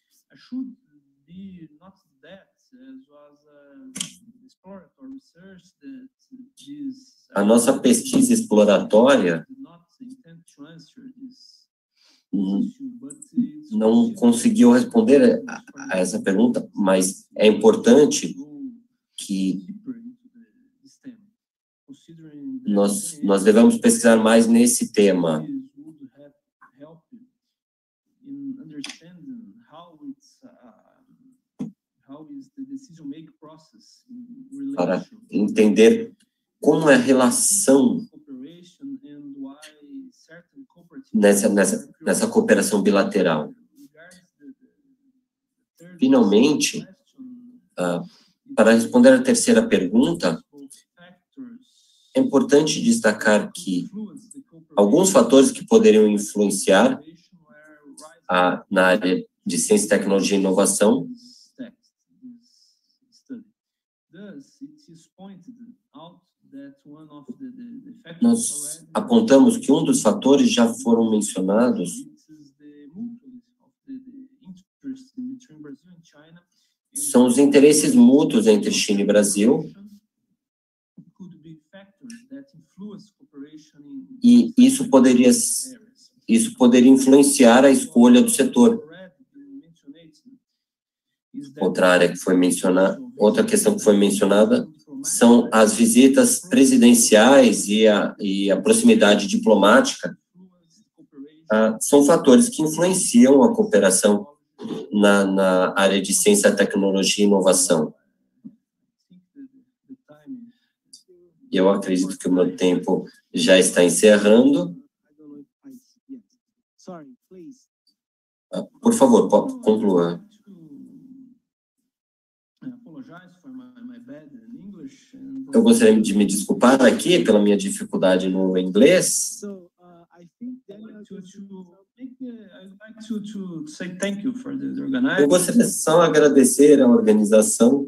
A nossa pesquisa exploratória não conseguiu responder a, a essa pergunta, mas é importante que nós, nós devemos pesquisar mais nesse tema. Para entender como é a relação nessa, nessa, nessa cooperação bilateral. Finalmente, uh, para responder a terceira pergunta, é importante destacar que alguns fatores que poderiam influenciar a, na área de ciência, tecnologia e inovação nós apontamos que um dos fatores já foram mencionados são os interesses mútuos entre China e Brasil, e isso poderia, isso poderia influenciar a escolha do setor. Outra área que foi mencionada, outra questão que foi mencionada são as visitas presidenciais e a, e a proximidade diplomática. Ah, são fatores que influenciam a cooperação na, na área de ciência, tecnologia e inovação. Eu acredito que o meu tempo já está encerrando. Ah, por favor, conclua. Eu gostaria de me desculpar aqui pela minha dificuldade no inglês. Eu gostaria só de agradecer à organização.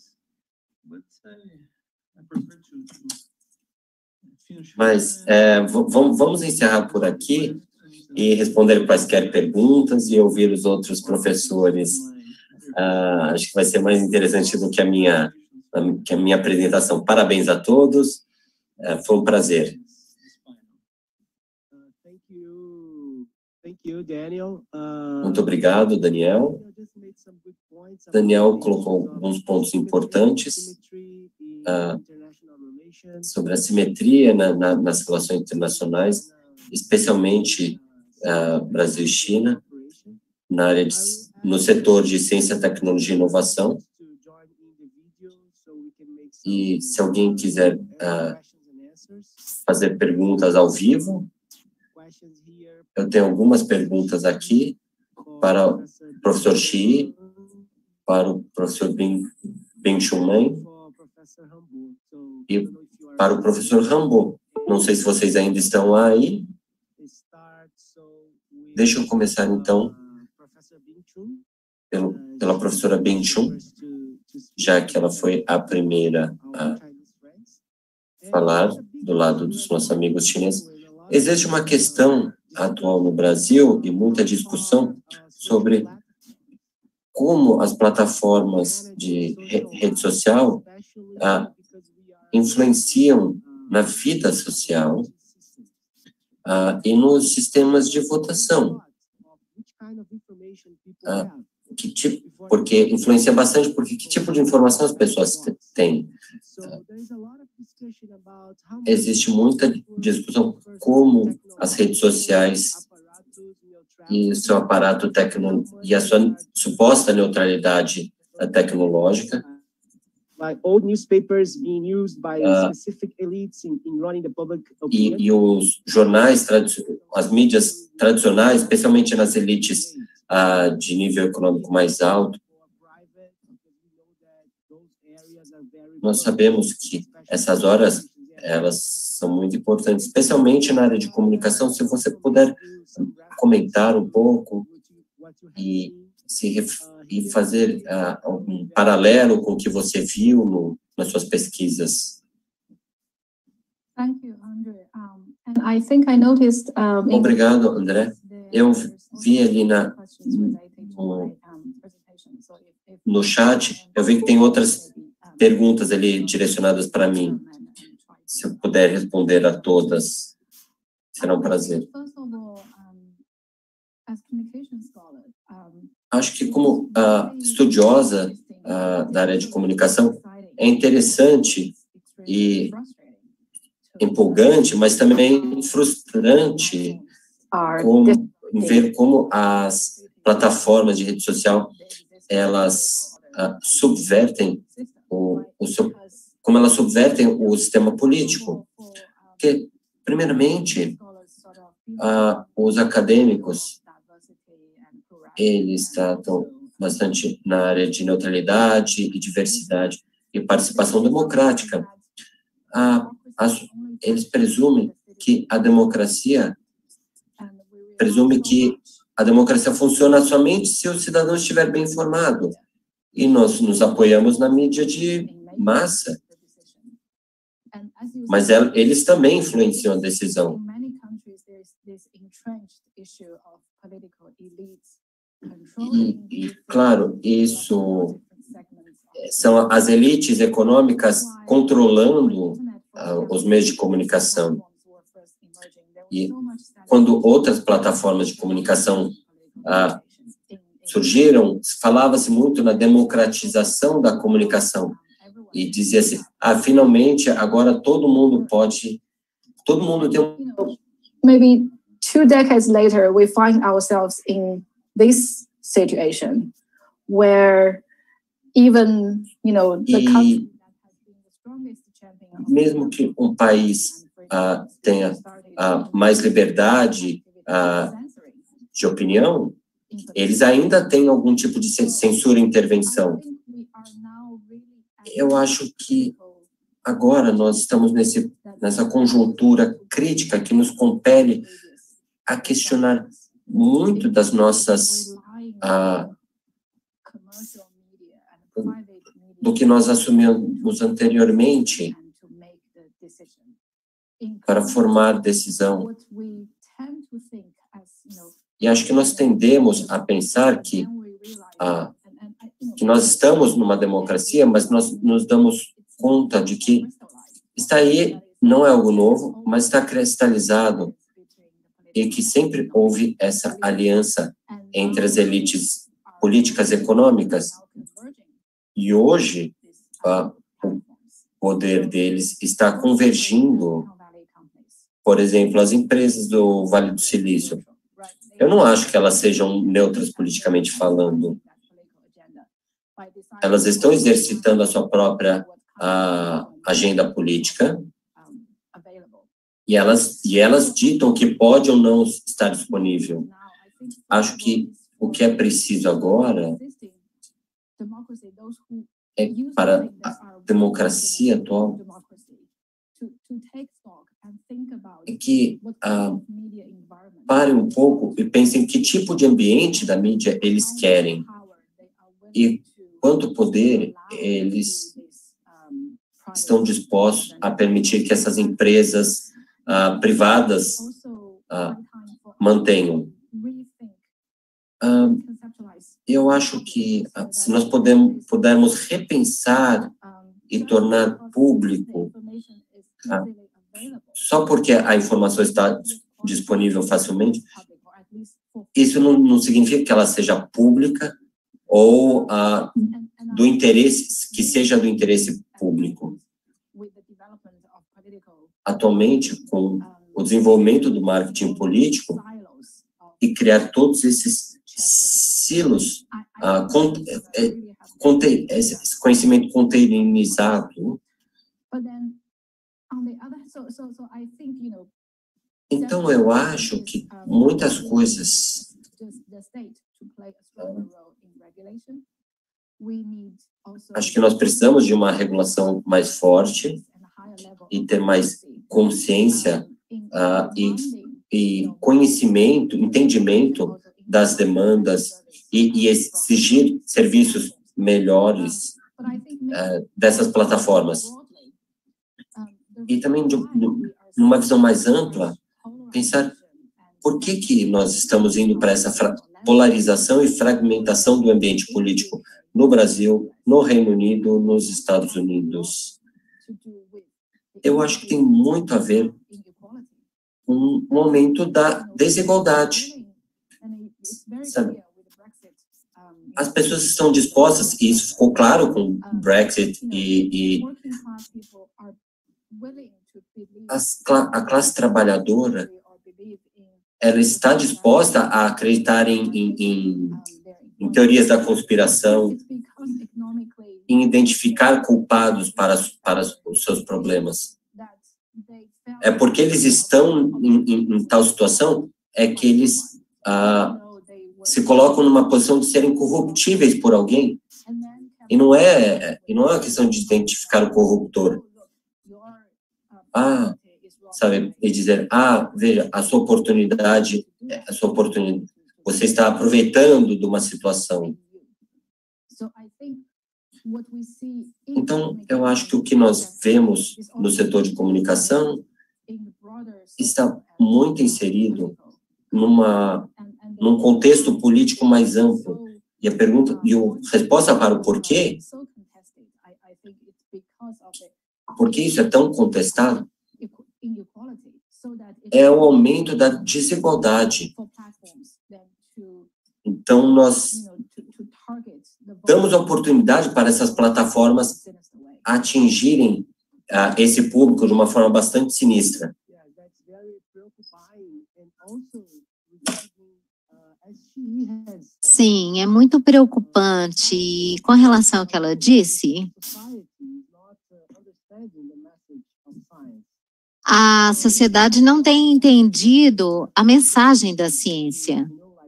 Mas é, vamos, vamos encerrar por aqui e responder quaisquer perguntas e ouvir os outros professores. Ah, acho que vai ser mais interessante do que a minha, que a minha apresentação. Parabéns a todos. É, foi um prazer. Muito obrigado, Daniel. Daniel colocou alguns pontos importantes uh, sobre a simetria na, na, nas relações internacionais, especialmente uh, Brasil e China, na área de, no setor de ciência, tecnologia e inovação. E se alguém quiser uh, fazer perguntas ao vivo, eu tenho algumas perguntas aqui para o professor Xi, para o professor Bing-Chun Lei e para o professor Rambo. Não sei se vocês ainda estão aí. Deixa eu começar, então, pelo, pela professora Bing-Chun, já que ela foi a primeira a falar do lado dos nossos amigos chineses. Existe uma questão atual no Brasil e muita discussão sobre como as plataformas de rede social ah, influenciam na vida social ah, e nos sistemas de votação. Ah, que tipo, porque influencia bastante, porque que tipo de informação as pessoas têm? Ah, existe muita discussão como as redes sociais e o seu aparato tecnológico e a sua suposta neutralidade tecnológica uh, e, e os jornais, as mídias tradicionais, especialmente nas elites uh, de nível econômico mais alto. Nós sabemos que essas horas, elas são muito importantes, especialmente na área de comunicação. Se você puder comentar um pouco e, se, e fazer uh, um paralelo com o que você viu no, nas suas pesquisas. Obrigado, André. Eu vi ali na, no, no chat, eu vi que tem outras perguntas ali direcionadas para mim. Se eu puder responder a todas, será um prazer. Acho que como uh, estudiosa uh, da área de comunicação, é interessante e empolgante, mas também frustrante como, ver como as plataformas de rede social, elas uh, subvertem o, o seu, como elas subvertem o sistema político. Porque, primeiramente, uh, os acadêmicos, eles tratam bastante na área de neutralidade e diversidade e participação democrática. Ah, as, eles presumem que a democracia presume que a democracia funciona somente se o cidadão estiver bem informado. E nós nos apoiamos na mídia de massa. Mas ela, eles também influenciam a decisão. E, e, claro, isso são as elites econômicas controlando uh, os meios de comunicação. E quando outras plataformas de comunicação uh, surgiram, falava-se muito na democratização da comunicação. E dizia-se, ah, finalmente, agora todo mundo pode, todo mundo tem um... Maybe two decades later, we find ourselves in this situation where even, you know, the country mesmo que um país uh, tenha uh, mais liberdade uh, de opinião, eles ainda têm algum tipo de censura e intervenção. Eu acho que agora nós estamos nesse, nessa conjuntura crítica que nos compele a questionar muito das nossas, ah, do que nós assumimos anteriormente para formar decisão. E acho que nós tendemos a pensar que, ah, que nós estamos numa democracia, mas nós nos damos conta de que está aí, não é algo novo, mas está cristalizado e que sempre houve essa aliança entre as elites políticas e econômicas. E hoje, uh, o poder deles está convergindo, por exemplo, as empresas do Vale do Silício. Eu não acho que elas sejam neutras politicamente falando. Elas estão exercitando a sua própria uh, agenda política e elas, e elas ditam o que pode ou não estar disponível. Acho que o que é preciso agora é para a democracia atual é que uh, parem um pouco e pensem que tipo de ambiente da mídia eles querem e quanto poder eles estão dispostos a permitir que essas empresas uh, privadas uh, mantenham. Uh, eu acho que uh, se nós podemos, pudermos repensar e tornar público, uh, só porque a informação está disponível facilmente, isso não, não significa que ela seja pública ou uh, do interesse, que seja do interesse público. Atualmente, com o desenvolvimento do marketing político e criar todos esses silos, uh, con é, conte esse conhecimento containerizado. Então, eu acho que muitas coisas acho que nós precisamos de uma regulação mais forte e ter mais consciência uh, e, e conhecimento, entendimento das demandas e, e exigir serviços melhores uh, dessas plataformas. e também de, de, numa visão mais ampla, pensar por que que nós estamos indo para essa polarização e fragmentação do ambiente político no Brasil, no Reino Unido, nos Estados Unidos. Eu acho que tem muito a ver com um aumento da desigualdade. Sabe? As pessoas estão dispostas, e isso ficou claro com o Brexit, e, e as, a classe trabalhadora, ela está disposta a acreditar em, em, em, em teorias da conspiração, em identificar culpados para, para os seus problemas. É porque eles estão em, em, em tal situação, é que eles ah, se colocam numa posição de serem corruptíveis por alguém, e não é, e não é uma questão de identificar o corruptor. Ah, sabe, e dizer, ah, veja, a sua oportunidade, a sua oportunidade, você está aproveitando de uma situação. Então, eu acho que o que nós vemos no setor de comunicação está muito inserido numa, num contexto político mais amplo. E a pergunta, e a resposta para o porquê, por que isso é tão contestado, é o aumento da desigualdade. Então, nós damos a oportunidade para essas plataformas atingirem uh, esse público de uma forma bastante sinistra. Sim, é muito preocupante. E com relação ao que ela disse, a sociedade não tem entendido a mensagem da ciência,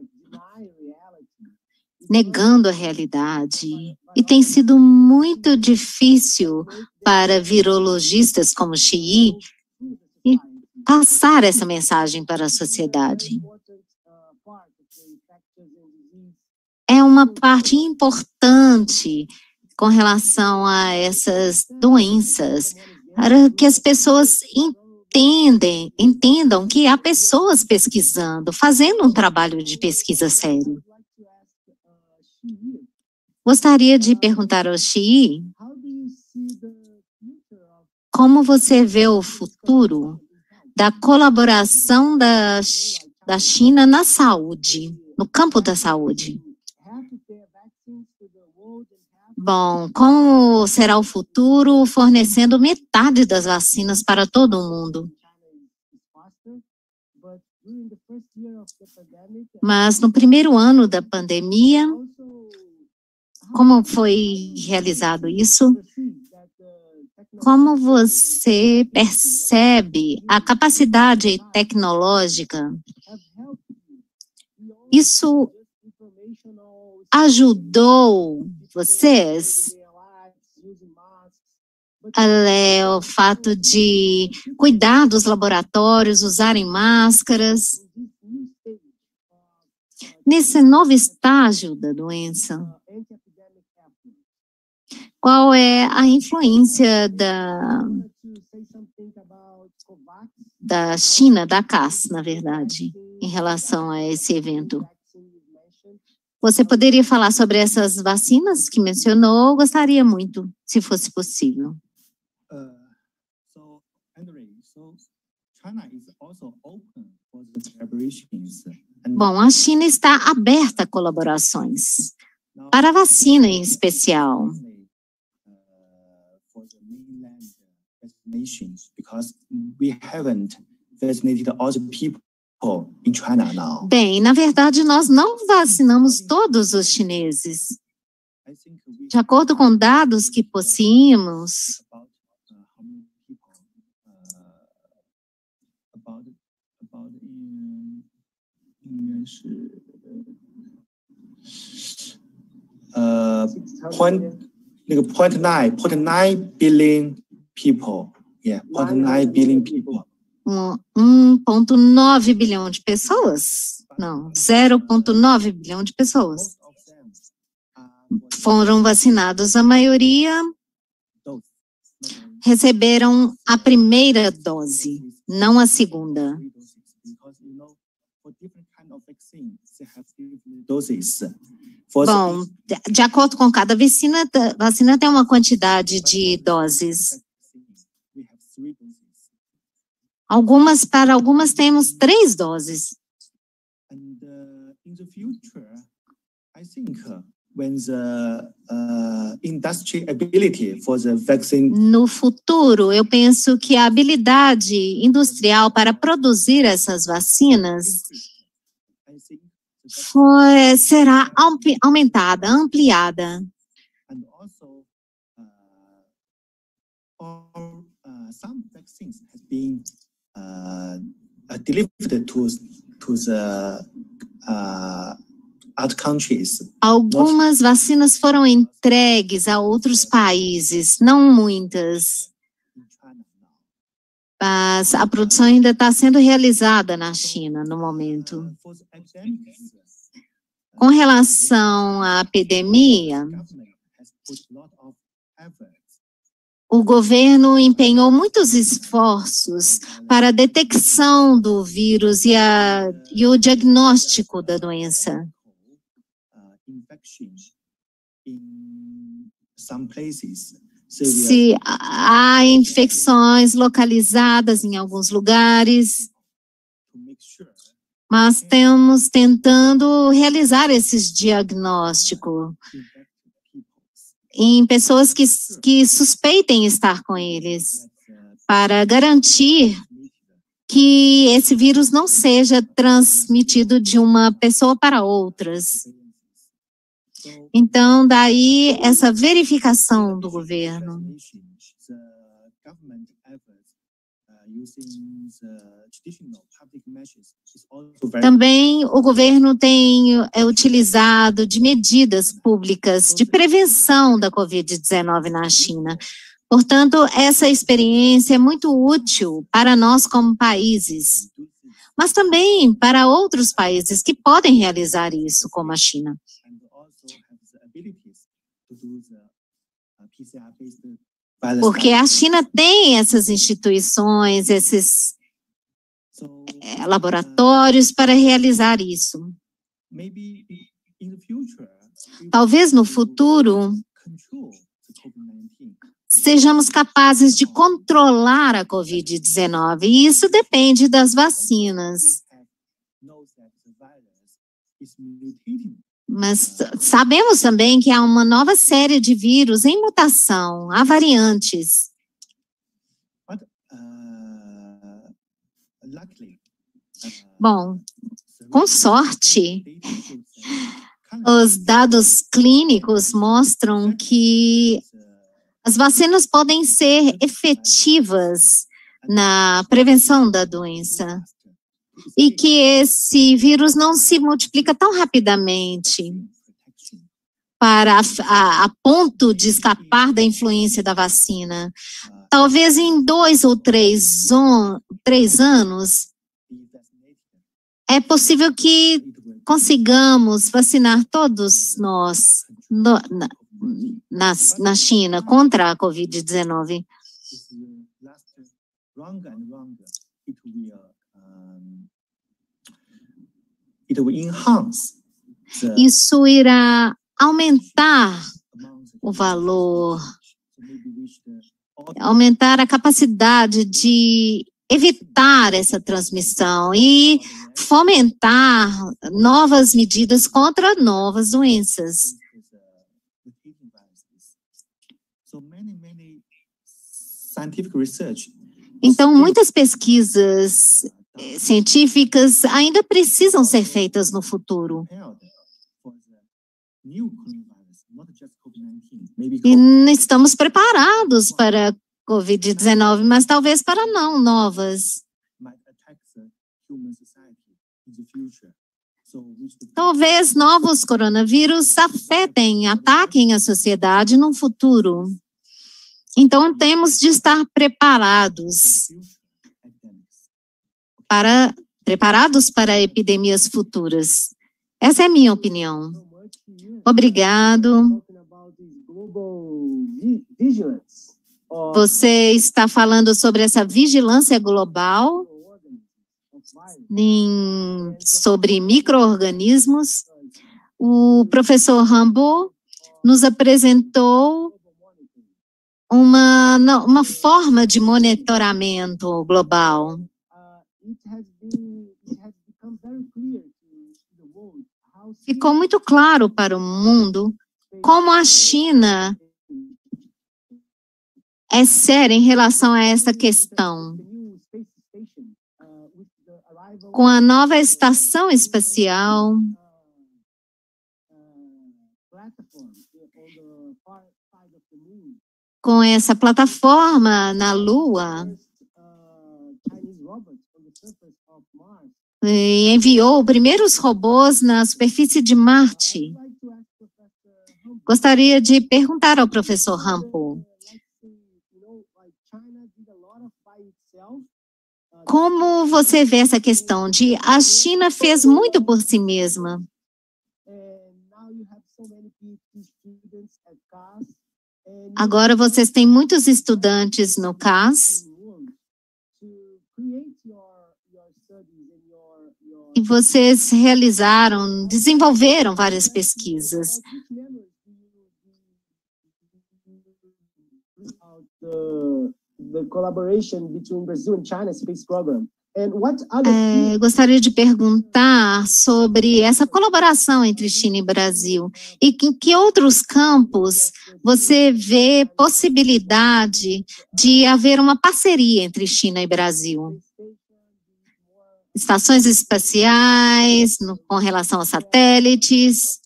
negando a realidade. E tem sido muito difícil para virologistas como Xi passar essa mensagem para a sociedade. É uma parte importante com relação a essas doenças, para que as pessoas entendem, entendam que há pessoas pesquisando, fazendo um trabalho de pesquisa sério. Gostaria de perguntar ao Xi, como você vê o futuro da colaboração da, da China na saúde, no campo da saúde? Bom, como será o futuro fornecendo metade das vacinas para todo o mundo? Mas no primeiro ano da pandemia, como foi realizado isso? Como você percebe a capacidade tecnológica? Isso ajudou vocês? É, o fato de cuidar dos laboratórios, usarem máscaras. Nesse novo estágio da doença, qual é a influência da, da China, da C A S, na verdade, em relação a esse evento? Você poderia falar sobre essas vacinas que mencionou? Gostaria muito, se fosse possível. Bom, a China está aberta a colaborações, para a vacina em especial. Bem, na verdade, nós não vacinamos todos os chineses. De acordo com dados que possuímos, Uh, point, point nine, point nine billion people. Yeah, point nine billion people. um ponto nove bilhão de pessoas? Não, zero ponto nove bilhão de pessoas foram vacinados. A maioria receberam a primeira dose, não a segunda. Bom, de acordo com cada vacina, vacina tem uma quantidade de doses. Algumas, para algumas temos três doses. No futuro, eu penso que a habilidade industrial para produzir essas vacinas foi, será aumentada, ampliada. Some vaccines have been uh, delivered to to the uh, other countries. Algumas vacinas foram entregues a outros países, não muitas. Mas a produção ainda está sendo realizada na China no momento. Com relação à epidemia, o governo empenhou muitos esforços para a detecção do vírus e, a, e o diagnóstico da doença. Se há infecções localizadas em alguns lugares, mas estamos tentando realizar esses diagnósticos em pessoas que, que suspeitem estar com eles, para garantir que esse vírus não seja transmitido de uma pessoa para outras. Então, daí essa verificação do governo. Também o governo tem é, utilizado de medidas públicas de prevenção da covid dezenove na China. Portanto, essa experiência é muito útil para nós como países, mas também para outros países que podem realizar isso, como a China. Porque a China tem essas instituições, esses é, laboratórios para realizar isso. Talvez no futuro sejamos capazes de controlar a covid dezenove, e isso depende das vacinas. Mas sabemos também que há uma nova série de vírus em mutação, há variantes. Bom, com sorte, os dados clínicos mostram que as vacinas podem ser efetivas na prevenção da doença e que esse vírus não se multiplica tão rapidamente para a, a, a ponto de escapar da influência da vacina. Talvez em dois ou três, on, três anos, é possível que consigamos vacinar todos nós no, na, na, na China contra a covid dezenove. Isso irá aumentar o valor, aumentar a capacidade de evitar essa transmissão e fomentar novas medidas contra novas doenças. Então, muitas pesquisas científicas ainda precisam ser feitas no futuro. E estamos preparados para a covid dezenove, mas talvez para não novas. Talvez novos coronavírus afetem, ataquem a sociedade no futuro. Então, temos de estar preparados para, preparados para epidemias futuras. Essa é a minha opinião. Obrigado. Você está falando sobre essa vigilância global em, sobre micro-organismos. O professor Rambo nos apresentou uma, uma forma de monitoramento global. Ficou muito claro para o mundo como a China é séria em relação a essa questão. Com a nova estação espacial, com essa plataforma na Lua, e enviou os primeiros robôs na superfície de Marte. Gostaria de perguntar ao professor Rampo, como você vê essa questão de a China fez muito por si mesma? Agora vocês têm muitos estudantes no C A S. E vocês realizaram, desenvolveram várias pesquisas. É, gostaria de perguntar sobre essa colaboração entre China e Brasil. E em que outros campos você vê possibilidade de haver uma parceria entre China e Brasil? Estações espaciais, no, com relação a satélites,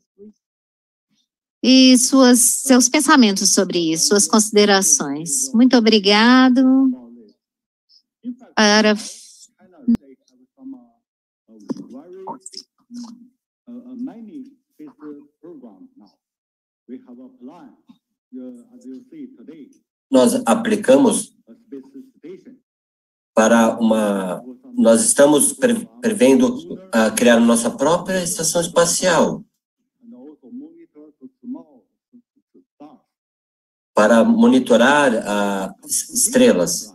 e suas, seus pensamentos sobre isso, suas considerações. Muito obrigado. Para... Nós aplicamos para uma... Nós estamos pre prevendo uh, criar nossa própria estação espacial para monitorar uh, estrelas.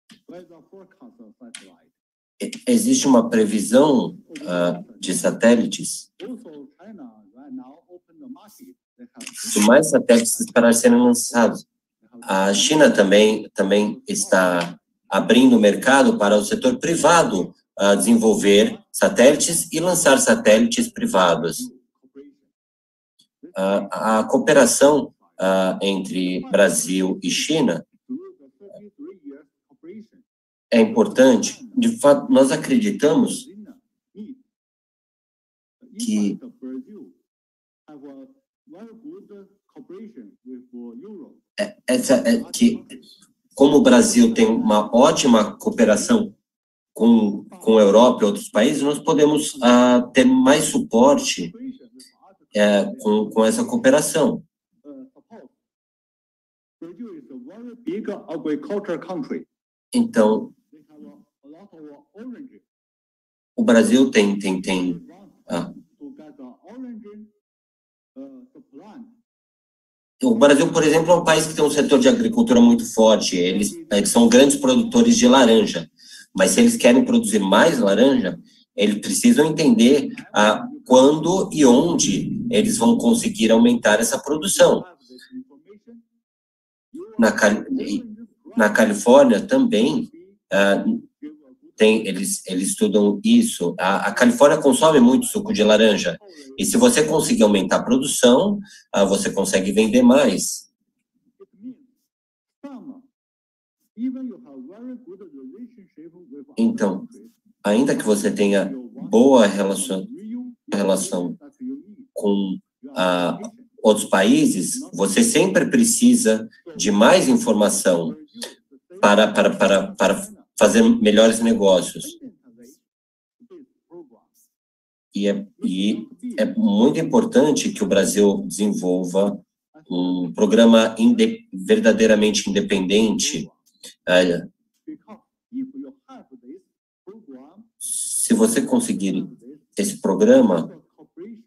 E existe uma previsão uh, de satélites, de mais satélites para serem lançados. A China também, também está abrindo o mercado para o setor privado uh, desenvolver satélites e lançar satélites privados. Uh, a cooperação uh, entre Brasil e China é importante. De fato, nós acreditamos que essa é que como o Brasil tem uma ótima cooperação com, com a Europa e outros países, nós podemos uh, ter mais suporte uh, com, com essa cooperação. Então, o Brasil tem... tem, tem uh, o Brasil, por exemplo, é um país que tem um setor de agricultura muito forte. Eles, eles são grandes produtores de laranja. Mas se eles querem produzir mais laranja, eles precisam entender ah, quando e onde eles vão conseguir aumentar essa produção. Na, na Califórnia também, ah, tem, eles, eles estudam isso. A, a Califórnia consome muito suco de laranja. E se você conseguir aumentar a produção, ah, você consegue vender mais. Então, ainda que você tenha boa relação, relação com ah, outros países, você sempre precisa de mais informação para, para, para, para fazer melhores negócios. E é, e é muito importante que o Brasil desenvolva um programa inde, verdadeiramente independente. É, se você conseguir esse programa,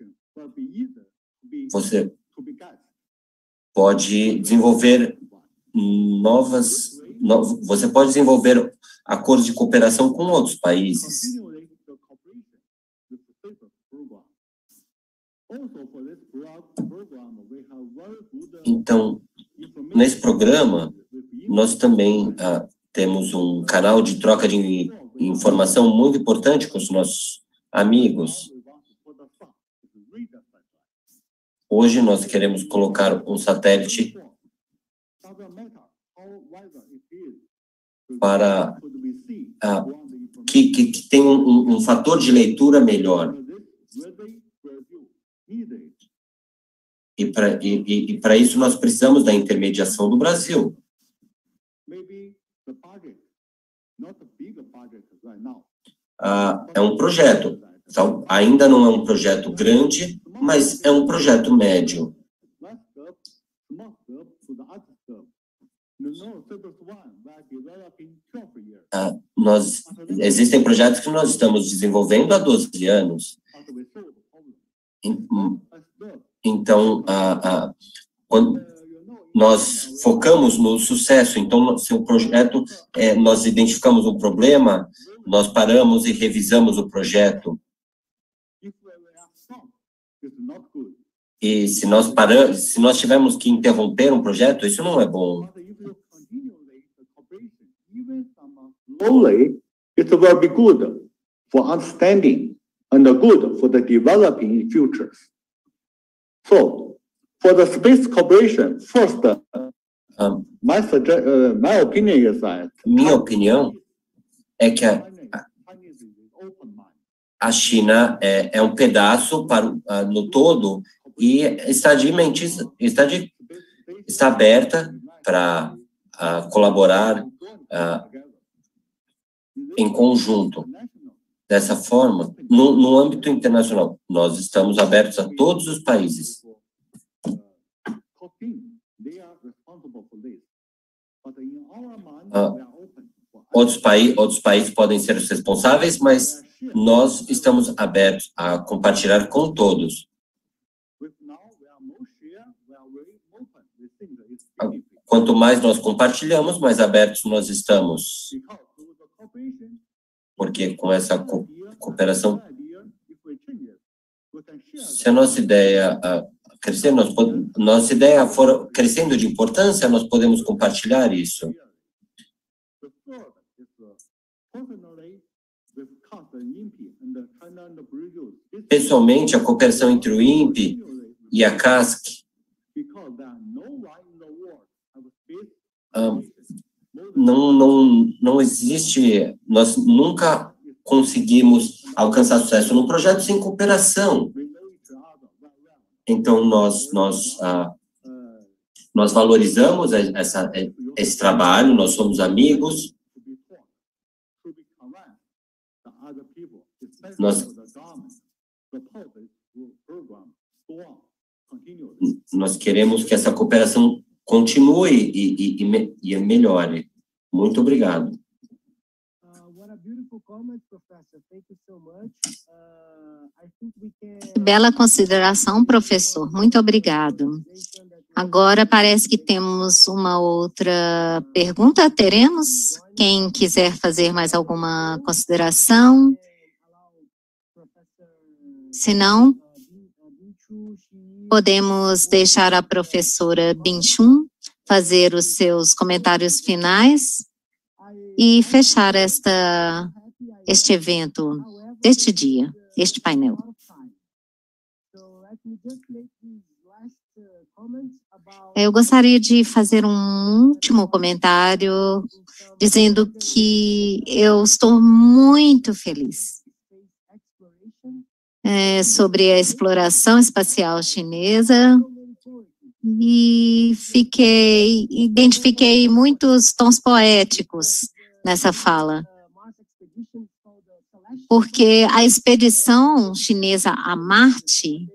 você pode desenvolver novas, no, você pode desenvolver acordos de cooperação com outros países. Então, nesse programa, nós também ah, temos um canal de troca de informação muito importante com os nossos amigos. Hoje nós queremos colocar um satélite para ah, que, que, que tem um, um fator de leitura melhor. E para e, e para isso nós precisamos da intermediação do Brasil. Ah, é um projeto. Então, ainda não é um projeto grande, mas é um projeto médio. Ah, nós, existem projetos que nós estamos desenvolvendo há doze anos. Então, ah, ah, quando nós focamos no sucesso, então, se o projeto, é, nós identificamos um problema, nós paramos e revisamos o projeto. E se nós paramos, se nós tivermos que interromper um projeto, isso não é bom. Slowly, it will be good for understanding and good for the developing futures. So, for the space cooperation, first, Um, my, uh, my opinion is that minha opinião é que a, a China é, é um pedaço para, uh, no todo e está de mente, está, de, está aberta para uh, colaborar uh, em conjunto. Dessa forma, no, no âmbito internacional, nós estamos abertos a todos os países. Uh, outros, paí outros países podem ser os responsáveis, mas nós estamos abertos a compartilhar com todos. Quanto mais nós compartilhamos, mais abertos nós estamos. Porque com essa co cooperação, se a nossa ideia uh, crescer, nós nossa ideia for crescendo de importância, nós podemos compartilhar isso. Pessoalmente, a cooperação entre o I N P E e a C A S C, um, não, não, não existe, nós nunca conseguimos alcançar sucesso num projeto sem cooperação. Então, nós, nós, ah, nós valorizamos essa, esse trabalho, nós somos amigos. Nós, nós queremos que essa cooperação continue e, e, e, e melhore. Muito obrigado. Bela consideração, professor. Muito obrigado. Agora parece que temos uma outra pergunta. Teremos? Quem quiser fazer mais alguma consideração? Se não, podemos deixar a professora Bin-Chun fazer os seus comentários finais e fechar esta, este evento, este dia, este painel. Eu gostaria de fazer um último comentário dizendo que eu estou muito feliz é, sobre a exploração espacial chinesa e fiquei, identifiquei muitos tons poéticos nessa fala, porque a expedição chinesa a Marte,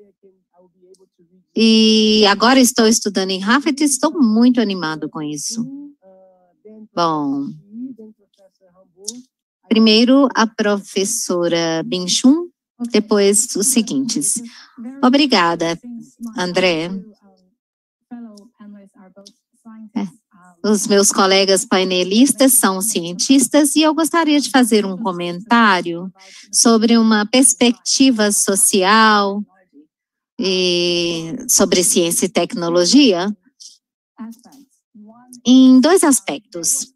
e agora estou estudando em Harvard e estou muito animado com isso. Bom, primeiro a professora Bin-Chun, depois os seguintes. Obrigada, André. É. Os meus colegas painelistas são cientistas e eu gostaria de fazer um comentário sobre uma perspectiva social e sobre ciência e tecnologia em dois aspectos.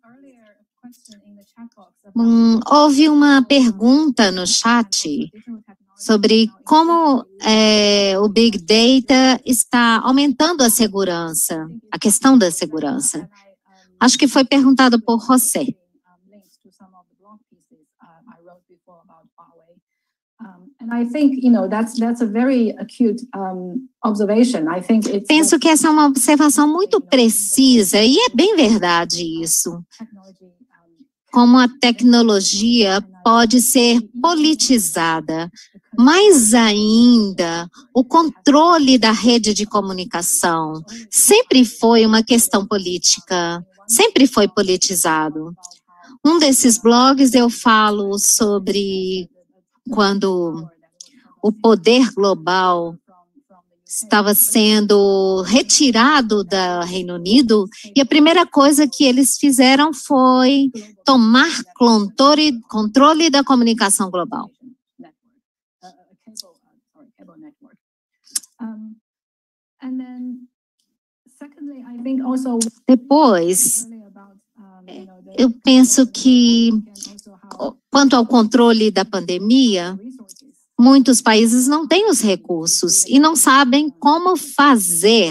Um, houve uma pergunta no chat sobre como é, o Big Data está aumentando a segurança, a questão da segurança. Acho que foi perguntado por José. Penso que essa é uma observação muito precisa e é bem verdade isso. Como a tecnologia pode ser politizada. Mais ainda, o controle da rede de comunicação sempre foi uma questão política, sempre foi politizado. Um desses blogs eu falo sobre quando o poder global estava sendo retirado do Reino Unido e a primeira coisa que eles fizeram foi tomar controle, controle da comunicação global. Depois, eu penso que, quanto ao controle da pandemia, muitos países não têm os recursos e não sabem como fazer.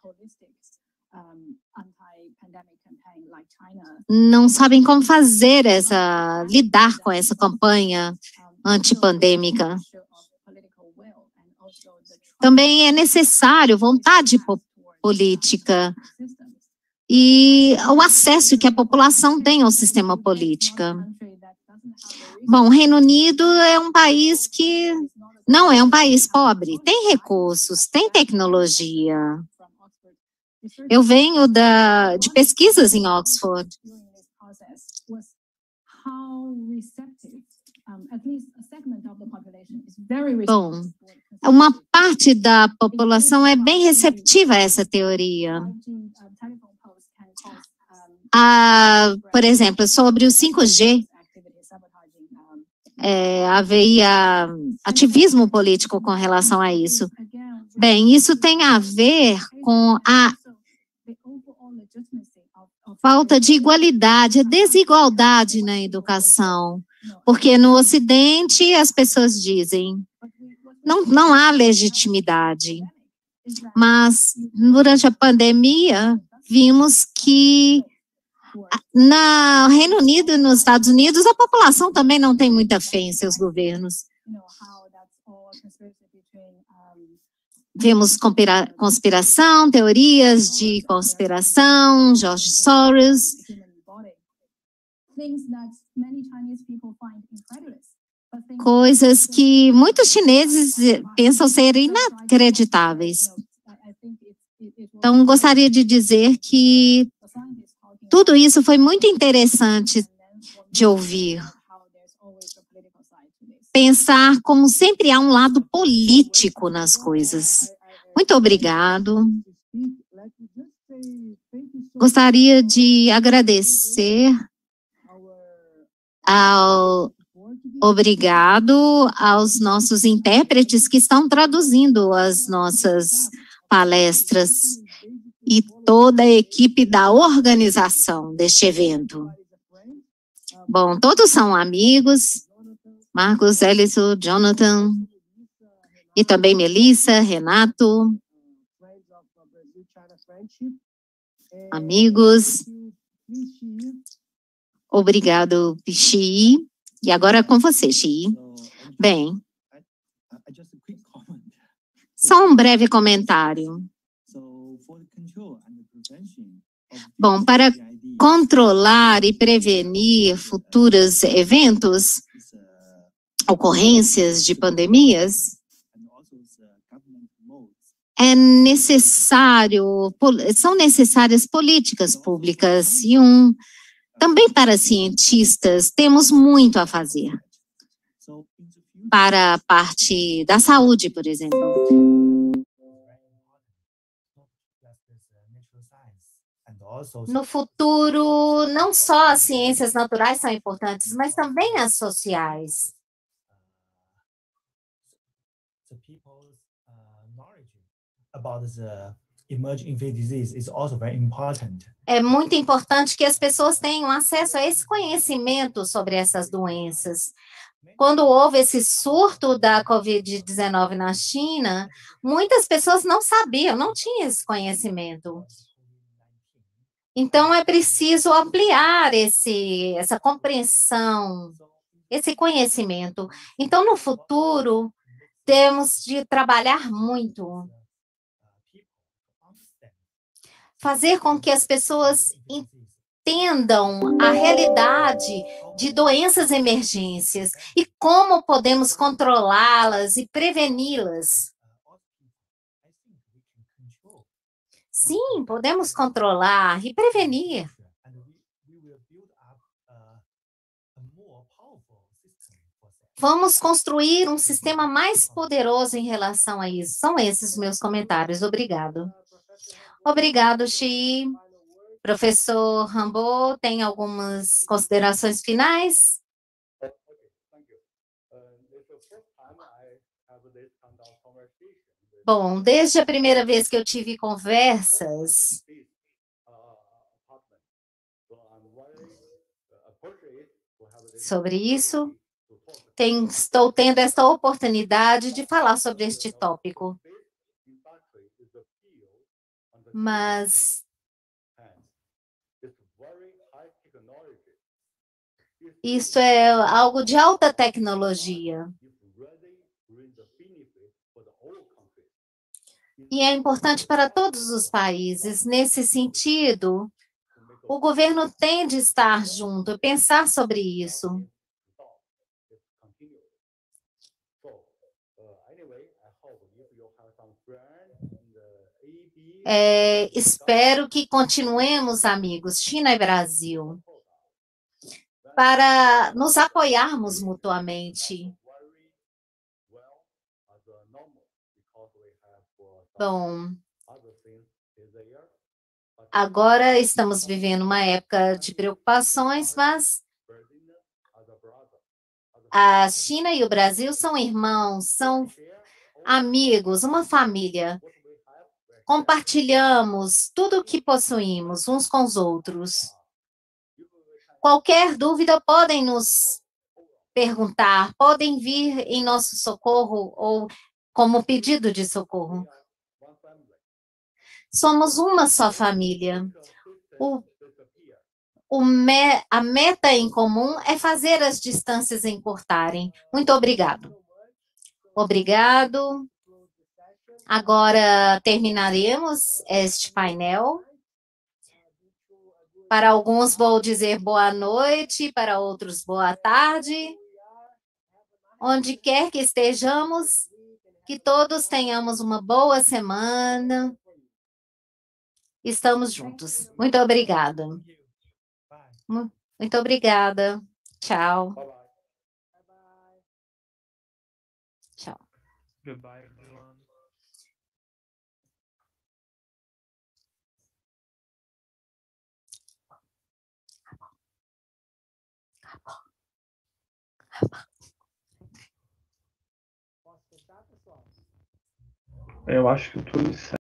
Não sabem como fazer essa, lidar com essa campanha antipandêmica. Também é necessário vontade política e o acesso que a população tem ao sistema político. Bom, o Reino Unido é um país que não é um país pobre, tem recursos, tem tecnologia. Eu venho da, de pesquisas em Oxford. Bom, uma parte da população é bem receptiva a essa teoria. Ah, por exemplo, sobre o cinco G, é, havia ativismo político com relação a isso. Bem, isso tem a ver com a falta de igualdade, a desigualdade na educação. Porque no Ocidente as pessoas dizem, não, não há legitimidade. Mas durante a pandemia, vimos que no Reino Unido e nos Estados Unidos, a população também não tem muita fé em seus governos. Vemos conspiração, teorias de conspiração, George Soros. Coisas que muitos chineses pensam ser inacreditáveis. Então, gostaria de dizer que tudo isso foi muito interessante de ouvir. Pensar como sempre há um lado político nas coisas. Muito obrigado. Gostaria de agradecer ao obrigado aos nossos intérpretes que estão traduzindo as nossas palestras e toda a equipe da organização deste evento. Bom, todos são amigos, Marcos, Elison, Jonathan, e também Melissa, Renato, amigos. Obrigado, Xi. E agora é com você, Xi. Bem, só um breve comentário. Bom, para controlar e prevenir futuros eventos, ocorrências de pandemias, é necessário, são necessárias políticas públicas e um, também para cientistas, temos muito a fazer. Para a parte da saúde, por exemplo. No futuro, não só as ciências naturais são importantes, mas também as sociais. The people's uh, knowledge about the emerging infectious disease is also very important. É muito importante que as pessoas tenham acesso a esse conhecimento sobre essas doenças. Quando houve esse surto da covid dezenove na China, muitas pessoas não sabiam, não tinham esse conhecimento. Então, é preciso ampliar esse, essa compreensão, esse conhecimento. Então, no futuro, temos de trabalhar muito. Fazer com que as pessoas entendam a realidade de doenças emergências e como podemos controlá-las e preveni-las. Sim, podemos controlar e prevenir. Vamos construir um sistema mais poderoso em relação a isso. São esses os meus comentários. Obrigado. Obrigado, Xi. Professor Rambo, tem algumas considerações finais? Bom, desde a primeira vez que eu tive conversas sobre isso, tem, estou tendo esta oportunidade de falar sobre este tópico. Mas isso é algo de alta tecnologia. E é importante para todos os países. Nesse sentido, o governo tem de estar junto, pensar sobre isso. É, espero que continuemos, amigos, China e Brasil, para nos apoiarmos mutuamente. Bom, agora estamos vivendo uma época de preocupações, mas a China e o Brasil são irmãos, são amigos, uma família. Compartilhamos tudo o que possuímos uns com os outros. Qualquer dúvida podem nos perguntar, podem vir em nosso socorro ou como pedido de socorro. Somos uma só família. O, o me, a meta em comum é fazer as distâncias encurtarem. Muito obrigado. Obrigado. Agora terminaremos este painel. Para alguns vou dizer boa noite, para outros boa tarde. Onde quer que estejamos, que todos tenhamos uma boa semana. Estamos juntos. Muito obrigada. Muito obrigada. Tchau. Tchau. Goodbye, everyone. Eu acho que tudo